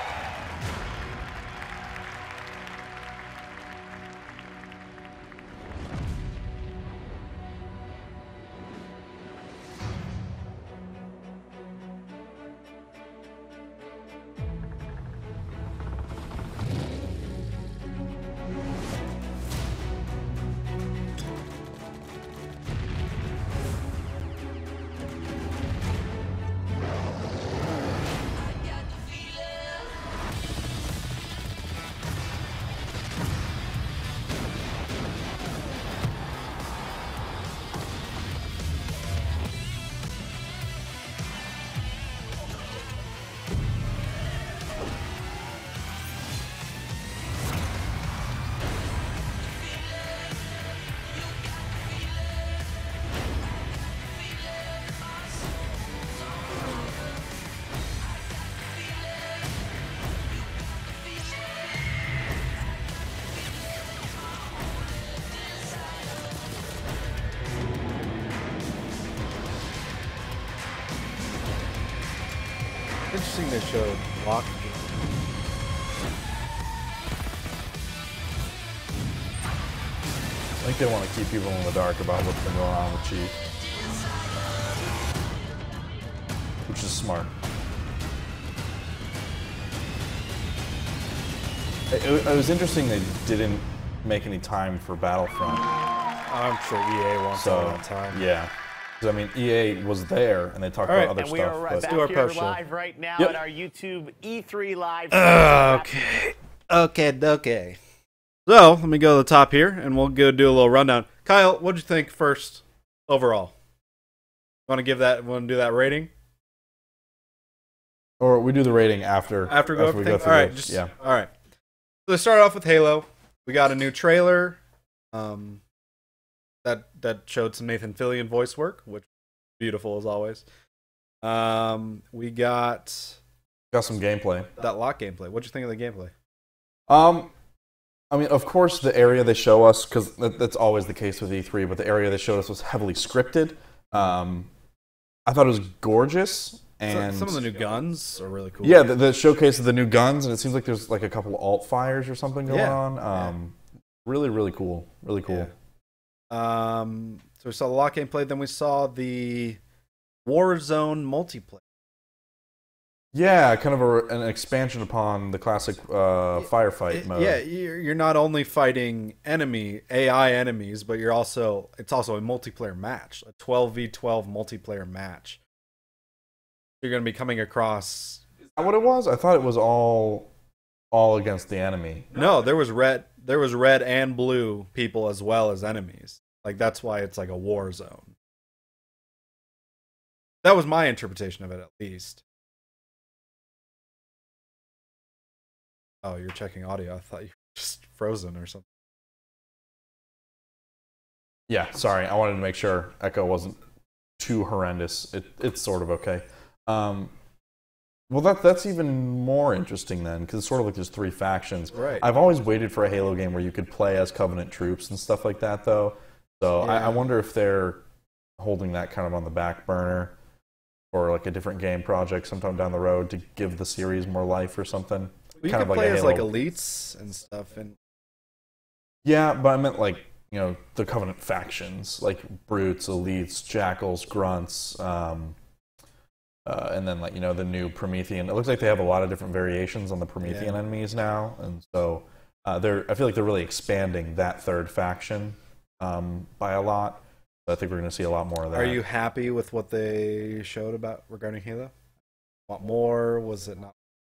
Interesting they showed lock.
I think they want to keep people in the dark about what's been going on with Chief. Which is smart. It, it, it was interesting they didn't make any time for Battlefront.
I'm sure E A wants
So,
all that time.
yeah. 'Cause, I mean, E A was there, and they talked
All
about
right.
other
And we
stuff.
are right
but-
back
do our
here
post show.
live right now
Yep.
at our YouTube E three Live.
Okay. Okay, okay. So, let me go to the top here, and we'll go do a little rundown. Kyle, what'd you think first, overall? Want to give that, want to do that rating?
Or we do the rating after
After, we go,
after we go
everything?
through.
All right,
the,
just
yeah.
all right. So let's start off with Halo. We got a new trailer. Um, that that showed some Nathan Fillion voice work, which was beautiful as always. Um, we got
got some gameplay.
That lock gameplay. What'd you think of the gameplay?
Um, I mean, of course, the area they show us, because that, that's always the case with E three, but the area they showed us was heavily scripted. Um, I thought it was gorgeous. And
some of the new guns are really cool.
Yeah, the, the showcase of the new guns, and it seems like there's like a couple of alt fires or something going
Yeah.
on. Um, yeah. Really, really cool. Really cool.
Yeah. Um, so we saw the lock gameplay, then we saw the Warzone multiplayer.
Yeah, kind of a, an expansion upon the classic uh, firefight
It-
mode.
Yeah, you're you're not only fighting enemy A I enemies, but you're also it's also a multiplayer match, a twelve v twelve multiplayer match. You're going to be coming across.
Is that what it was? I thought it was all all against the enemy.
No, there was red. There was red and blue people as well as enemies. Like that's why it's like a war zone. That was my interpretation of it, at least. Oh, you're checking audio. I thought you were just frozen or something.
Yeah, sorry. I wanted to make sure Echo wasn't too horrendous. It, it's sort of okay. Um, well, that that's even more interesting then, because it's sort of like there's three factions.
Right.
I've always waited for a Halo game where you could play as Covenant troops and stuff like that, though. So I,
Yeah.
I wonder if they're holding that kind of on the back burner for like a different game project sometime down the road to give the series more life or something.
Well, you
kind
can
of like
play
a
as
Halo.
like elites and stuff, and
Yeah, but I meant like, you know, the Covenant factions, like Brutes, Elites, Jackals, Grunts, um, uh, and then like, you know, the new Promethean. It looks like they have a lot of different variations on the Promethean
Yeah.
enemies now, and so uh, they're. I feel like they're really expanding that third faction um, by a lot. So I think we're going to see a lot more of that.
are you happy with what they showed about regarding Halo? Want more? Was it not?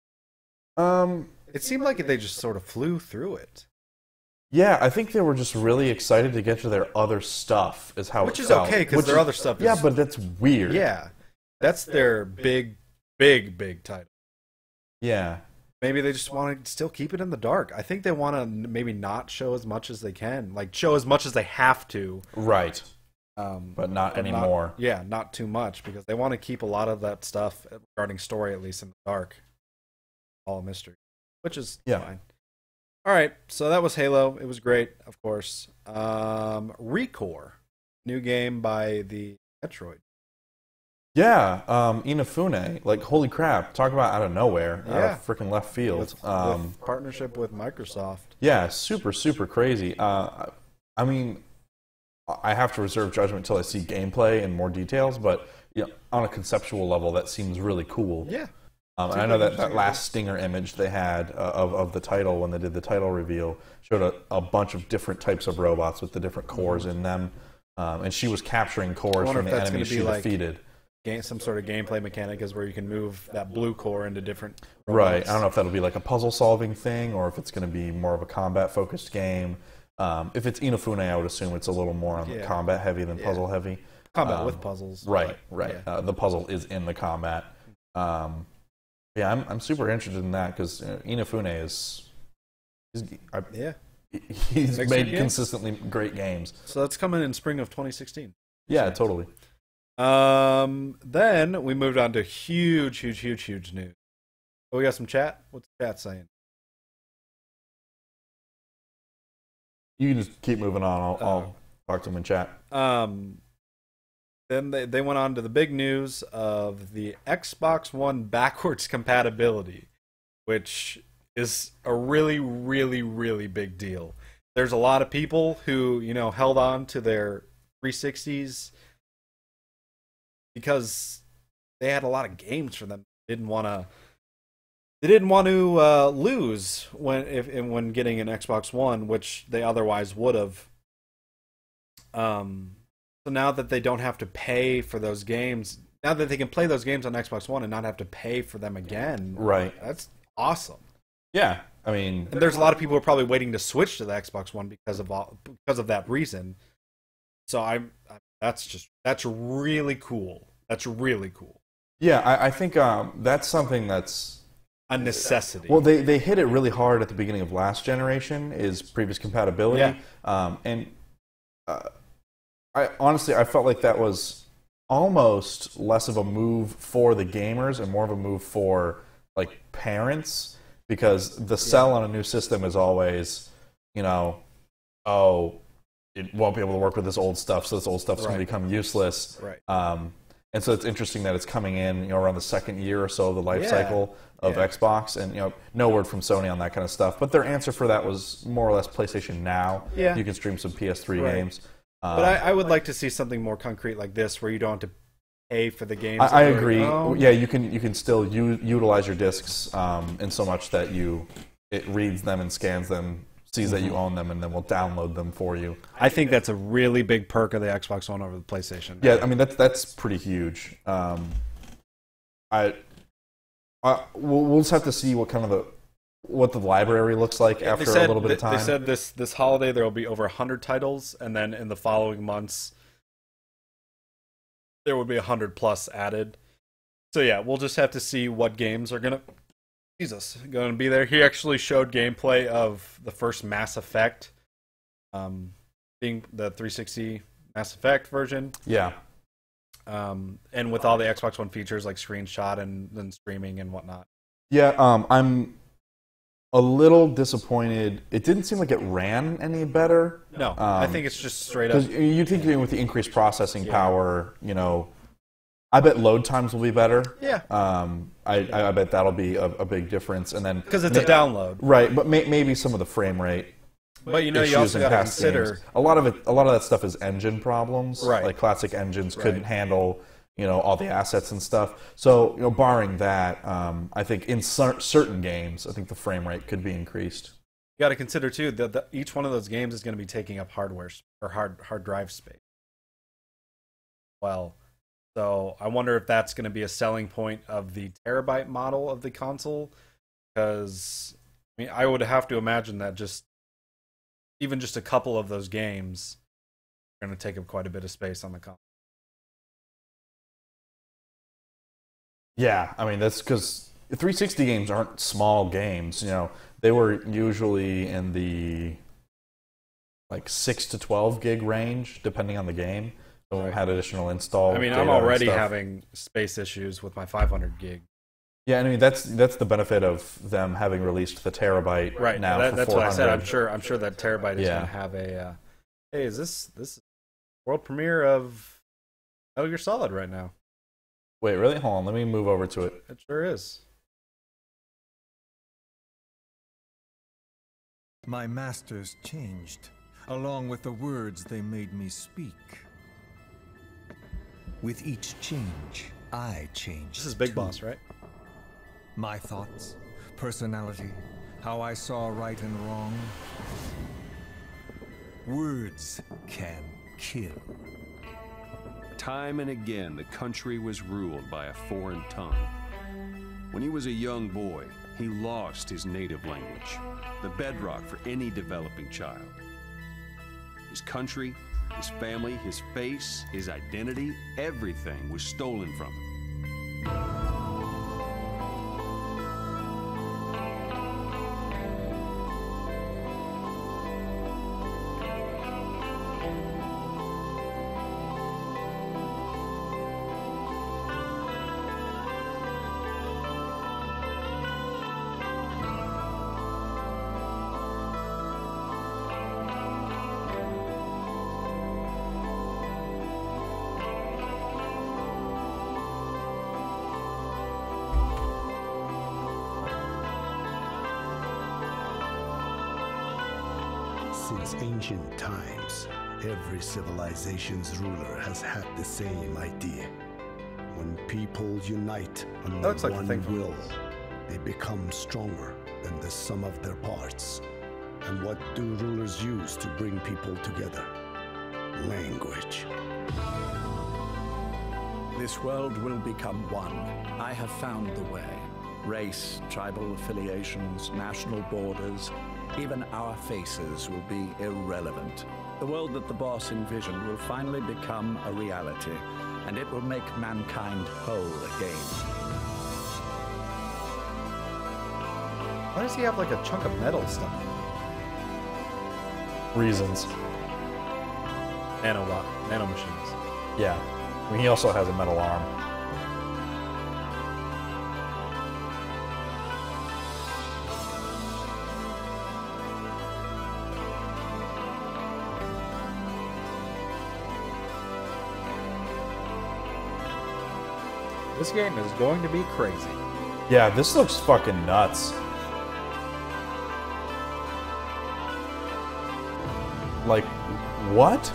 Um,
it seemed like they just sort of flew through it.
Yeah, I think they were just really excited to get to their other stuff. Is how
Which
it
is
felt.
okay, because
Which
their
is-
other stuff is...
Yeah, but that's weird.
Yeah, that's their big, big, big title.
Yeah.
Maybe they just want to still keep it in the dark. I think they want to maybe not show as much as they can. Like, show as much as they have to.
Right.
Um,
But not anymore.
yeah, not too much, because they want to keep a lot of that stuff regarding story, at least in the dark. All a mystery. Which is
Yeah.
fine. All right, so that was Halo. It was great, of course. Um, Recore, new game by the Metroid.
Yeah, um, Inafune, like holy crap! Talk about out of nowhere, out
Yeah.
of freaking left field.
With,
um,
with partnership with Microsoft.
yeah, super super crazy. Uh, I mean, I have to reserve judgment until I see gameplay and more details, but you know, on a conceptual level, that seems really cool.
Yeah.
Um, and I know that, that last stinger image they had uh, of, of the title when they did the title reveal showed a, a bunch of different types of robots with the different cores in them. Um, and she was capturing
I
cores
wonder
from
if
the
that's going
enemies
to be
she
like
defeated.
game, some sort of gameplay mechanic is where you can move that blue core into different
Right.
robots.
I don't know if that'll be like a puzzle solving thing or if it's going to be more of a combat focused game. Um, if it's Inafune, I would assume it's a little more on the
Yeah.
combat heavy than
Yeah.
puzzle heavy.
Combat
Um,
with puzzles.
Right,
but,
right.
yeah.
Uh, the puzzle is in the combat. Um, yeah, I'm I'm super interested in that because uh, Inafune is, he's, I,
Yeah.
he's
Makes
made
good games.
consistently great games.
So that's coming in spring of twenty sixteen.
Yeah, totally.
Um, then we moved on to huge, huge, huge, huge news. Oh, we got some chat. What's the chat saying?
You can just keep moving on. I'll,
Oh.
I'll talk to them in chat.
Um, then they, they went on to the big news of the Xbox One backwards compatibility, which is a really, really, really big deal. There's a lot of people who, you know, held on to their three sixties because they had a lot of games for them. Didn't want to. They didn't want to uh, lose when if when getting an Xbox One, which they otherwise would have. Um, so now that they don't have to pay for those games, now that they can play those games on Xbox One and not have to pay for them again,
Right.
That's awesome.
Yeah, I mean,
And there's a lot of people who are probably waiting to switch to the Xbox One because of all, because of that reason. So I'm, I, that's just that's really cool. That's really cool.
Yeah, I, I think um, that's something that's
a necessity.
Well, they, they hit it really hard at the beginning of last generation, is previous compatibility.
Yeah.
Um, and uh, I honestly, I felt like that was almost less of a move for the gamers and more of a move for like parents, because the sell yeah. on a new system is always, you know, oh, it won't be able to work with this old stuff, so this old stuff's
right.
going to become useless.
Right.
Um, and so it's interesting that it's coming in, you know, around the second year or so of the life
yeah.
cycle of yeah. Xbox, and you know, no word from Sony on that kind of stuff. But their answer for that was more or less PlayStation Now.
Yeah.
You can stream some P S three
right.
games. Um,
but I, I would like to see something more concrete like this, where you don't have to pay for the games.
I, I
like,
agree.
oh.
Yeah, you can you can still u- utilize your discs um, in so much that you it reads them and scans them, sees mm-hmm. that you own them, and then will download them for you.
I think that's a really big perk of the Xbox One over the PlayStation.
Yeah, I mean that's that's pretty huge. Um, I, I we'll, we'll just have to see what kind of the what the library looks like after
said,
a little bit of time.
They said this this holiday there will be over a hundred titles, and then in the following months there would be a hundred plus added. So yeah, we'll just have to see what games are gonna. Jesus, going to be there. He actually showed gameplay of the first Mass Effect, um, being the three sixty Mass Effect version.
Yeah.
Um, and with all the Xbox One features like screenshot and then streaming and whatnot.
Yeah, um, I'm a little disappointed. It didn't seem like it ran any better.
No,
um,
I think it's just straight up.
Because you'd think with the increased processing
yeah.
power, you know, I bet load times will be better.
Yeah.
Um, I, I bet that'll be a, a big difference. And then
because it's a download,
right? But may, maybe some of the frame rate.
But you know, you also got to consider
games. a lot of it. A lot of that stuff is engine problems.
Right.
Like classic engines
right.
couldn't handle, you know, all the assets and stuff. So, you know, barring that, um, I think in cer- certain games, I think the frame rate could be increased.
You got to consider too that the, each one of those games is going to be taking up hardware or hard hard drive space. Well. So I wonder if that's going to be a selling point of the terabyte model of the console, because I mean I would have to imagine that just even just a couple of those games are going to take up quite a bit of space on the console.
Yeah, I mean that's because three sixty games aren't small games. You know, they were usually in the like six to twelve gig range, depending on the game. So we had additional install.
I mean, I'm already having space issues with my five hundred gig.
Yeah, I mean that's that's the benefit of them having released the terabyte
right
now.
That,
for
that's
four hundred.
what I said. I'm sure. I'm sure that terabyte is
yeah.
going to have a. Uh, hey, is this this world premiere of Metal Gear Solid right now?
Wait, really? Hold on. Let me move over to it.
It sure is.
My masters changed, along with the words they made me speak. With each change, I changed.
This is Big
too.
Boss, right?
My thoughts, personality, how I saw right and wrong. Words can kill.
Time and again, the country was ruled by a foreign tongue. When he was a young boy, he lost his native language, the bedrock for any developing child. His country, his family, his face, his identity, everything was stolen from him.
Since ancient times, every civilization's ruler has had the same idea. When people unite under
Looks like
one
the thing
will, they become stronger than the sum of their parts. And what do rulers use to bring people together? Language.
This world will become one. I have found the way. Race, tribal affiliations, national borders, even our faces will be irrelevant. The world that the boss envisioned will finally become a reality. and it will make mankind whole again.
Why does he have like a chunk of metal stuck in it?
Reasons.
Nanobot, nanomachines.
Yeah. I mean, he also has a metal arm.
This game is going to be crazy.
Yeah, this looks fucking nuts. Like, what?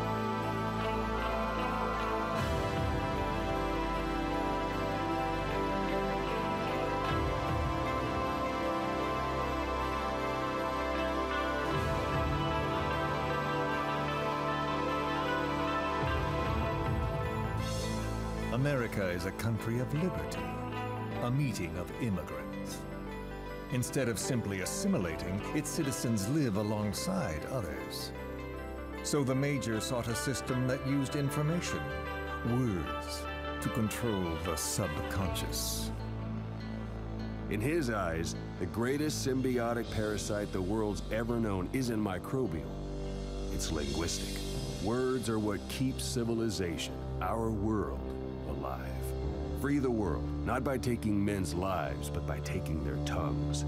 America is a country of liberty, a meeting of immigrants. Instead of simply assimilating, its citizens live alongside others. So the Major sought a system that used information, words, to control the subconscious.
In his eyes, the greatest symbiotic parasite the world's ever known isn't microbial. It's linguistic. Words are what keeps civilization, our world, alive. Free the world, not by taking men's lives, but by taking their tongues.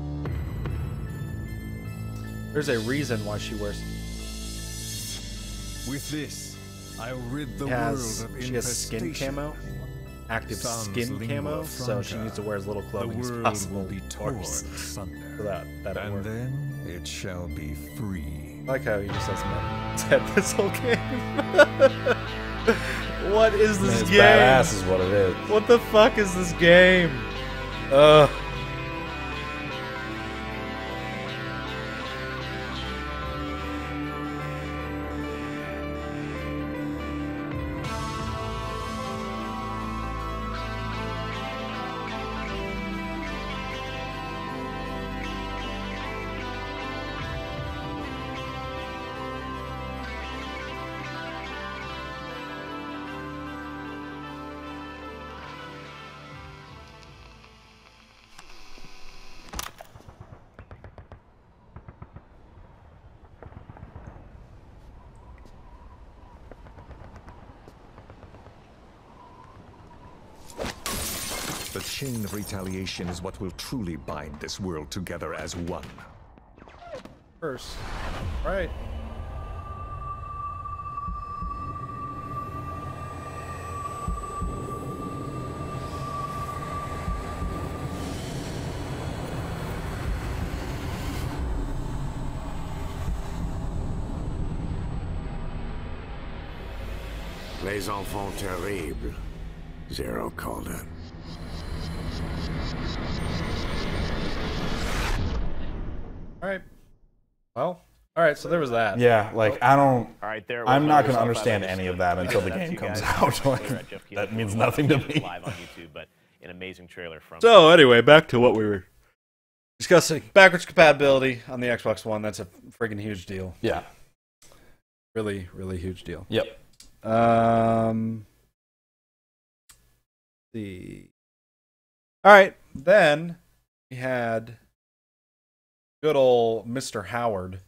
There's a reason why she wears.
With this, I'll rid the
has,
world of
she has skin
infestation.
camo, active
Sans
skin
lingua
camo, so she
franca.
needs to wear as little
The
clothing as
world
possible.
will be torn
course.
asunder.
So that that
and
work.
then it shall be free.
I like how he just has metal head this whole game. What is this
It's
game?
badass is what it is.
What the fuck is this game? Ugh.
The chain of retaliation is what will truly bind this world together as one.
First, right.
Les enfants terribles, Zero called it.
All right. Well, all right. So there was that.
Yeah, like I don't.
All right, there.
I'm not going to understand any of that until the game comes out. Like, that means nothing to me.
Live on YouTube, but an amazing trailer from.
So anyway, back to what we were discussing. Backwards compatibility on the Xbox One. That's a freaking huge deal.
Yeah.
Really, really huge deal.
Yep.
Um. The. All right, then we had good old Mister Howard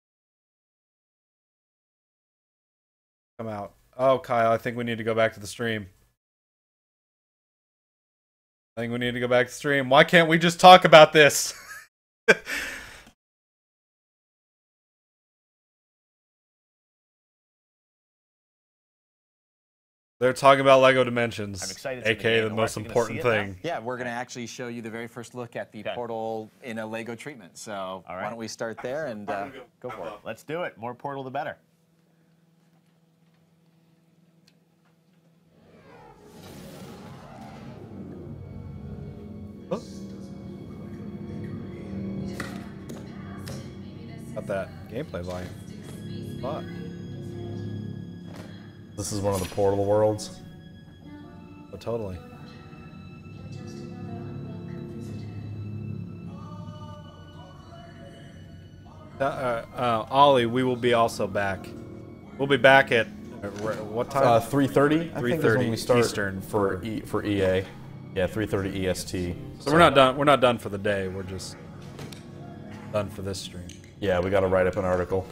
come out. Oh, Kyle, I think we need to go back to the stream. I think we need to go back to the stream. Why can't we just talk about this? They're talking about Lego Dimensions,
I'm excited.
aka the most important thing.
Yeah, we're going to actually show you the very first look at the okay. Portal in a Lego treatment. So
All right.
why don't we start there and uh, go for it.
Let's do it. More Portal, the better.
Oh. Got that gameplay volume. Fuck.
This is one of the Portal worlds.
Oh, totally. Uh, uh, uh, Ollie, we will be also back. We'll be back at What time?
Uh, three thirty. I think is when we start
Eastern
for e, for E A. Yeah, three thirty E S T.
So, so we're not done. We're not done for the day. We're just done for this stream.
Yeah, we got to write up an article.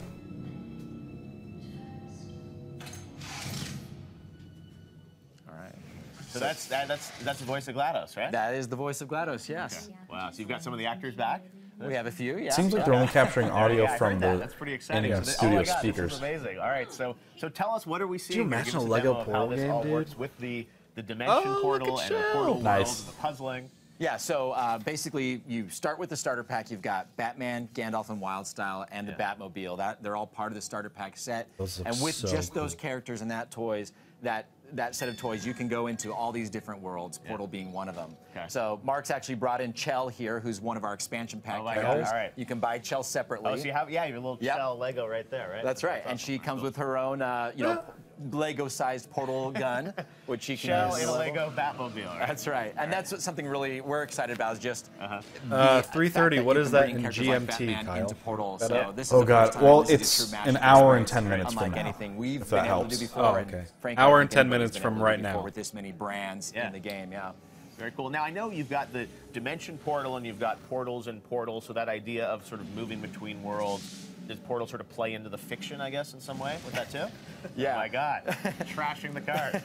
All right. So that's that, that's that's the voice of GLaDOS, right?
That is the voice of GLaDOS. Yes.
Okay. Wow. So you've got some of the actors back.
We have a few. Yeah.
Seems like they're only capturing audio
yeah,
from
that.
the
That's pretty exciting.
in
So
studio
oh my God,
speakers.
This is amazing. All right. So so tell us, what are we seeing?
Could you
here? Give
imagine
us
a Lego
demo of how
portal
this
game,
all
dude?
works with the the dimension
Oh,
portal
look at
and the
you.
portal
Nice.
world, the puzzling.
Yeah, so uh, basically you start with the starter pack. You've got Batman, Gandalf, and Wildstyle, and the
Yeah.
Batmobile. That they're all part of the starter pack set.
Those look
And with
so
just
cool.
those characters and that toys, that that set of toys, you can go into all these different worlds. Portal being one of them.
Okay.
So Mark's actually brought in Chell here, who's one of our expansion pack
Oh my
characters.
God, all right.
You can buy Chell separately.
Oh, so you have yeah, your little
Yep.
shell Lego right there, right?
That's right, and she comes with her own, uh, you know, Lego-sized portal gun, which she can
Shell
use.
in a Lego Batmobile. Right?
That's right, and that's what, something really we're excited about is just
Uh-huh.
the
Uh,
fact
three thirty,
that
what
you
is
can
that
bring
in
characters
G M
like
T,
Batman
Kyle?
into Portal.
That
So
up?
this is
Oh
the
God!
first time
Well,
this is a
it's
true
an
match
hour and
experience,
ten minutes
unlike
from now.
anything we've
if
been
that
able
helps.
to do before.
Oh,
and
okay.
frankly, I
Hour
don't
and
think
ten
anybody's
minutes
been
from
able to do
right
before
now.
with this many brands
Yeah.
in the game. Yeah.
Very cool. Now I know you've got the dimension portal and you've got portals and portals. So that idea of sort of moving between worlds. Does Portal sort of play into the fiction, I guess, in some way with that too?
Yeah.
Oh my God, trashing the card.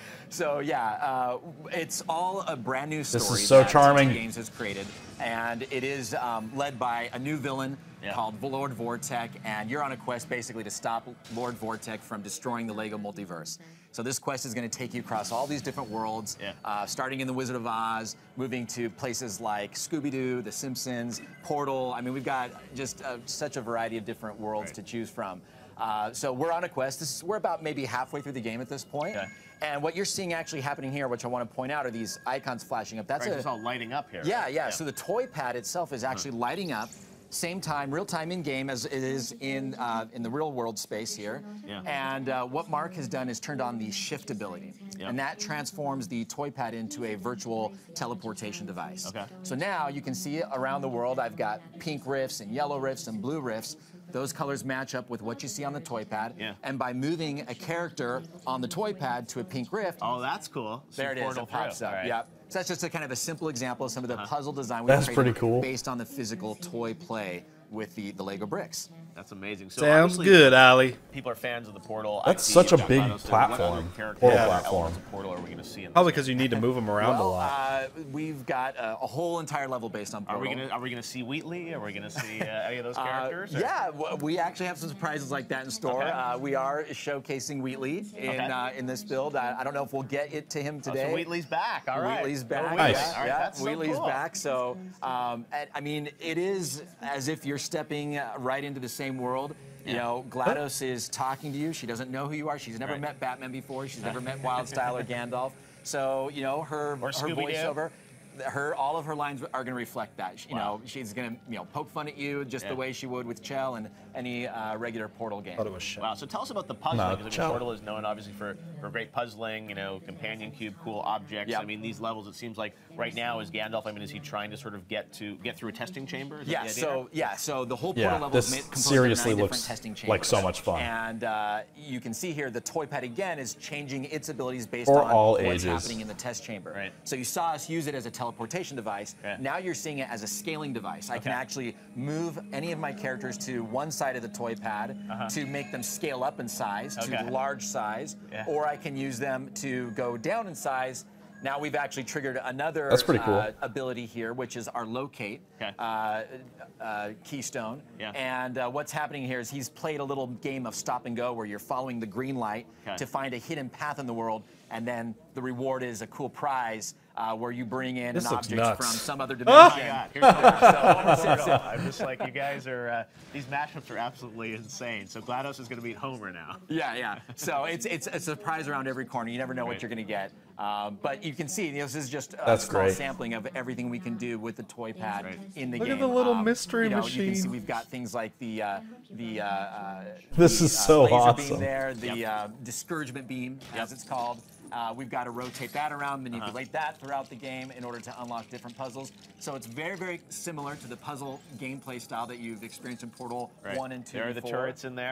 So yeah, uh, it's all a brand new story.
is so
that
charming.
T T Games has created, and it is um, led by a new villain
Yeah.
called Lord Vortek, and you're on a quest basically to stop Lord Vortek from destroying the Lego multiverse. So this quest is going to take you across all these different worlds,
Yeah.
uh, starting in the Wizard of Oz, moving to places like Scooby-Doo, The Simpsons, Portal. I mean, we've got just uh, such a variety of different worlds
Right.
to choose from. Uh, so we're on a quest. This is, we're about maybe halfway through the game at this point.
Okay.
And what you're seeing actually happening here, which I want to point out, are these icons flashing up. That's
Right,
a,
it's all lighting up here.
yeah,
right?
yeah, So the toy pad itself is actually lighting up, same time, real time in game as it is in uh, in the real world space here.
Yeah.
And uh, what Mark has done is turned on the shift ability,
Yeah.
and that transforms the toy pad into a virtual teleportation device.
Okay.
So now you can see around the world. I've got pink rifts and yellow rifts and blue rifts. Those colors match up with what you see on the toy pad.
Yeah.
And by moving a character on the toy pad to a pink rift,
Oh, that's cool. So
there it is.
portal
It pops
through.
up.
All right.
Yep. So that's just a kind of a simple example of some of the
Uh-huh.
puzzle design we've
That's
created
pretty cool.
based on the physical toy play with the, the Lego bricks.
That's amazing. So
Sounds
obviously,
good, Ali.
People are fans of the Portal.
That's
I T,
such a
you've got
big
GLaDOS. So
platform.
What other characters
Portal
or
platform.
elements of Portal are we going to see in this?
Probably because you need to move them around
well,
a lot.
Uh, we've got a, a whole entire level based on
Are
Portal.
we going to are we going to see Wheatley? Are we going to see uh, any of those
Uh,
characters? or-
yeah, w- we actually have some surprises like that in store.
Okay.
Uh, we are showcasing Wheatley in
Okay.
uh, in this build. I, I don't know if we'll get it to him
Oh,
today.
so Wheatley's back. All right.
Wheatley's
Go
back.
Wheatley.
Nice.
All right,
Yeah,
that's so
Wheatley's
cool.
back. So, um, and, I mean, it is as if you're stepping uh, right into the same world. You
Yeah.
know, GLaDOS is talking to you. She doesn't know who you are. She's never
Right.
met Batman before. She's never met Wildstyle or Gandalf. So, you know, her
Or
her
Scooby-Doo.
voiceover, her all of her lines are going to reflect that. You
Wow.
know, she's going to you know poke fun at you just
Yeah.
the way she would with Chell and any uh, regular Portal game.
Thought it was shit.
Wow. So tell us about the puzzling.
No,
because I mean,
Joe.
Portal is known obviously for, for great puzzling. You know, companion cube, cool objects.
Yep.
I mean, these levels. It seems like right now is Gandalf. I mean, is he trying to sort of get to get through a testing chamber? Is that
Yeah,
the idea?
so yeah, so the whole
Yeah,
Portal level
this
is made, composed
seriously
of nine
looks
different testing chambers.
like so much fun.
And uh, you can see here the toy pad again is changing its abilities based
For
on
all
what's
ages.
happening in the test chamber.
Right.
So you saw us use it as a teleportation device.
Yeah.
Now you're seeing it as a scaling device. I can
Okay.
actually move any of my characters to one side of the toy pad
Uh-huh.
to make them scale up in size
Okay.
to large size,
Yeah.
or I can use them to go down in size. Now we've actually triggered another
That's pretty cool.
uh, ability here, which is our locate
Okay.
uh, uh, keystone.
Yeah.
And uh, what's happening here is he's played a little game of stop and go where you're following the green light
Okay.
to find a hidden path in the world, and then the reward is a cool prize uh, where you bring in
This
an
looks
object
nuts.
from some other
Oh
dimension.
my God! Here's the
So-
so, so, I'm just like you guys are. Uh, these mashups are absolutely insane. So GLaDOS is going to meet Homer now.
Yeah, yeah. So it's it's a surprise around every corner. You never know
Right.
what you're going to get. Um, but you can see you know, this is just a
That's
small
great.
sampling of everything we can do with the toy pad
Right.
in the
Look
game.
at the little
Um,
mystery
you know, You can see
machine.
we've got things like the uh, the uh, uh,
This
the,
is
uh,
so
laser
awesome.
beam there, the
Yep.
uh, discouragement beam, as it's called. Uh, we've got to rotate that around, manipulate that throughout the game in order to unlock different puzzles. So it's very, very similar to the puzzle gameplay style that you've experienced in Portal
Right.
one and two.
There are the
before.
turrets in there.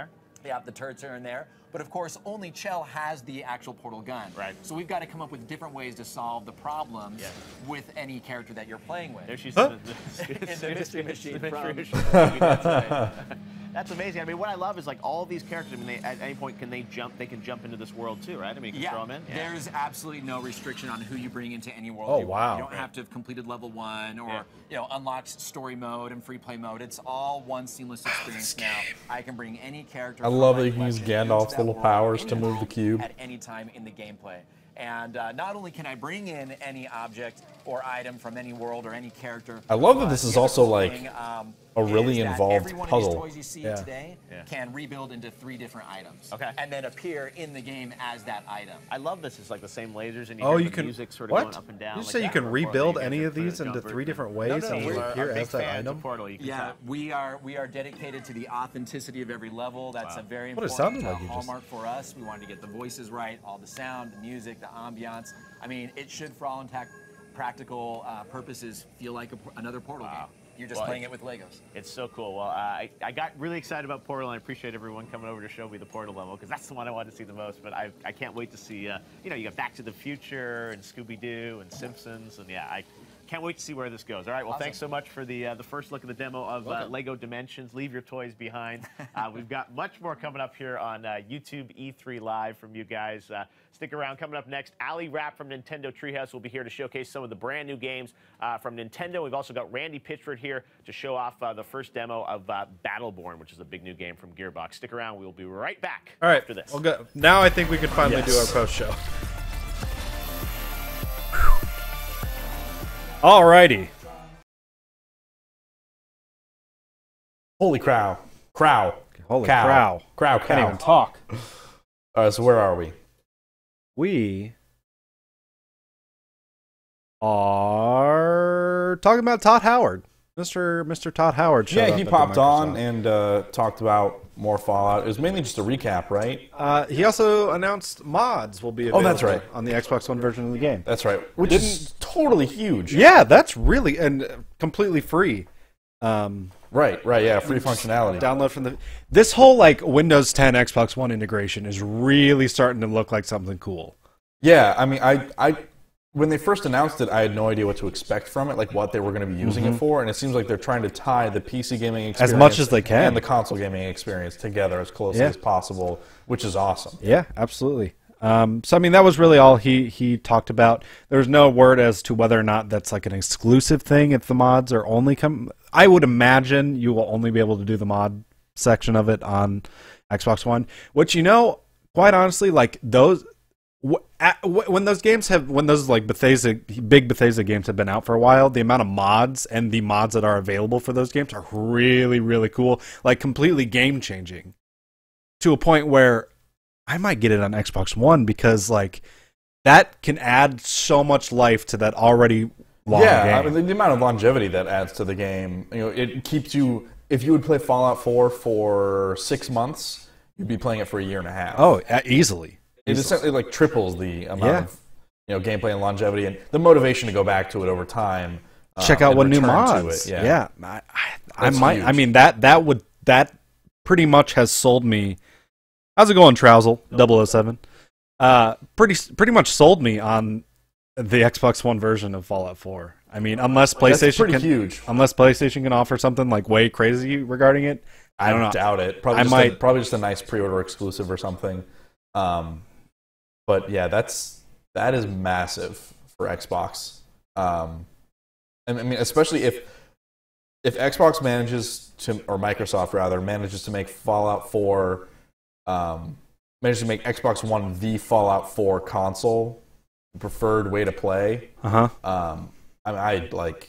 Yeah, the turrets are in there. But of course, only Chell has the actual portal gun.
Right.
So we've got to come up with different ways to solve the problems
Yeah.
with any character that you're playing with.
There she's
Huh?
in the,
In the mystery machine
the
from-
mystery machine. That's right. That's amazing. I mean, what I love is like all these characters. I mean, they, at any point can they jump? They can jump into this world too, right? I mean, you can
Yeah,
throw them in.
there's absolutely no restriction on who you bring into any world.
Oh,
you want.
wow.
You don't
Right.
have to have completed level one or
Yeah.
you know unlocked story mode and free play mode. It's all one seamless experience now. I can bring any character.
I
from
love
my
that you can use
collection into
Gandalf's
that
little
world,
powers
any
to move the
world,
cube.
at any time in the gameplay. And uh, not only can I bring in any object or item from any world or any character.
I love that
but
this is
the other
also
cool
like
thing, um,
a really
is that
involved
every one
puzzle.
Of these toys you see
Yeah.
today
Yeah.
can rebuild into three different items.
Okay.
And then appear in the game as that item.
I love this. It's like the same lasers and you
Oh,
hear
you
the
can
music sort of
what?
going up and down.
You
like
say you
that.
can
Or
rebuild
Portal,
any
you
of
can
these
put a
into
jumper.
three different
No,
ways
no,
and
we're-
you
are
appear
big
as that
fans
item?
of Portal. You can
Yeah,
tell.
we are we are dedicated to the authenticity of every level. That's
Wow.
a very
What it
important
sounded
uh,
like you just-
hallmark for us. We wanted to get the voices right, all the sound, the music, the ambiance. I mean, it should, for all intact practical uh, purposes, feel like a, another Portal game. You're just
Well,
playing it with Legos.
It's so cool. Well, uh, I, I got really excited about Portal, and I appreciate everyone coming over to show me the Portal level, because that's the one I wanted to see the most. But I, I can't wait to see, uh, you know, you got Back to the Future and Scooby-Doo and Simpsons, and yeah, I can't wait to see where this goes. All right, well,
Awesome.
thanks so much for the uh, the first look at the demo of uh,
Welcome.
Lego Dimensions. Leave your toys behind. Uh, we've got much more coming up here on uh, YouTube E three Live from you guys. Uh, stick around. Coming up next, Ali Rapp from Nintendo Treehouse will be here to showcase some of the brand new games uh, from Nintendo. We've also got Randy Pitchford here to show off uh, the first demo of uh, Battleborn, which is a big new game from Gearbox. Stick around. We will be right back
All right.
after this.
Well, good. Now I think we can finally do our
Yes.
post show. Alrighty.
Holy crow. Crow.
Holy
cow.
crow.
Crow,
Can't
cow.
even talk.
All right, so where are we?
We are talking about Todd Howard. Mister Mister Todd Howard showed
Yeah,
up
he
at the
popped on
Microsoft.
and uh, talked about more Fallout. It was mainly just a recap, right?
Uh, he also announced mods will be
Oh,
available
that's right.
on the Xbox One version of the game.
That's right. Which
Didn't-
is totally huge.
Yeah, that's really and completely free. Um,
Right, right, yeah, free functionality.
Download from the. This whole like Windows ten Xbox One integration is really starting to look like something cool.
Yeah, I mean, I, I, when they first announced it, I had no idea what to expect from it, like what they were going to be using
Mhm.
it for, and it seems like they're trying to tie the P C gaming experience
As much as they can.
and the console gaming experience together as closely
Yeah.
as possible, which is awesome.
Yeah, absolutely. Um, so I mean, that was really all he he talked about. There was no word as to whether or not that's like an exclusive thing. If the mods are only come, I would imagine you will only be able to do the mod section of it on Xbox One. Which, you know, quite honestly, like those wh- at, wh- when those games have when those like Bethesda big Bethesda games have been out for a while, the amount of mods and the mods that are available for those games are really really cool, like completely game changing, to a point where I might get it on Xbox One because like that can add so much life to that already long
yeah,
game.
I mean, the, the amount of longevity that adds to the game, you know, it keeps you. If you would play Fallout four for six months, you'd be playing it for a year and a half.
Oh, uh, easily.
It
Easily.
essentially like triples the amount
Yeah.
of you know gameplay and longevity and the motivation to go back to it over time.
Check
um,
out
and
what new
return to
mods.
it.
Yeah,
Yeah,
I, I, I
That's
might. I
huge.
mean that that would that pretty much has sold me. How's it going, Trousel? double oh seven Uh, pretty pretty much sold me on the Xbox One version of Fallout four. I mean, unless
That's
PlayStation
pretty
can,
huge.
unless PlayStation can offer something like way crazy regarding it, I don't know.
doubt it. Probably
I
just
might.
a, probably just a nice pre-order exclusive or something. Um, but yeah, that's that is massive for Xbox. Um, and I mean, especially if if Xbox manages to, or Microsoft rather, manages to make Fallout four, um, manages to make Xbox One the Fallout four console, the preferred way to play.
Uh-huh.
Um, I mean, I like.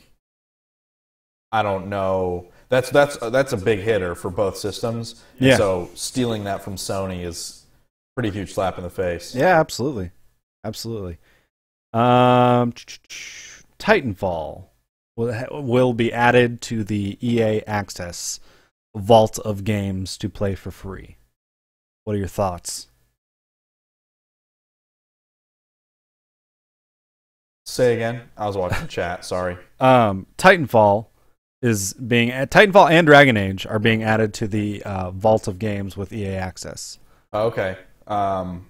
I don't know. That's that's that's a big hitter for both systems. And
Yeah.
So stealing that from Sony is a pretty huge slap in the face.
Yeah, absolutely, absolutely. Um, Titanfall will ha- will be added to the E A Access vault of games to play for free. What are your thoughts?
Say again. I was watching the chat. Sorry.
Um, Titanfall is being Titanfall and Dragon Age are being added to the uh, vault of games with E A Access.
Okay. Um,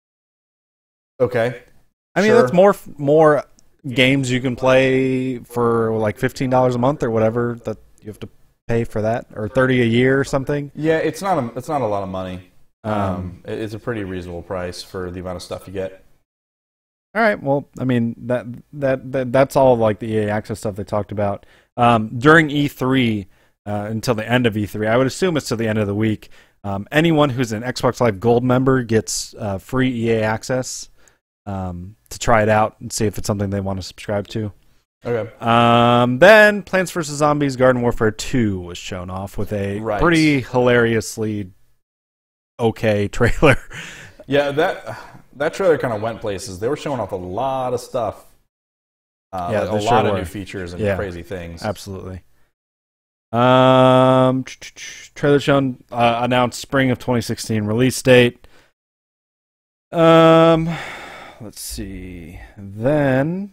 okay.
I mean,
Sure.
that's more more games you can play for like fifteen dollars a month or whatever that you have to pay for that, or thirty a year or something.
Yeah, it's not a it's not a lot of money. Um,
Um,
it- it's a pretty reasonable price for the amount of stuff you get.
All right. Well, I mean that that, that that's all like the E A Access stuff they talked about um, during E three uh, until the end of E three. I would assume it's to the end of the week. Um, anyone who's an Xbox Live Gold member gets uh, free E A Access um, to try it out and see if it's something they want to subscribe to.
Okay.
Um, then Plants vs Zombies Garden Warfare two was shown off with a
Right.
pretty hilariously okay trailer.
Yeah, that that trailer kind of went places. They were showing off a lot of stuff. Uh,
Yeah,
like
they
a
sure
lot of
were.
new features and
Yeah,
crazy things.
Absolutely. Um, trailer shown uh, announced spring of twenty sixteen release date. Um, let's see. Then,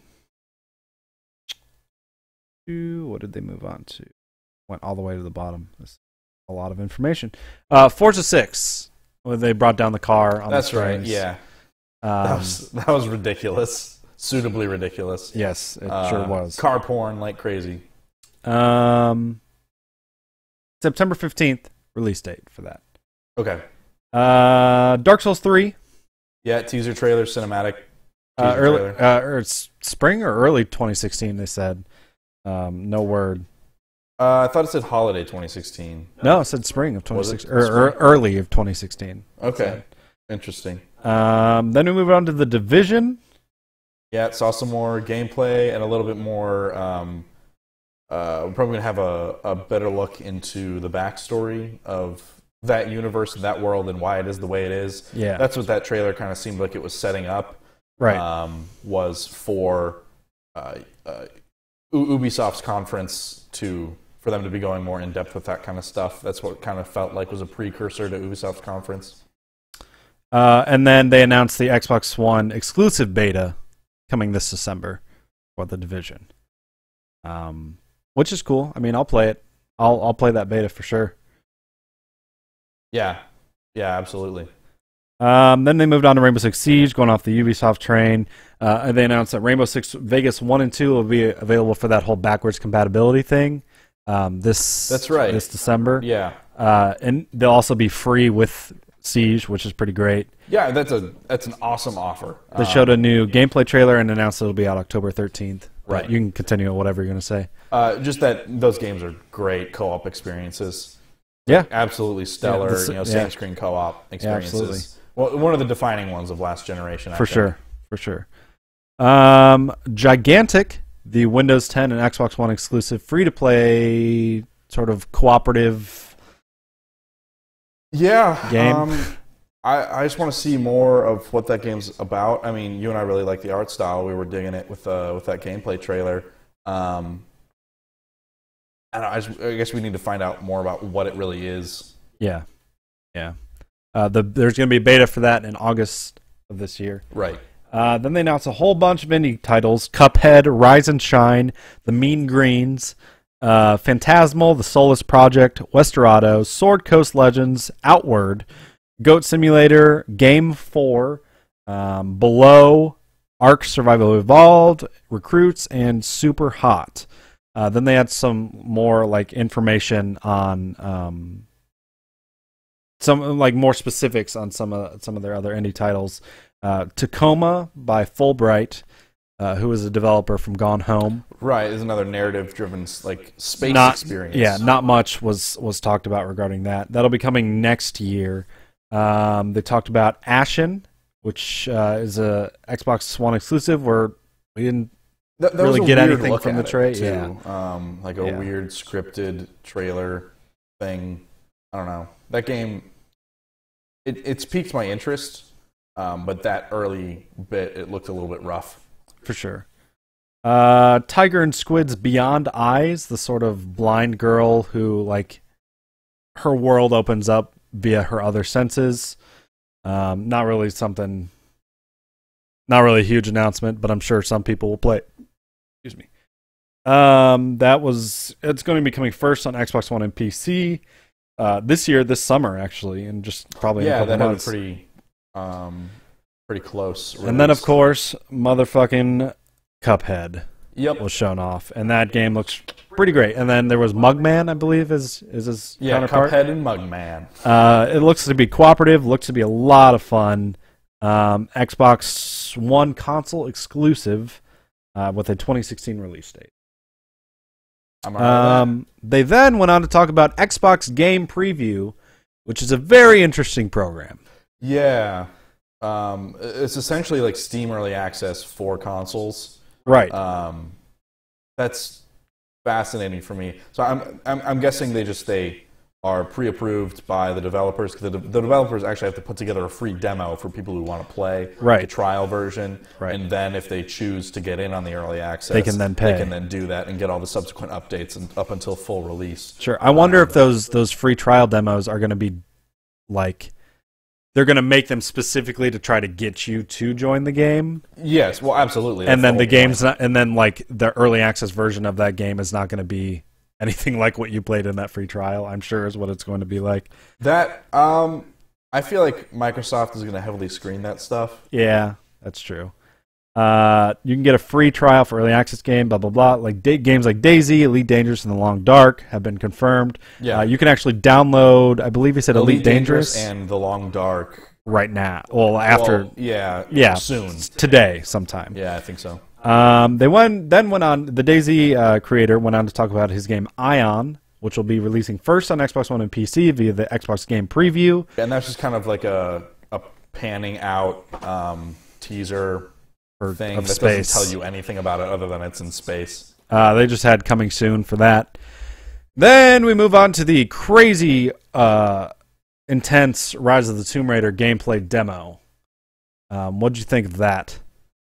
to- what did they move on to? Went all the way to the bottom. That's a lot of information. Uh, Forza six, when they brought down the car on
That's
the
right.
strings.
Yeah,
Um,
that was that was ridiculous. Suitably ridiculous.
Yes, it
Uh,
sure was.
Car porn like crazy.
Um, September fifteenth release date for that.
Okay.
Uh, Dark Souls three.
Yeah, teaser trailer, cinematic.
Uh,
teaser
early,
trailer.
uh, or it's spring or early twenty sixteen. They said. Um, no word.
Uh, I thought it said holiday twenty sixteen.
No, it said spring of
Was it
twenty sixteen or, or
spring?
early of twenty sixteen.
Okay, interesting.
Um, then we move on to the Division.
Yeah, saw some more gameplay and a little bit more. Um, uh, we're probably gonna have a, a better look into the backstory of that universe, that world, and why it is the way it is.
Yeah.
That's what that trailer kind of seemed like it was setting up.
Right.
Um, was for uh, uh, U- Ubisoft's conference to for them to be going more in depth with that kind of stuff. That's what kind of felt like was a precursor to Ubisoft's conference.
Uh, and then they announced the Xbox One exclusive beta coming this December for the Division. Um, which is cool. I mean, I'll play it. I'll I'll play that beta for sure.
Yeah, yeah, absolutely.
Um, then they moved on to Rainbow Six Siege, going off the Ubisoft train. Uh, and they announced that Rainbow Six Vegas one and two will be available for that whole backwards compatibility thing. Um, this
That's right.
This December.
Yeah.
Uh, and they'll also be free with Siege, which is pretty great.
Yeah, that's a that's an awesome offer.
They showed a new gameplay trailer and announced it'll be out October thirteenth.
Right.
But you can continue with whatever you're going to say.
Uh, just that those games are great co-op experiences.
Yeah.
Absolutely stellar.
Yeah, this-
you know,
yeah.
same screen co-op
Yeah,
experiences.
absolutely.
Well, one of the defining ones of last generation. I
For
think.
sure. For sure. Um, Gigantic, the Windows ten and Xbox One exclusive free-to-play sort of cooperative
Yeah.
game.
Um, I, I just want to see more of what that game's about. I mean, you and I really like the art style. We were digging it with uh, with that gameplay trailer. Um, I, don't know, I, just, I guess we need to find out more about what it really is.
Yeah. Yeah. Uh, the, there's going to be a beta for that in August of this year.
Right.
Uh, then they announced a whole bunch of indie titles: Cuphead, Rise and Shine, The Mean Greens, uh, Phantasmal, The Soulless Project, Westerado, Sword Coast Legends, Outward, Goat Simulator, Game four, um, Below, Ark Survival Evolved, Recruits, and Super Hot. Uh, then they had some more like information on um, some like more specifics on some of some of their other indie titles. Uh, Tacoma by Fulbright, uh, who is a developer from Gone Home.
Right, is another narrative-driven like space
Not,
experience.
Yeah, not much was was talked about regarding that. That'll be coming next year. Um, they talked about Ashen, which uh, is a Xbox One exclusive, where we didn't
That, that
really
was a
get
weird
anything
look
from the
at it,
tray.
too.
Yeah,
um, like a
Yeah.
weird scripted trailer thing. I don't know. That game, it, it's piqued my interest, um, but that early bit, it looked a little bit rough.
for sure. Uh, Tiger and Squid's Beyond Eyes, the sort of blind girl who like her world opens up via her other senses. Um, not really something, not really a huge announcement, but I'm sure some people will play. Excuse me. Um, that was it's going to be coming first on Xbox One and P C uh, this year, this summer actually, and just probably
yeah,
in a couple
that
months.
had a pretty, um, pretty close. Release.
And then of course, motherfucking Cuphead.
Yep.
was shown off, and that game looks pretty great. And then there was Mugman, I believe, is is his
yeah,
counterpart.
Cuphead and Mugman.
Uh, it looks to be cooperative. Looks to be a lot of fun. Um, Xbox One console exclusive uh, with a twenty sixteen release date.
I'm all right
um, they then went on to talk about Xbox Game Preview, which is a very interesting program.
Yeah, um, it's essentially like Steam Early Access for consoles.
Right.
Um, that's fascinating for me. So I'm, I'm I'm guessing they just they are pre-approved by the developers. The, the developers actually have to put together a free demo for people who want to play
right.
the trial version,
right.
and then if they choose to get in on the early access,
they can then pay.
They can then do that and get all the subsequent updates and up until full release.
Sure. I wonder um, if those those free trial demos are going to be like. They're going to make them specifically to try to get you to join the game.
Yes, well, absolutely. That's
and then
the,
the game's not, and then like the early access version of that game is not going to be anything like what you played in that free trial. I'm sure is what it's going to be like.
That um, I feel like Microsoft is going to heavily screen that stuff.
Yeah, that's true. Uh, you can get a free trial for early access game, blah blah blah. Like da- games like Daisy, Elite Dangerous, and The Long Dark have been confirmed.
Yeah,
uh, you can actually download. I believe he said Elite,
Elite
Dangerous,
Dangerous and The Long Dark
right now. Well, after
well, yeah,
yeah,
soon
today, sometime.
Yeah, I think so.
Um, they went then went on. The Daisy uh, creator went on to talk about his game Ion, which will be releasing first on Xbox One and P C via the Xbox Game Preview.
And that's just kind of like a a panning out um, teaser. Thing
of
that
space.
doesn't tell you anything about it other than it's in space.
Uh, they just had coming soon for that. Then we move on to the crazy, uh, intense Rise of the Tomb Raider gameplay demo. Um, what did you think of that?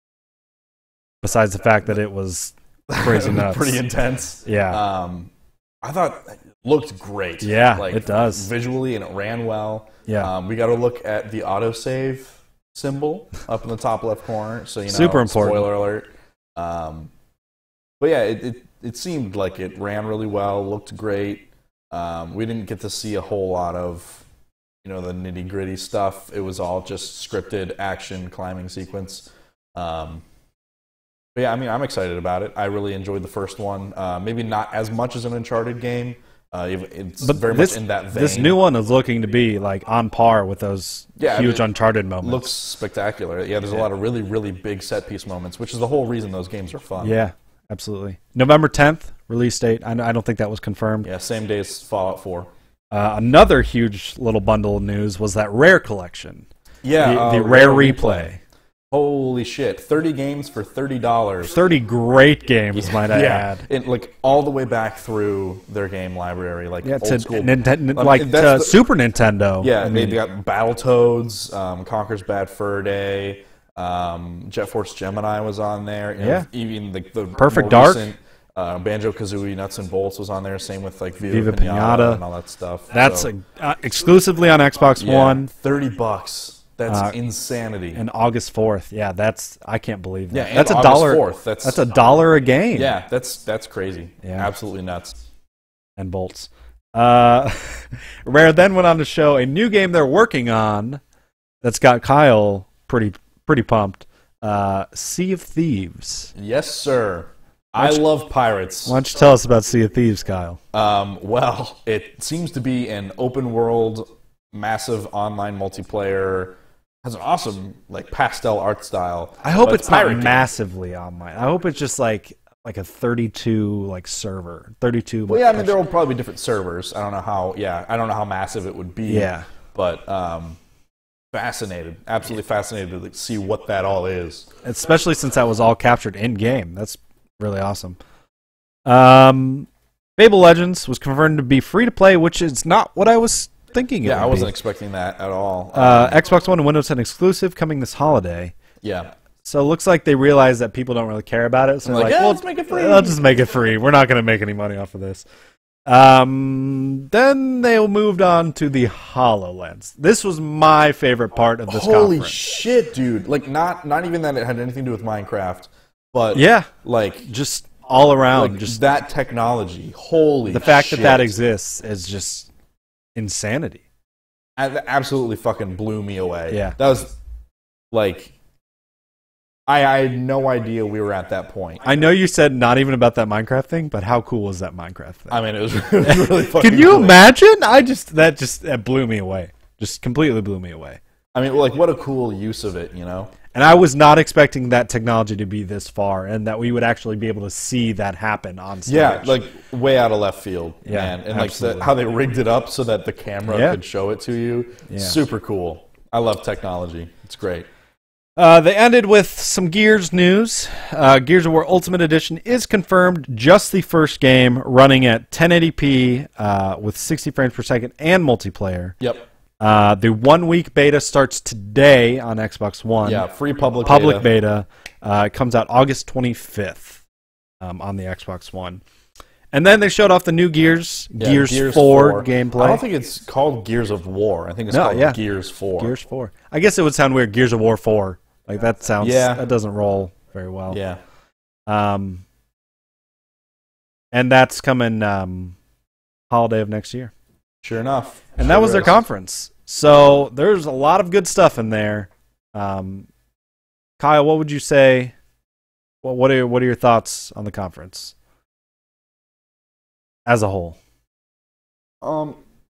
Besides the fact that it was crazy nuts,
pretty intense.
Yeah,
um, I thought it looked great.
Yeah,
like,
it does
visually, and it ran well.
Yeah,
um, we got to look at the autosave symbol up in the top left corner, so you know,
super important.
Spoiler alert. Um, but yeah, it, it it seemed like it ran really well, looked great. Um, we didn't get to see a whole lot of, you know, the nitty gritty stuff. It was all just scripted action climbing sequence. Um, but yeah, I mean, I'm excited about it. I really enjoyed the first one. Uh, maybe not as much as an Uncharted game. Uh, it's
but
very
this,
much in that vein.
This new one is looking to be like on par with those
yeah,
huge
I mean,
Uncharted moments.
Looks spectacular. Yeah, there's
yeah.
a lot of really, really big set piece moments, which is the whole reason those games are fun.
Yeah, absolutely. November tenth release date. I, I don't think that was confirmed.
Yeah, same day as Fallout four.
Uh, another huge little bundle of news was that Rare collection.
Yeah,
the,
uh,
the Rare,
Rare
Replay.
Replay. Holy shit! Thirty games for thirty dollars.
Thirty great games,
yeah,
might I
yeah.
add.
It, like all the way back through their game library, like
yeah,
old
to
school,
Nintendo,
um,
like to
the,
Super Nintendo.
Yeah,
I
they've
mean,
got Battletoads, um, Conker's Bad Fur Day, um, Jet Force Gemini was on there. You know,
yeah,
even the, the
Perfect Dark.
Recent, uh, Banjo Kazooie Nuts and Bolts was on there. Same with like Viva,
Viva
Pinata,
Pinata
and all that stuff.
That's
so,
a, uh, exclusively on Xbox
yeah,
One.
Thirty bucks. That's
uh,
insanity.
And August fourth, yeah, that's I can't believe that.
Yeah,
that's a
August
dollar.
fourth, that's
that's a dollar a game.
Yeah, that's that's crazy.
Yeah,
absolutely nuts.
And bolts. Uh, Rare then went on to show a new game they're working on that's got Kyle pretty pretty pumped. Uh, Sea of Thieves.
Yes, sir. I
you,
love pirates.
Why don't you tell us about Sea of Thieves, Kyle?
Um, well, it seems to be an open world, massive online multiplayer. Has an awesome like pastel art style.
I hope it's not
game.
massively online. I hope it's just like like a thirty-two like server, thirty-two.
Well, yeah, I mean there will probably be different servers. I don't know how. Yeah, I don't know how massive it would be.
Yeah,
but um, fascinated, absolutely fascinated to see what that all is.
Especially since that was all captured in game. That's really awesome. Um, Fable Legends was confirmed to be free to play, which is not what I was thinking. It
yeah,
would
I wasn't
be.
expecting that at all.
Uh,
um,
Xbox One and Windows ten exclusive coming this holiday.
Yeah.
So it looks like they realize that people don't really care about it. So they're
like,
like,
yeah,
well,
let's make it free.
Let's just make it free. We're not going to make any money off of this. Um, then they moved on to the HoloLens. This was my favorite part of this
Holy
conference.
shit, dude! Like, not not even that it had anything to do with Minecraft, but
yeah,
like
just all around.
Like,
just
that technology, holy
the fact
shit.
that that exists is just insanity.
That absolutely fucking blew me away.
Yeah.
That was like, I, I had no idea we were at that point.
I know you said not even about that Minecraft thing, but how cool was that Minecraft thing?
I mean, it was, it was really fucking
Can you
cool.
imagine? I just that just that blew me away. Just completely blew me away.
I mean, like, what a cool use of it, you know?
And I was not expecting that technology to be this far, and that we would actually be able to see that happen on stage.
Yeah, like way out of left field,
Yeah,
man. And
absolutely.
like the, how they rigged it up so that the camera
Yeah.
could show it to you.
Yeah.
Super cool. I love technology. It's great.
Uh, they ended with some Gears news. Uh, Gears of War Ultimate Edition is confirmed. Just the first game, running at ten eighty p uh, with sixty frames per second and multiplayer.
Yep.
Uh, the one-week beta starts today on Xbox One.
Yeah, free public
public
beta.
beta. Uh, it comes out August twenty-fifth um, on the Xbox One. And then they showed off the new Gears,
Yeah,
Gears, four, gameplay.
I don't think it's called Gears of War. I think it's
No,
called
yeah.
Gears four.
Gears four. I guess it would sound weird. Gears of War four. Like that sounds.
Yeah.
That doesn't roll very well.
Yeah.
Um. And that's coming um, holiday of next year.
Sure enough.
And
Sure
that was their
is.
conference. So there's a lot of good stuff in there. Um, Kyle, what would you say? What what are what are your thoughts on the conference as a whole?
Um.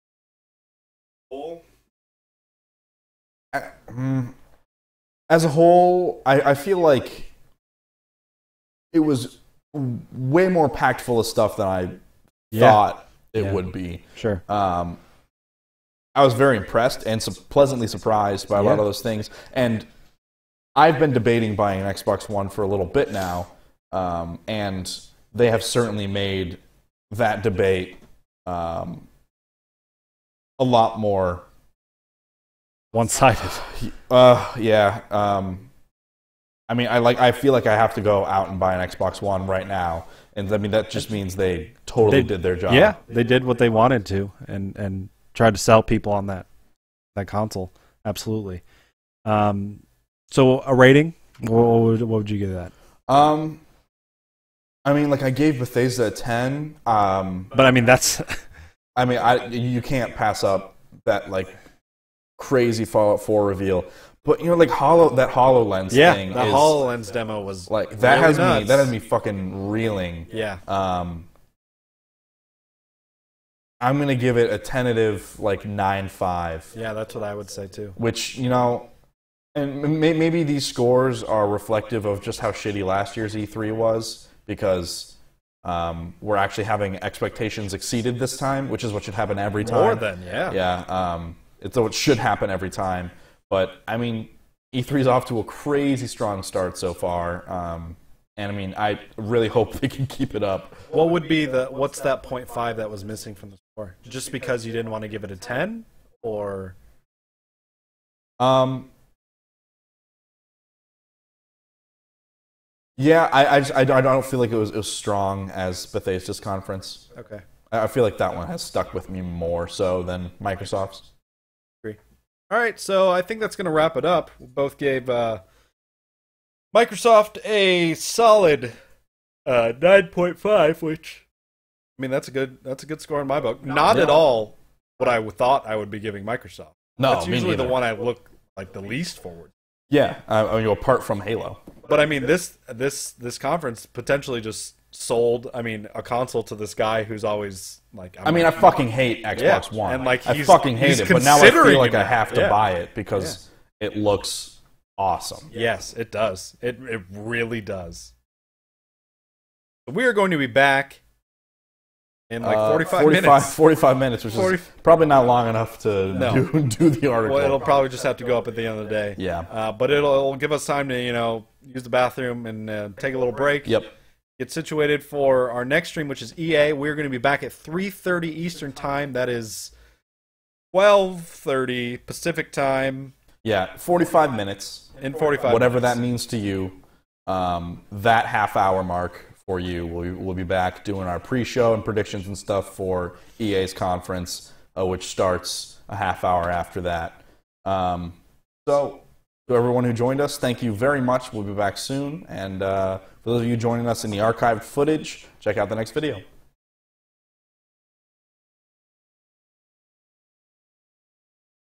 I- mm, As a whole, I, I feel like it was w- way more packed full of stuff than I
Yeah.
thought it
Yeah.
would be.
Sure.
Um, I was very impressed and su- pleasantly surprised by a lot
Yeah.
of those things. And I've been debating buying an Xbox One for a little bit now, um, and they have certainly made that debate um, a lot more
one-sided.
Uh, yeah. Um, I mean, I like. I feel like I have to go out and buy an Xbox One right now, and I mean that just means they totally
They-
did their job.
Yeah, they did what they wanted to, and and tried to sell people on that that console. Absolutely. Um, so a rating? What would, what would you give that?
Um, I mean, like I gave Bethesda a ten. Um,
But I mean, that's.
I mean, I you can't pass up that like crazy Fallout four reveal. But you know, like Hollow that HoloLens
Yeah,
thing.
the
is,
HoloLens demo was
like that
really
has me
nuts.
that has me fucking reeling.
Yeah.
Um, I'm gonna give it a tentative like nine five.
Yeah, that's what I would say too.
Which you know, and may, maybe these scores are reflective of just how shitty last year's E three was, because um, we're actually having expectations exceeded this time, which is what should happen every time.
More than, yeah.
Yeah. Um, it's what should happen every time. But I mean, E three's off to a crazy strong start so far. Um, and I mean, I really hope they can keep it up.
What would be the what's that point five that was missing from the score? Just because you didn't want to give it a ten, or
Um, yeah, I, I, just, I, don't- I don't feel like it was, it was strong as Bethesda's conference.
Okay.
I I feel like that one has stuck with me more so than Microsoft's.
All right, so I think that's going to wrap it up. We both gave uh, Microsoft a solid uh, nine point five, which I mean that's a good that's a good score in my book. Not
Yeah.
at all what I thought I would be giving Microsoft.
No,
that's
me
usually the
neither.
one I look like the least forward.
Yeah, uh, I mean, apart from Halo.
But I mean this this this conference potentially just sold. I mean a console to this guy who's always like.
I mean, I fucking hate Xbox
Yeah,
One.
and like
I
he's,
fucking hate
he's
it, but now I
considering
feel like I
it.
have to
Yeah.
buy it because it looks awesome.
Yes, it does. It it really does. We are going to be back in like
Uh,
forty-five,
forty-five
minutes.
forty-five minutes, which
forty
is probably not long enough to
No.
do, do the article.
Well, it'll probably just have to go up at the end of the day.
Yeah.
Uh, but it'll, it'll give us time to, you know, use the bathroom and uh, take a little break.
Yep.
Get situated for our next stream, which is E A. We're going to be back at three thirty Eastern Time. That is twelve thirty Pacific Time.
Yeah, forty-five minutes.
In forty-five
Whatever
minutes.
that means to you. Um, that half hour mark for you. We'll, we'll be back doing our pre-show and predictions and stuff for E A's conference, uh, which starts a half hour after that. Um, so, to everyone who joined us, thank you very much. We'll be back soon. And uh, for For those of you joining us in the archived footage, check out the next video.